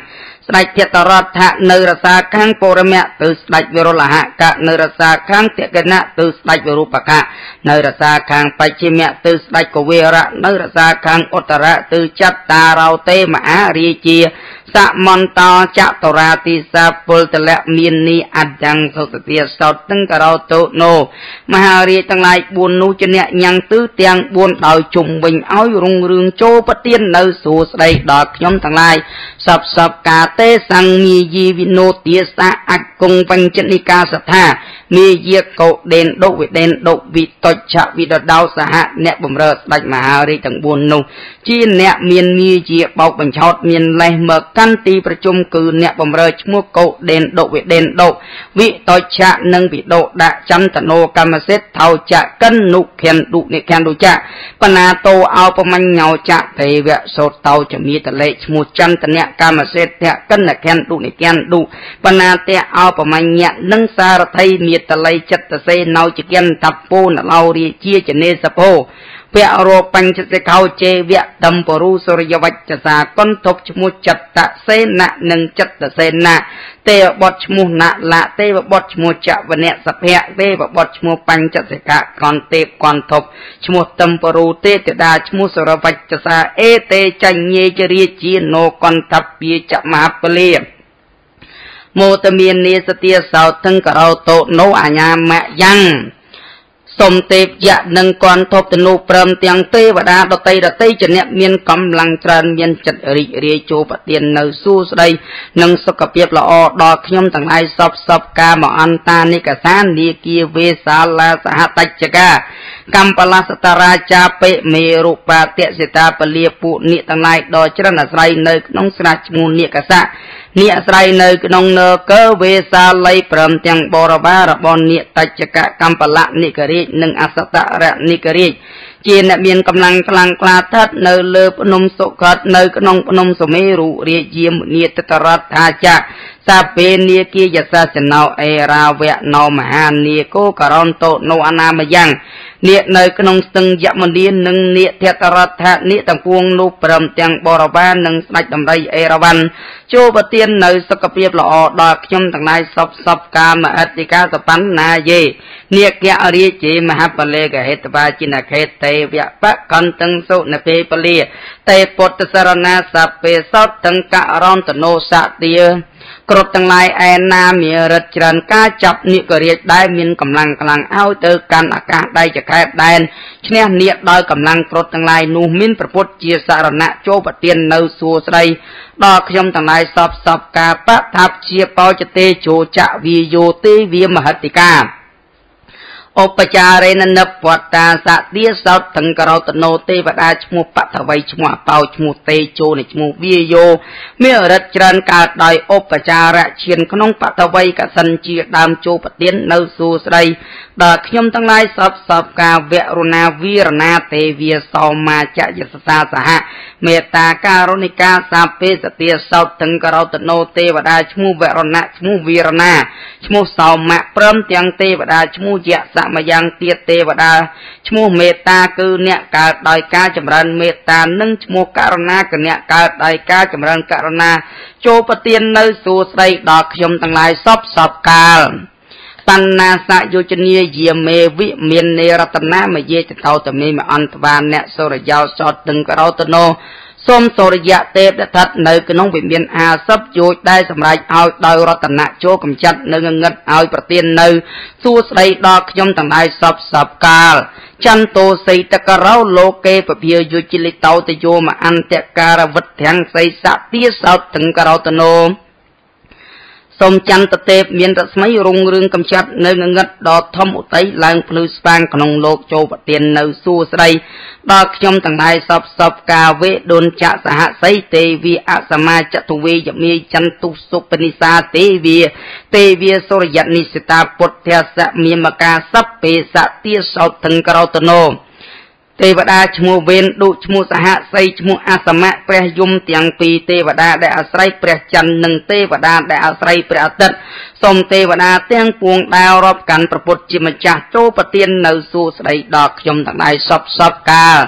ស្ដេចភតរដ្ឋៈនៅរសាខាងពរមៈទៅស្ដេចវិរុលហកៈនៅរសាខាងតកណៈទៅស្ដេចវិរូបកៈនៅរសាខាងបច្ចិមៈទៅស្ដេចកវេរៈនៅរសាខាងឧត្តរៈទៅចត្តារោទេមហារាជាសមន្តោចតរាទិសាពលតលៈមាននីអញ្ចឹងសុទទាសោតទាំងករោតោណូមហារាជទាំងឡាយបួននោះជាអ្នកញ៉ាំងទិសទាំងបួនដោយជុំវិញឲ្យរុងរឿងចូលប្រទាននៅសួស្ដីដល់ខ្ញុំទាំងឡាយសពសពកាទេសង្ឃមីយីវិណោទាសាអគង្គបញ្ចនិកាសថាមេយាកោដេនដុវិដេនដុវិតុច្ឆវិដដោសហអ្នកបំរើស្ដេចមហារាជទាំងបួននោះជាអ្នកមានមាជាបោកបញ្ឆោតមានលេះមកកាន់ទីប្រជុំគឺអ្នកបំរើឈ្មោះកោដេនដុវិដេនដុវិតុច្ឆនិងវិដោដាក់ចន្ទណោកម្មសិទ្ធថោចៈកិននុខិនឌុនិខិនឌុចៈបណាតោអោបមញ្ញោចៈទេវៈសោតោចមីតលេឈ្មោះចន្ទនៈកម្មសិទ្ធៈកិនខិនឌុនិខិនឌុបណាតៈអោបមញ្ញៈនិងសារថីមេតល័យចិត្តសេណៅចកិនតពោនឡោរាជាចនេសពោពៈរោបញ្ចសិកោជេវៈតំពរុសុរិយវច្ចសាកន្ធប់ឈ្មោះចត្តសេនៈនិងចត្តសេនៈទេវបុត្រឈ្មោះណលៈទេវបុត្រឈ្មោះចវនៈសភៈទេវបុត្រឈ្មោះបញ្ចសិកៈកន្ធទេពកន្ធប់ឈ្មោះតំពរុទេតតាឈ្មោះសុរវច្ចសាអេតេចញ្ញេជរាជាណោកន្ធពាចមហាពលាមោតមាននេសទាសោទាំងករោតោណូអញ្ញាមយ៉ាងសុំទេពយៈនិងកន្ធប់ទនុព្រមទាំងទេវតាដតីដតីជាអ្នកមានកម្លាំងច្រើនមានចិត្តរីករាយចូលប្រទាននៅសួស្ដីនិងសុខភាពល្អដល់ខ្ញុំទាំងឡាយសពសពកាមអន្តានិកសានីគាវេសាលាសហតច្ចកាកម្បលសតរាចាបិមេរូបាទសិតាពលាពុនិទាំងឡាយដ៏ច្រើនអាស្រ័យនៅក្នុងស្រះឈ្មោះនិកសៈអ្នកអាស្រ័យនៅក្នុងនគរវេសាល័យព្រមទាំងបរិវាររបស់និតច្ចកកម្បលនិករាជនិងអសតរនិករាជជាអ្នកមានកម្លាំងខ្លាំងក្លាស្ថិតនៅលើភ្នំសុខតនៅក្នុងភ្នំសុមេរុរាជាមនីតតរដ្ឋាចៈសាពេនីគាយសាសណោអេរាវៈណោមហានីកោករន្តោណោអនាមយ៉ាងនាគនៅក្នុងស្ទឹងយមនីនិងនាគធតរដ្ឋៈនាគទាំងពួងនោះព្រមទាំងបរិវារនិងស្ដេចដំរីអេរវ័នចូលប្រទាននៅសុខភាពល្អដល់ខ្ញុំទាំងឡាយសពសពកាមអតិកាសបណ្ណាយេនាគរាជាមហាបលេកហេតបាចិនខេទេវៈបកន្តឹងសុនពេពលាទេពុទ្ធសរណាសពេសោតតង្ករន្តនោសទាគ្រប់ទាំងឡាយឯណាមានរិទ្ធច្រើនការចាប់និករាជដែលមានកម្លាំងខ្លាំងឲ្យទៅកាន់អាកាសដៃចខែបដែនឈ្នះនាគដោយកម្លាំងគ្រប់ទាំងឡាយនោះមានប្រពុតជាសារណៈចូលប្រទាននៅសួស្ដីដល់ខ្ញុំទាំងឡាយសពសពកាបថាបជាបោចទេជោចៈវិយោទេវាមហតិកាឧបចារេណនិពតតាសទាសោតទាំងករោតណោទេវតាឈ្មោះបតវ័យឈ្មោះបោឈ្មោះទេជោនៃឈ្មោះវាយោមានរិទ្ធច្រើនកើតដោយឧបចារៈឈានក្នុងបតវ័យកសិនជាដើមចូលប្រទាននៅសួស្ដីដល់ខ្ញុំទាំងឡាយសពសពការវរុណាវីរណាទេវាសោមាចយសសាសហមេត្តាការុណិកាសាពេសទាសោតទាំងករោតណោទេវតាឈ្មោះវរណៈឈ្មោះវីរណាឈ្មោះសោមៈព្រមទាំងទេវតាឈ្មោះយៈសមយ៉ាងទៀតទេវតាឈ្មោះមេត្តាគឺអ្នកកើតដោយការចម្រើនមេត្តានិងឈ្មោះករុណាគឺអ្នកកើតដោយការចម្រើនករុណាចូលប្រទាននៅសួស្ដីដល់ខ្ញុំទាំងឡាយសពសពកាលបណ្ណាសយោជនីយាមេវិមាននេរតនាមយេចតោតមេមអន្តវាអ្នកសុរយោសតទាំងករោតណោសូមសុរិយៈទេពដែលស្ថិតនៅក្នុងវិមានអាសពយោជដែលសម្រេចឲ្យដោយរតនៈចូលកំចាត់នៅងងឹតឲ្យប្រទាននៅសួស្ដីដល់ខ្ញុំទាំងឡាយសពសពកាលចន្ទោសីតករោលោកេពភាយុជិលិតោតយោមអន្តការវិទ្ធាំងសីសទាសោតទាំងករោតណោសូមចន្ទទេពមានរស្មីរុងរឿងកំចាត់នៅងងឹតដ៏ធំឧតីឡើងភ្លឺស្វាងក្នុងលោកចូលប្រទាននៅសួស្ដីដល់ខ្ញុំទាំងឡាយសពសពកាវេដុនចៈសហសីទេវីអសមាចតុវេយមេចន្ទុសុបនិសាទេវីទេវីសុរិយនិសិតាពុទ្ធសៈមេមកាសពេសទាសោតទាំងករោតណោទេវតាឈ្មោះវេនឌុឈ្មោះសហសីឈ្មោះអសមៈព្រះយមទាំងពីរទេវតាដែលអាស្រ័យព្រះច័ន្ទនិងទេវតាដែលអាស្រ័យព្រះអាទិត្យសូមទេវតាទាំងពួងដែលរាប់កាន់ព្រះពុទ្ធជាម្ចាស់ចូលប្រទាននៅសួស្ដីដល់ខ្ញុំទាំងឡាយសពសពកាល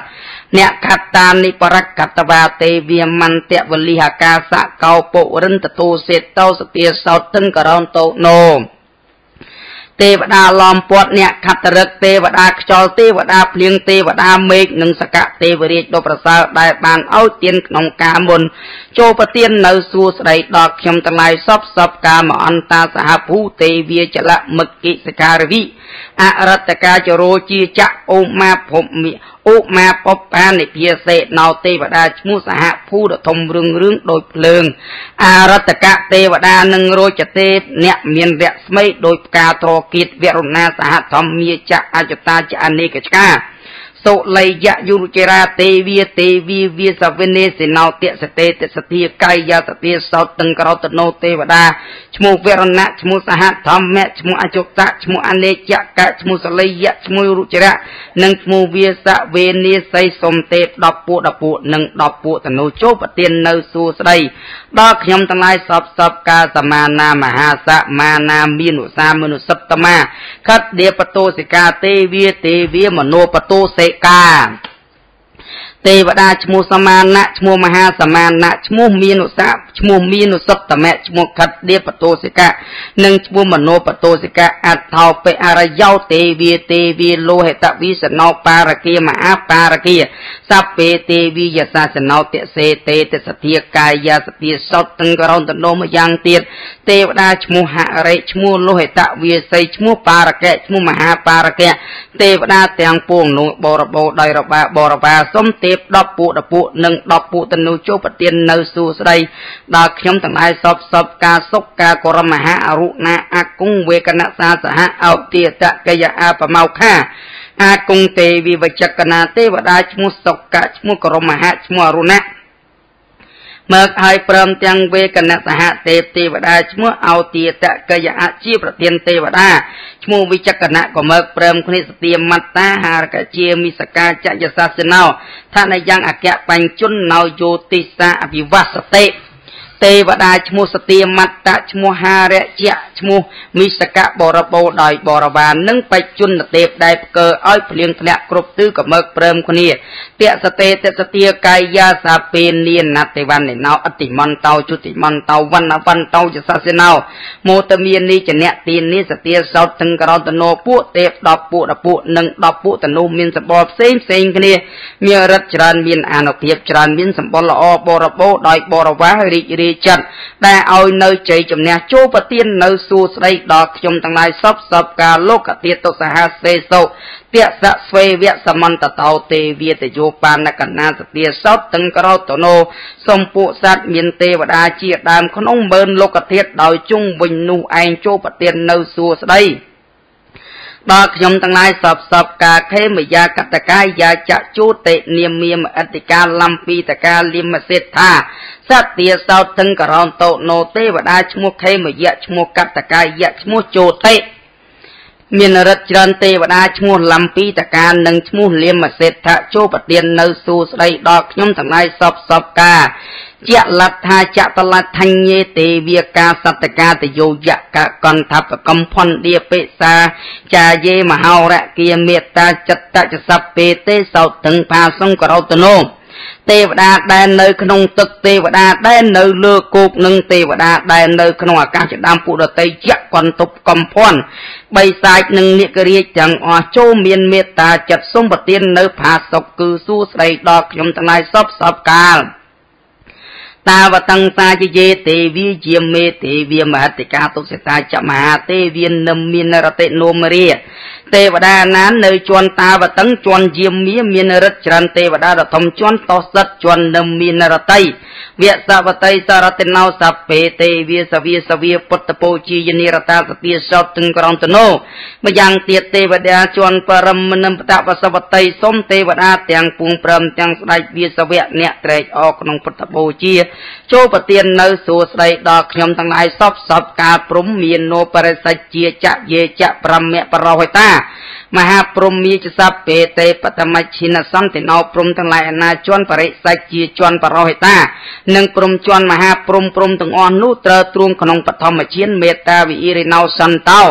អ្នកកតានិបរកតវាទេវាមន្តវលិហកាសកោពុរិនតទូសេតោសទាសោទឹងករនតោណូទេវតាឡំពាត់អ្នកខត្តរឹកទេវតាខ្យល់ទេវតាភ្លៀងទេវតាមេឃនិងសកៈទេវរាជដ៏ប្រសើរដែលបានឲ្យទានក្នុងការមុនចូលប្រទាននៅសួស្ដីដល់ខ្ញុំទាំងឡាយសពសពកាមអន្តាសហភូទេវាចលមគិសការវិអរតកាចរោជាចៈអូមាភុមិឧមាបបានិភាសេណោទេវតាឈ្មោះសហភូតធំរឿងរឿងដោយភ្លើងអរតកៈទេវតានិងរោចទេពអ្នកមានរស្មីដោយផ្កាត្រកៀតវរុណាសហធម្មាចៈអចតាចអនេកឆ្កាសុល័យយុរចេរាទេវាទេវីវាសវិនេសិណោទសតេទសធាកាយសទាសោតឹងក្រោតណោទេវតាឈ្មោះវរណៈឈ្មោះសហធម្មៈឈ្មោះអចតៈឈ្មោះអនេចកៈឈ្មោះសល័យឈ្មោះរុចេរៈនិងឈ្មោះវាសវេនេស័យសុំទេដប់ពួកដពួកនិងដប់ពួកតនោចូលប្រទាននៅសួស្ដីដល់ខ្ញុំទាំងឡាយសពសពកាសមាណាមហាសមាណាមានឧសាមនុសិតមាខតដេបតោសិកាទេវាទេវាមនោបតោសេកាទេវតាឈ្មោះសមានៈឈ្មោះមហាសមានៈឈ្មោះមានឧសាឈ្មោះមានឧសតមៈឈ្មោះខតដេបតោសិកានិងឈ្មោះមនោបតោសិកាអថោបិអរយោទេវាទេវាលោហិតវិសណោបារគាមហាបារគាសព្ពេទេវិយសាសណោទសេទេទសធាកាយាសទាសោតឹងករនតនោមយ៉ាងទៀតទេវតាឈ្មោះហរិឈ្មោះលោហិតវិស័យឈ្មោះបារកៈឈ្មោះមហាបារកៈទេវតាទាំងពួងនោះបរបោដោយរបាបរបាសុំទេពដប់ពួកដពួកនិងដប់ពួកតនុចូលប្រទាននៅសួស្ដីដល់ខ្ញុំទាំងឡាយសពសពការសុខការកុរមហាអរុណាអគង្គវេកណសាសហអោទាតកយអបមោខាអាគង្គទេវិវចកណាទេវតាឈ្មោះសុកៈឈ្មោះកុរមហាឈ្មោះអរុណាមើកឲ្យព្រមទាំងវេកណសហទេពទេវតាឈ្មោះអោទាតកយអជាប្រធានទេវតាឈ្មោះវិចកណៈក៏មើកព្រមគ្នាសទាមត្តាហារកជាមិសកាចយសាសណោថានយ៉ាងអគ្គបញ្ជុនណោយោតិសាអភិវស្សតិទេវតាឈ្មោះសទាមត្តៈឈ្មោះហារជៈឈ្មោះមិសកៈបរបោដោយបរវាននិងបច្ចុប្បន្នទេពដែលផ្កើឲ្យភ្លៀងធ្លាក់គ្រប់ទិសក៏មើកព្រមគ្នាតសតេតសទាកាយាសាពេនានតិវណ្ណេណោអតិមន្តោជុតិមន្តោវណ្ណវន្តោចសាសិណោមោតមាននីចនៈទីនីសទាសោតទឹងករតនោពួកទេពដប់ពួកដពួកនិងដប់ពួកតនុមានសម្បល់ផ្សេងផ្សេងគ្នាមានរិទ្ធច្រើនមានអានុភាពច្រើនមានសម្បល់ល្អបរបោដោយបរវារីករាយចិត្តដែលឲ្យនៅជ័យជំនះចូលប្រទាននៅសួស្ដីដល់ខ្ញុំទាំងឡាយសពសពការលោកទាតុសហសេសុទសៈស្វេវៈសមន្តតោទេវាតយោបានកណាសទាសោតទឹងក្រោតណូសំពួកសត្វមានទេវតាជាដើមក្នុងមើលលោកធាតុដោយជុំវិញនោះឯងចូលប្រទាននៅសួស្ដីដល់ខ្ញុំទាំងឡាយសពសពការខេមយាកតកាយាចជូតិនាមាមអតិកាលំពីតកាលិមសេដ្ឋាសត្ទាសោតទឹងករោនតោណូទេវតាឈ្មោះខេមយៈឈ្មោះកតកាយៈឈ្មោះជូតិមានរិទ្ធច្រើនទេវតាឈ្មោះលំពីតកានិងឈ្មោះលិមសេដ្ឋៈចូលប្រទាននៅសួស្ដីដល់ខ្ញុំទាំងឡាយសពសពការជាលត្ថាចតលថញ្ញេទេវាកាសតកាតយោយកកន្ធបកំផនឌីបិសាចាយេមហោរគាមេតាចិត្តចសព្ពេទេសោទឹងផាសង្ករោតនោទេវតាដែលនៅក្នុងទឹកទេវតាដែលនៅលើគោកនិងទេវតាដែលនៅក្នុងអាកាសជាដើមពួកដតីយៈកន្ធបកំផនបៃសាចនិងនិករាជទាំងអស់ចូលមានមេត្តាចិត្តសុំប្រទាននៅផាសុកគឺសួស្ដីដល់ខ្ញុំទាំងឡាយសពសពកាលតាវតੰសាជយេទេវីជាមេទេវីមហតិកាទុសិតាចមហាទេវីនមានរតិនោមរាទេវតាណាននៅជាន់តាវតੰជាន់យាមាមានរិទ្ធច្រើនទេវតាដ៏ធំជាន់តោសិតជាន់នឹមមានរតីវសវតីសារតិណោសពេទេវាសវាសវាពុទ្ធពោជាយនិរតាសទាសោតទឹងក្រមតនោម្យ៉ាងទៀតទេវតាជាន់បរមនិមតវសវតីសុំទេវតាទាំងពួងព្រមទាំងស្ដេចវាសវៈអ្នកត្រេកអរក្នុងពុទ្ធពោជាចូលប្រទាននៅសួស្ដីដល់ខ្ញុំទាំងឡាយសពសពការព្រំមាននោបរិសច្ជាចយេចប្រមៈបរោហិតាមហាព្រំមាចសព្ពេទេបតមច្ឆិនសន្តិណោព្រំទាំងឡាយអនាជនបរិសច្ជាជនបរោហិតានិងព្រំជនមហាព្រំព្រំទាំងអស់នោះត្រូវទ្រង់ក្នុងបឋមឈានមេត្តាវិអិរិណោសន្តោ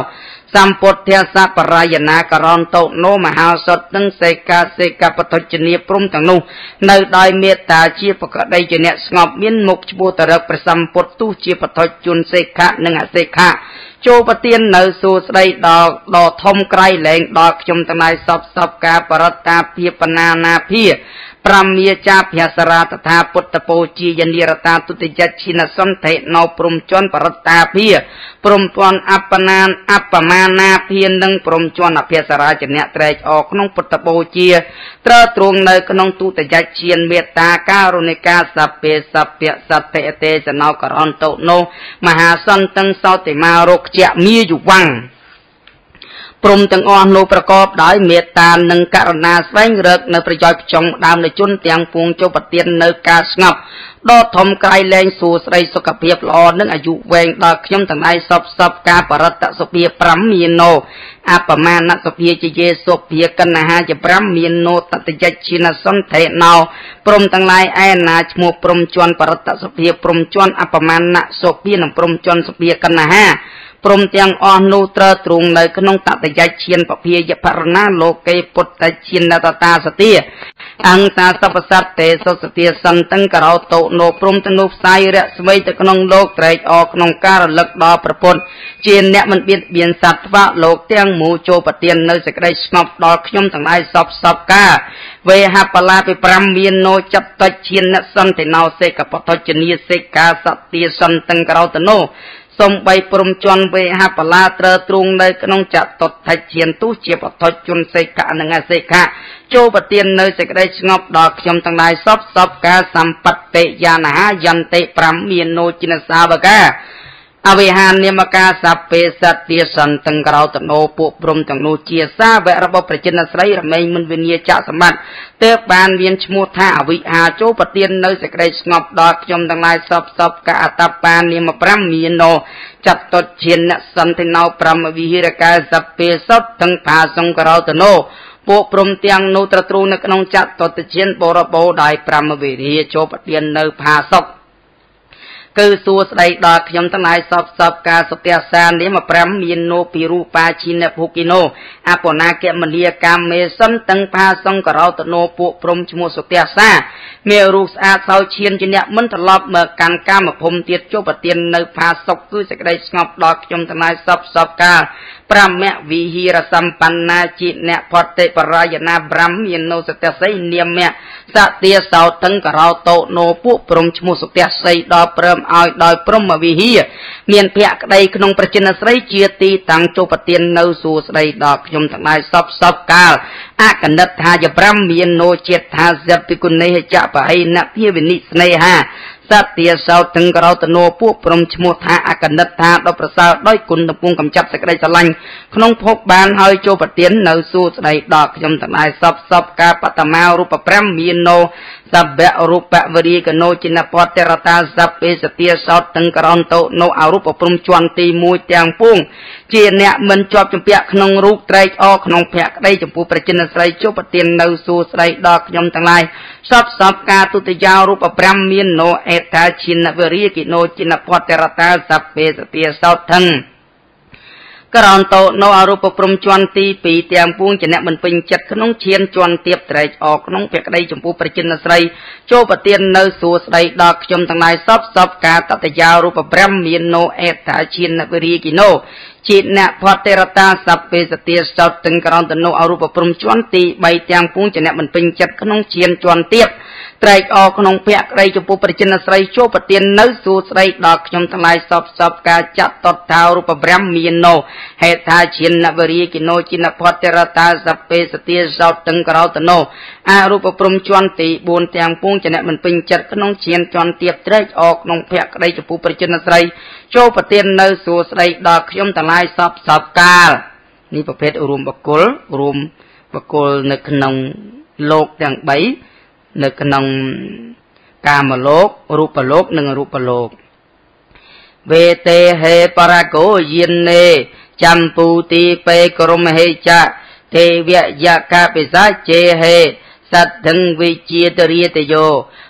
สัมพุทธะปรายณากรอนโตโนมหาสดตั้งเสกาเสกาปทจเนียปรุมต่างนู้ในได้เมตตาเชียปกได้เจเนสงบมินมุกชบูตระประสัมพุทธุเชียปทจุนเสกะนังเสกะโจปเตียนในสู่ใส่ดอกดอกทมไกรแหลงดอกชมตนายสอบสอบกาปรตาเพียปนานาเพียปรามยจาพยาสราตถาปุตตโปจียันดีรตาตุติจัดชินสันเทนอปรุมจวนปรตาเพียปรุมจวนอัปปนานอัปปมานาเพียนังปรุมจวนอภิยสราจเนตรออกนงปุตตโปจีตรตรงในขนงตุติจัดเชียนเมตตาการุณิกาสัพเพสัพเพสัพเพเตจนาวกรอนโตโนมหาสันตังเสาติมารกเจมีอยู่วังปรุมตั้งอ่อนโนประกอบได้เมตตาหนึ่งกรุณาแสวงเริกในประโยชน์จงดามในจุนเตียงปูงโจปเตียนในกาสงับดอทอมไกลแรงสู่ใส่สุขเพียบลอนึงอายุแวงดอกขยมตั้งในสอบสอบกาปรัตสเปียปรัมมีโนอาปมาณสเปียเจเยสเปียกันนะฮะจะปรัมมีโนตัตยชินสันเทนาวปรุมตั้งในไอนาชมูปรุมจวนปรัตสเปียปรุมจวนอาปมาณสเปียนปรุมจวนสเปียกันนะฮะปรุมเตียงอ่อนนูตรตรุงในขนมตัดใจเชียนปะเพียยพารณาโลกเกปุตตเชียนนาตตาสติอังตาสัพสัตเตสสติสันตังกราโตโนปรุมตนุสายระสมัยตะขนมโลกไตรออกขนมการลักดอประพลเชียนเนี่ยมันเบียดเบียนสัตว์ว่าโลกเตียงหมูโจปเตียนในสกได้สงบดอกขยมต่างได้สอบสอบกาเวหาปลาไปปรำเวียนโนจับตเชียนนสันเทนาวเสกปทจนีเสกาสติสันตังกราโตโนสมใบปรุมจวนเวหาปลาเตรตรุงในขนมจัดตดไทยเชียนตู้เชียบทอจุนเสกะนังเสกะโจปเตียนในสกได้สงบดอกชมต่างได้ซอบซอบกาสัมปัตเตยานายันเตปรำเมียนโนจินสาบกาอวิหารเนมกาสัพเพสัตติสันตังกราวตโนปุปรมตังโนเจียซาเวรบประจินสไรรเมยมันวิญญาจสมัตเตบานเวียนชมูท่าอวิหาโจปเตียนในสกได้สงบดอกชมต่างได้ซอบซอบกาอัตปานเนมปรำเมียนโนจัตตเชียนสันตินาวปรมวิหิรกาสัพเพสัตตังภาสังกราวตโนปุปรมเตียงโนตรตรูนกนงจัตตเชียนปรโบได้ปรมวิหิโจปเตียนในภาสกคือสู่ใส่ดอกขยมทั้งหลายสอบสอบกาสเตียสานเลี้ยมาพรำมีโนปิรูปาชินภูกิโนอาปนาเกมเลียกามเมสันตังพาสังกราตโนปุพรมชโมสเตียสาเมรุสอาเสาเชียนจิเนมันทลอบเมื่อการกามพรมเตียโจปเตียนในพาศกคือสกได้สงบดอกขยมทั้งหลายสอบสอบกาพระเมวิหิรสัมปันนาจิเนพอเตปรายนาบรัมมีโนสเตียไซเนียมเมสเตียเสาตังกราโตโนปุพรมชโมสเตียไซดอเปรมเอาโดยพรหมวิหิเมียนเพียกใดขนงประจินสไรเจียตีตังโจปเตียนในสู่สไดดอกยมทั้งหลายซอบซอบกาลอากันดัตหาจะพรำเมียนโนเจตหาเซปิกุนในจะไปนักเพียวินิสเนหาสัตเตียเสาถึงกราตโนพวกพรหมชมุทาอากันดัตหาเราประสาด้วยกุลตะปุงกำจับสกได้สลังขนงพกบานเฮยโจปเตียนในสู่สไดดอกยมทั้งหลายซอบซอบกาปตมารูปพรำเมียนโนสับเบอรูปวรีกโนจินปอเตรตาสับเปสเตียสอดตังกรอนโตโนอารูปปรุมจวนตีมูเตียงปุ้งเจียเนี่ยมันจอบจมเปียขนงรูปไตรออกขนงเปียกได้จมปูประจินสไรโจปเตียนในสู่สไรดอกยมทั้งหลายสอบสอบกาตุติยาวรูปพรำมีนโนเอตาชินวรีกิโนจินปอเตรตาสับเปสเตียสอดทังกรอนโตโนอารูปปรุมจวนตีปีเตียงปูงจะเนี่ยมันเป็นจัดขนมเชียนจวนเตียบไตรออกขนมเปียกได้จมปูประจินสไรโจปเตียนในสู่สไรดอกจมทั้งหลายซอบซอบกาตัตยารูปพรำมีนโนเอตาชินวรีกิโนจิตเนี่ยพอเตรตาสัพเพสเตียสอดตึงกรอนโตโนอารูปปรุมจวนตีใบเตียงปูงจะเนี่ยมันเป็นจัดขนมเชียนจวนเตียบไตรออกขนมเปียกได้จมปูประจินสไรโจปเตียนในสู่สไรดอกจมทั้งหลายซอบซอบกาจัตตตารูปพรำมีนโนเอตาชินวรีกิโนจินพอเตรตาสัพเพสเตียสอดตึงกรอนโตโนอารูปปรุมจวนตีบุญเตียงปูงจะเนี่ยมันเป็นจัดขนมเชียนจวนเตียบไตรออกขนมเปียกได้จมปูประจินสไรโจปเตียนในสู่สไรดอกยมทั้งหลายซอบซอบกาลนี่ประเภทรวมบกุลรวมบกุลในขนมโลกอย่างใบในขนมกามโลกรูปโลกหนึ่งรูปโลกเวเตเหปรากโกยินเนจัมปูติเปกรมเหจะเทเวยะกาปิสาเจเหสัตถังวิจิตริยตโย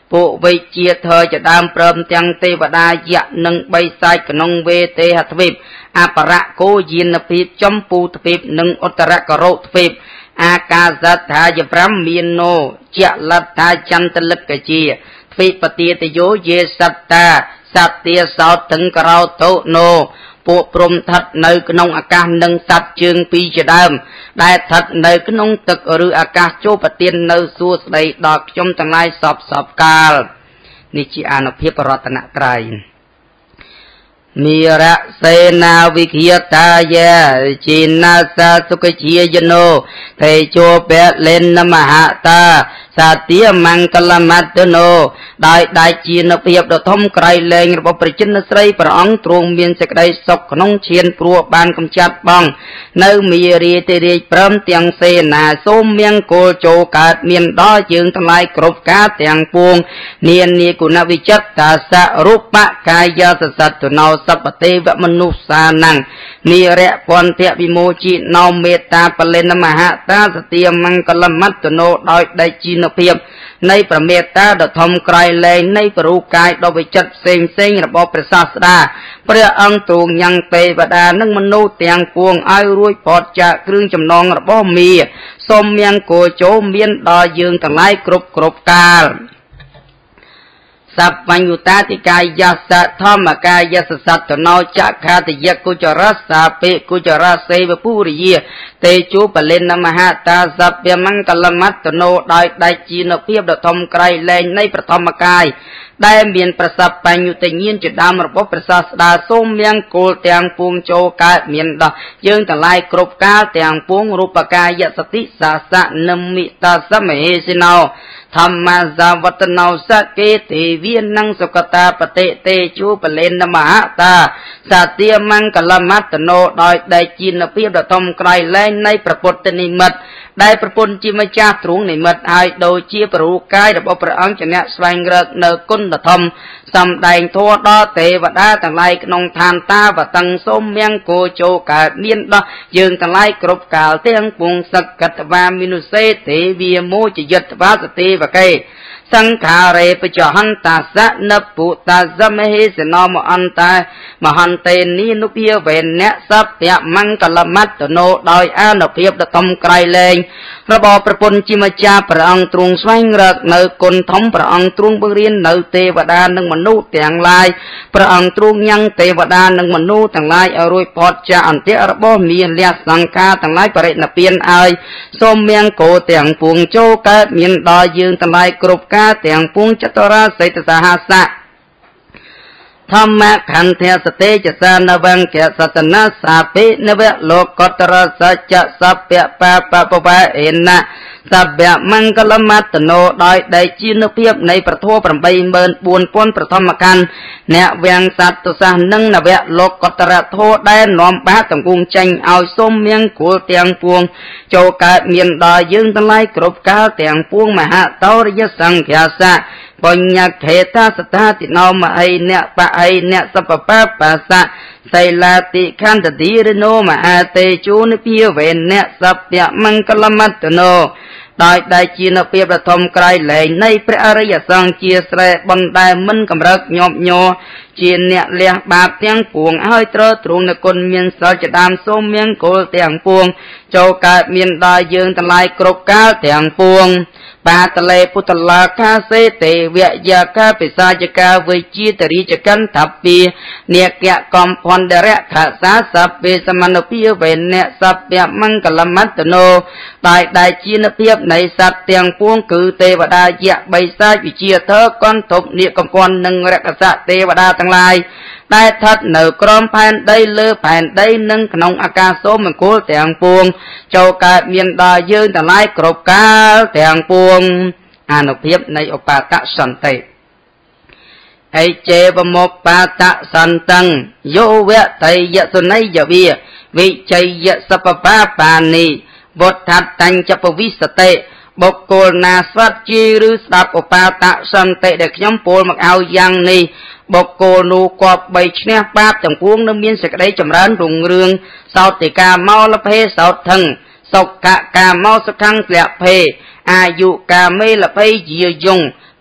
ปุวิเจียเธอจะดามเปิมเตียงเทวดายะหนึ่งใบไซกนงเวเตหทวิบอาปะโกยินปีบจมปูทวิบหนึ่งอุตระกโรทวิบอากาศธาจะพรำมีโนเจลัตธาจันตลึกกจีทวิปฏิตโยเยสัตตาสัตเตียสาวถึงกราวโตโนปุปรมทัดในขนงอากาศหนึ่งสัตจึงปีจะดามได้ทัดในขนงตึกหรืออากาศโจปเตียนในสู้ใส่ดอกจมทั้งหลายสอบสอบกาลนิจิอานุภิปรัตนตรัยมีระเสนาวิเคียตายะจินาสาสุขเชียโนเทโจเปเลนนมหาตาสัตยมังกลมัตโนได้ได้จีนเพียบดทมไกรเลงระบบประจินสไรพระองค์ตรงมีนสกได้ศกขนงเชียนปลัวบานกำจัดบ้องในมีรีเตรีพร้อมเตียงเสนาโสมเมียงโกโจกาดเมียนดอจึงทลายกรบกาเตียงปวงเนียนนีกุณวิจัตตาสะรูปะกายาสสัตตุนาวสัพเทวมนุสานังมีเระปอนเทวิโมจินาวเมตตาปเลนมหาตาสติยมังกลมัตโนโดยได้จีนเพียบในประเมตตาดทมไกรเลงในปรูกายโดยจัดเซ็งเซ็งระบบประสาสดาพระองค์ตรงยังเตวดานังมนุษย์เตียงปวงไอรุ่ยพอดจากเครื่องจำนองระบบมีสมยังโกโจเมียนดอยืงทั้งหลายกรบกรบกาลสัพพัญญุตาติกายาสะธรรมกายาสสัตตนาวจักขาติยกุจรัสสาเปกุจรัสเสวปุริยเตจูปเลนมหาตาสัพเปมังกลมัตตโนได้ได้จีนเพียบดทมไกรแรงในประธรรมกายได้เมียนประสัพปัญญุตยินจุดดามระบบประสาสดาส้มเมียงโกลเตียงปวงโจกาเมียนดอยืงแต่ลายกรบกาเตียงปวงรูปกายสติสาสะนมิตาสมเหสินาวธรรมสาวัตนาวสเกเตวียนังสุกตาปเตเตจูปเลนมหาตาสัตยมังกลมัตโนโดยได้จีนเพียบดทมไกรแรงในประพุทธนิมิตได้ประพุนจิมจ้าตรุงนิมิตไอโดยเชี่ยปรูกายระบบพระองค์จะเนสวงเรกเนกุนธรรมสำแดงทั่วดอเตวดาต่างไลกนองทานตาวตังส้มเมียงโกโจกาเมียนดอยืงต่างไลกรบกาลเตียงปุงสักกัตวามินุเสเตวีโมจิยตวาสเตวะเกสังขาเรปจหันตาสะนปุตตาสมเหสนอมอันตามหันเตนีนุเพียเวนเนสัพเปียมังกลมัตโนโดยอานุเพียบดทมไกรเลงระบอบประพุนจิมจาพระองค์ตรงสวงเรกเนกุนทมพระองค์ตรงเบรียนเนเทวดานังมนุษย์แต่งลายพระองค์ตรงยังเทวดานังมนุษย์แต่งลายอรุยพอดจะอันเทระบอบมีเลียสังฆาแต่งลายปริณเปียนไอสมเมียงโกแต่งปวงโจกะเมียนดอยืงแต่งลายกรบกาแต่งปวงจตราเศตสหัสะธรรมะขันเทสเตจสานวังแกสัตนาสาปินเวโลกตระสัจสัพเปปะปะปะปะเอนะสัพเปมังกลมัตโนโดยได้จีนเพียบในประทัวประใบเมินบุญปนประธรรมกันเนเวียงสัตตุสานังนเวโลกตระโทได้น้อมปะตังกุงจังเอาส้มเมียงกูเตียงปวงโจกาเมียนดอยืงตั้งไลกรบกาเตียงปวงมหาเตาริยสังขยาสะปัญญาเขตาสตาตินอมาไอเนปะไอเนสัพปะปะสะไซลาติขันตดีรโนมาอาเตจูนเพียเวนเนสัพเปมังกลมัตโนได้ได้จีนเปียประทมไกลแหลในพระอริยสังเจียสระบนได้มันกำรักยอบโยจีนเนี่ยเลี้ยบาปเตียงปวงให้เตอตรงในคนเมียนสาวจะดามส้มเมียงโกลเตียงปวงเจ้ากาเมียนได้ยืงทลายกรบก้าเตียงปวงปาตะเลพุทลาคาเสเตเวียยาคาปิสาจกาเวจีตริจกันทับปีเนียกะกอมพรเดระขาสาสัพเปสมานพิเวเนสัพเปมังกลมัตโนได้ได้จีนเพียบในสัตเตียงปวงคือเทวดายะใบสาวิเชียเธอก้อนทบเนียกกอนหนึ่งรักษาเทวดาทั้งหลายได้ทัดเหนือกรอมแผ่นได้เลือแผ่นได้นึ่งขนมอากาศโสมโกลเตียงปวงเจ้ากาเมียนดายืนแต่ไล่กรบกาเตียงปวงอานุเพียบในอปาตะสันติไอเจบมปาตะสันตังโยเวไตยะสุนัยยะเวียวิจัยยะสัพปะปานีบททัดตังจะปวิสเตบกโกลนาสวัสจีหรือสัพอปาตะสันติเด็กย้ำโปลมักเอายังนี้บกโกนูกอบใบเชนปาบจังพวงน้ำเมียนสกได้จำร้านรุ่งเรืองสาวติกาเมาละเพสาวทังสกกะกาเมาสกังเกลียเพอายุกาเมละเพเยียยงป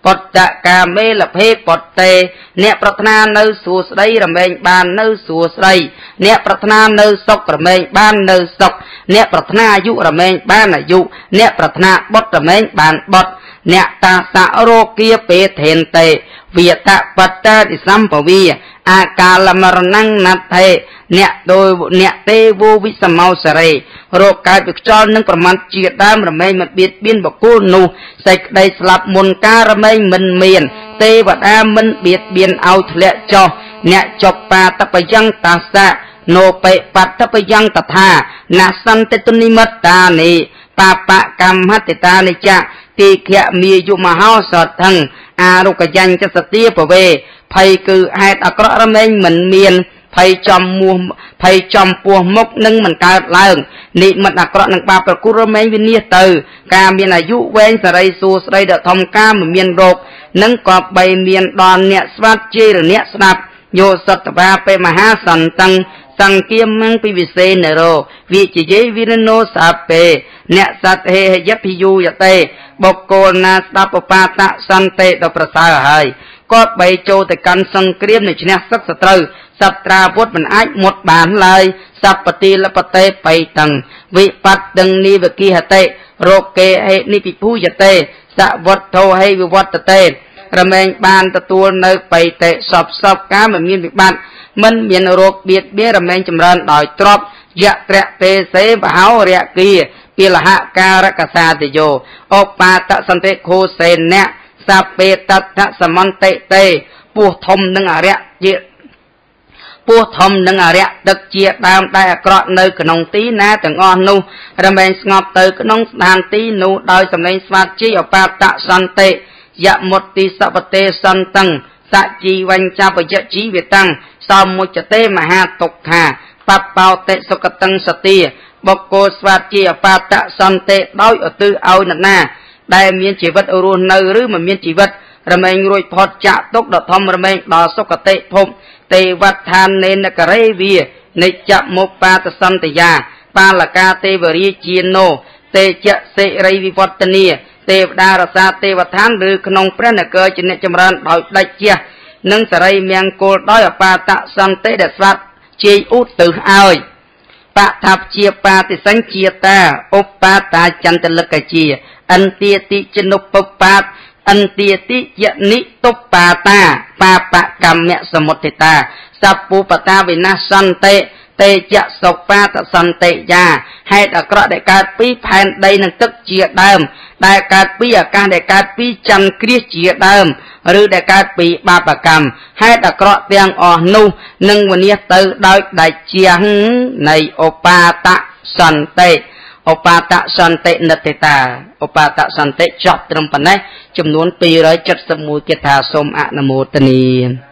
Bọt tạ ca mê lập hê bọt tê nẹ pratna nâu sùa sấy rầm mênh ban nâu sùa sấy nẹ pratna nâu sọc rầm mênh ban nâu sọc nẹ pratna yu rầm mênh ban là yu nẹ pratna bọt rầm mênh ban bọt nẹ ta sa rô kia pê thèn tê việt tạ bọt ta đi xăm bảo vi a ca làm năng nát thê nẹ đôi nẹ tê vô vi sầm mau sợi rô cái việc cho nângประมาณ chia đam rầm mênh mặt biệt biên bọc cô nu sạch đầy slap môn ca rầm mênh mình miền tê vật a mình biệt biên ao lệ cho nẹ chọc pa tập yang ta sa nô pe pat tập yang ta tha na san tê tu ni mất ta ni pa pa cam hát ta ni cha tì khẹ mi yu ma hao sọt thằng a rô cái danh cho sạch tia bảo vệ thầy cứ hai ta có rầm mênh mình miền thầy chom mua thầy chom pua mốc nâng mình caoឡើងnị mặt đặc rõ nâng baประกุรមេវិនិទៅការមានអាយុវែងសរីសួស្ដីដ៏ធំការមិនមានរោគនឹងក៏បីមានដល់អ្នកស្វាត់ជេរអ្នកស្ដាប់យោសតវាពេមហាសន្តੰសង្គាមងពីវិសេនរោវិជយេវិរណោសាពេអ្នកសត្វហេយភិយុយតេបុគ្គលណាស្ដាប់បបាតសន្តិដ៏ប្រសើរហើយក៏បីចូលទៅកាន់សង្គ្រាមនៃឈ្នះសឹកសត្រូវសត្រាពុទ្ធមិនអាចមុតបានឡើយសពតិលបតេបៃតੰវិបត្តិទាំងនេះវិគិហតេរោកេហេនិពិភូយតេសវត្តោហេវិវត្តតេរមែងបានទទួលនៅបៃតេសពសពការមិនមានវិបត្តិមិនមានរោគបៀតបៀនរមែងចម្រើនដោយទ្រព្យយៈត្រៈទេសេបហោរៈគីពីលហការកសាទយោឧបាតសន្តិខោសេនៈសាពេតតសមន្តិតេពោះធំនឹងអរិយជាពោះធំនឹងអរិយទឹកជាដើមដែលអាក្រក់នៅក្នុងទីណាទាំងអស់នោះរមែងស្ងប់ទៅក្នុងស្ថានទីនោះដោយសម្លេងស្វាតជាឧបាតសន្តិយមុតតិសពតេសន្តੰសជីវញ្ចបយជីវិតੰសមុចតេមហាទុក្ខាបបោតិសុគតੰសទាបុគ្គលស្វាតជាឧបាតសន្តិដោយឧទ្ទិសឲ្យនរណាដែលមានជីវិតរស់នៅឬមិនមានជីវិតរមែងរួចផុតចាកទុក្ខដ៏ធំរមែងដល់សុគតិភពទេវដ្ឋាននេនកេរវិនិច្ចមុបាតសន្តិយាបាលកាទេវរាជាណោទេចសិរិវិវត្តនីទេវតារសាទេវដ្ឋានឬក្នុងព្រះនគរជាអ្នកចម្រើនដោយដាច់ជះនិងសរីមង្គលដោយអបាតសន្តិដែលស្វាត់ជាយឧទ្ទិសឲ្យបថាព្យាបាតិសញ្ជាតាឧបាតាចន្ទលកជាអន្ទាតិចនុបបាតអន្ទាតិយនិតុបាតាបាបកម្មសមុទិតាសពុបតាវិនាសន្តិតេចសុបាតសន្តិយាហេតុអាក្រក់ដែលកើតពីផែនដីនិងទឹកជាដើមដែលកើតពីអាកាសដែលកើតពីចន្ទគ្រាសជាដើមឬដែលកើតពីបាបកម្មហេតុអាក្រក់ទាំងអស់នោះនឹងវិនិច្ឆ័យទៅដោយដាច់ជាងនៃឧបាតសន្តិឧបាតសន្តិនិតិតាឧបាតសន្តិចប់ត្រឹមប៉ុណ្ណេះចំនួនពីររយ칠십일គាថាសូមអនុមោទនា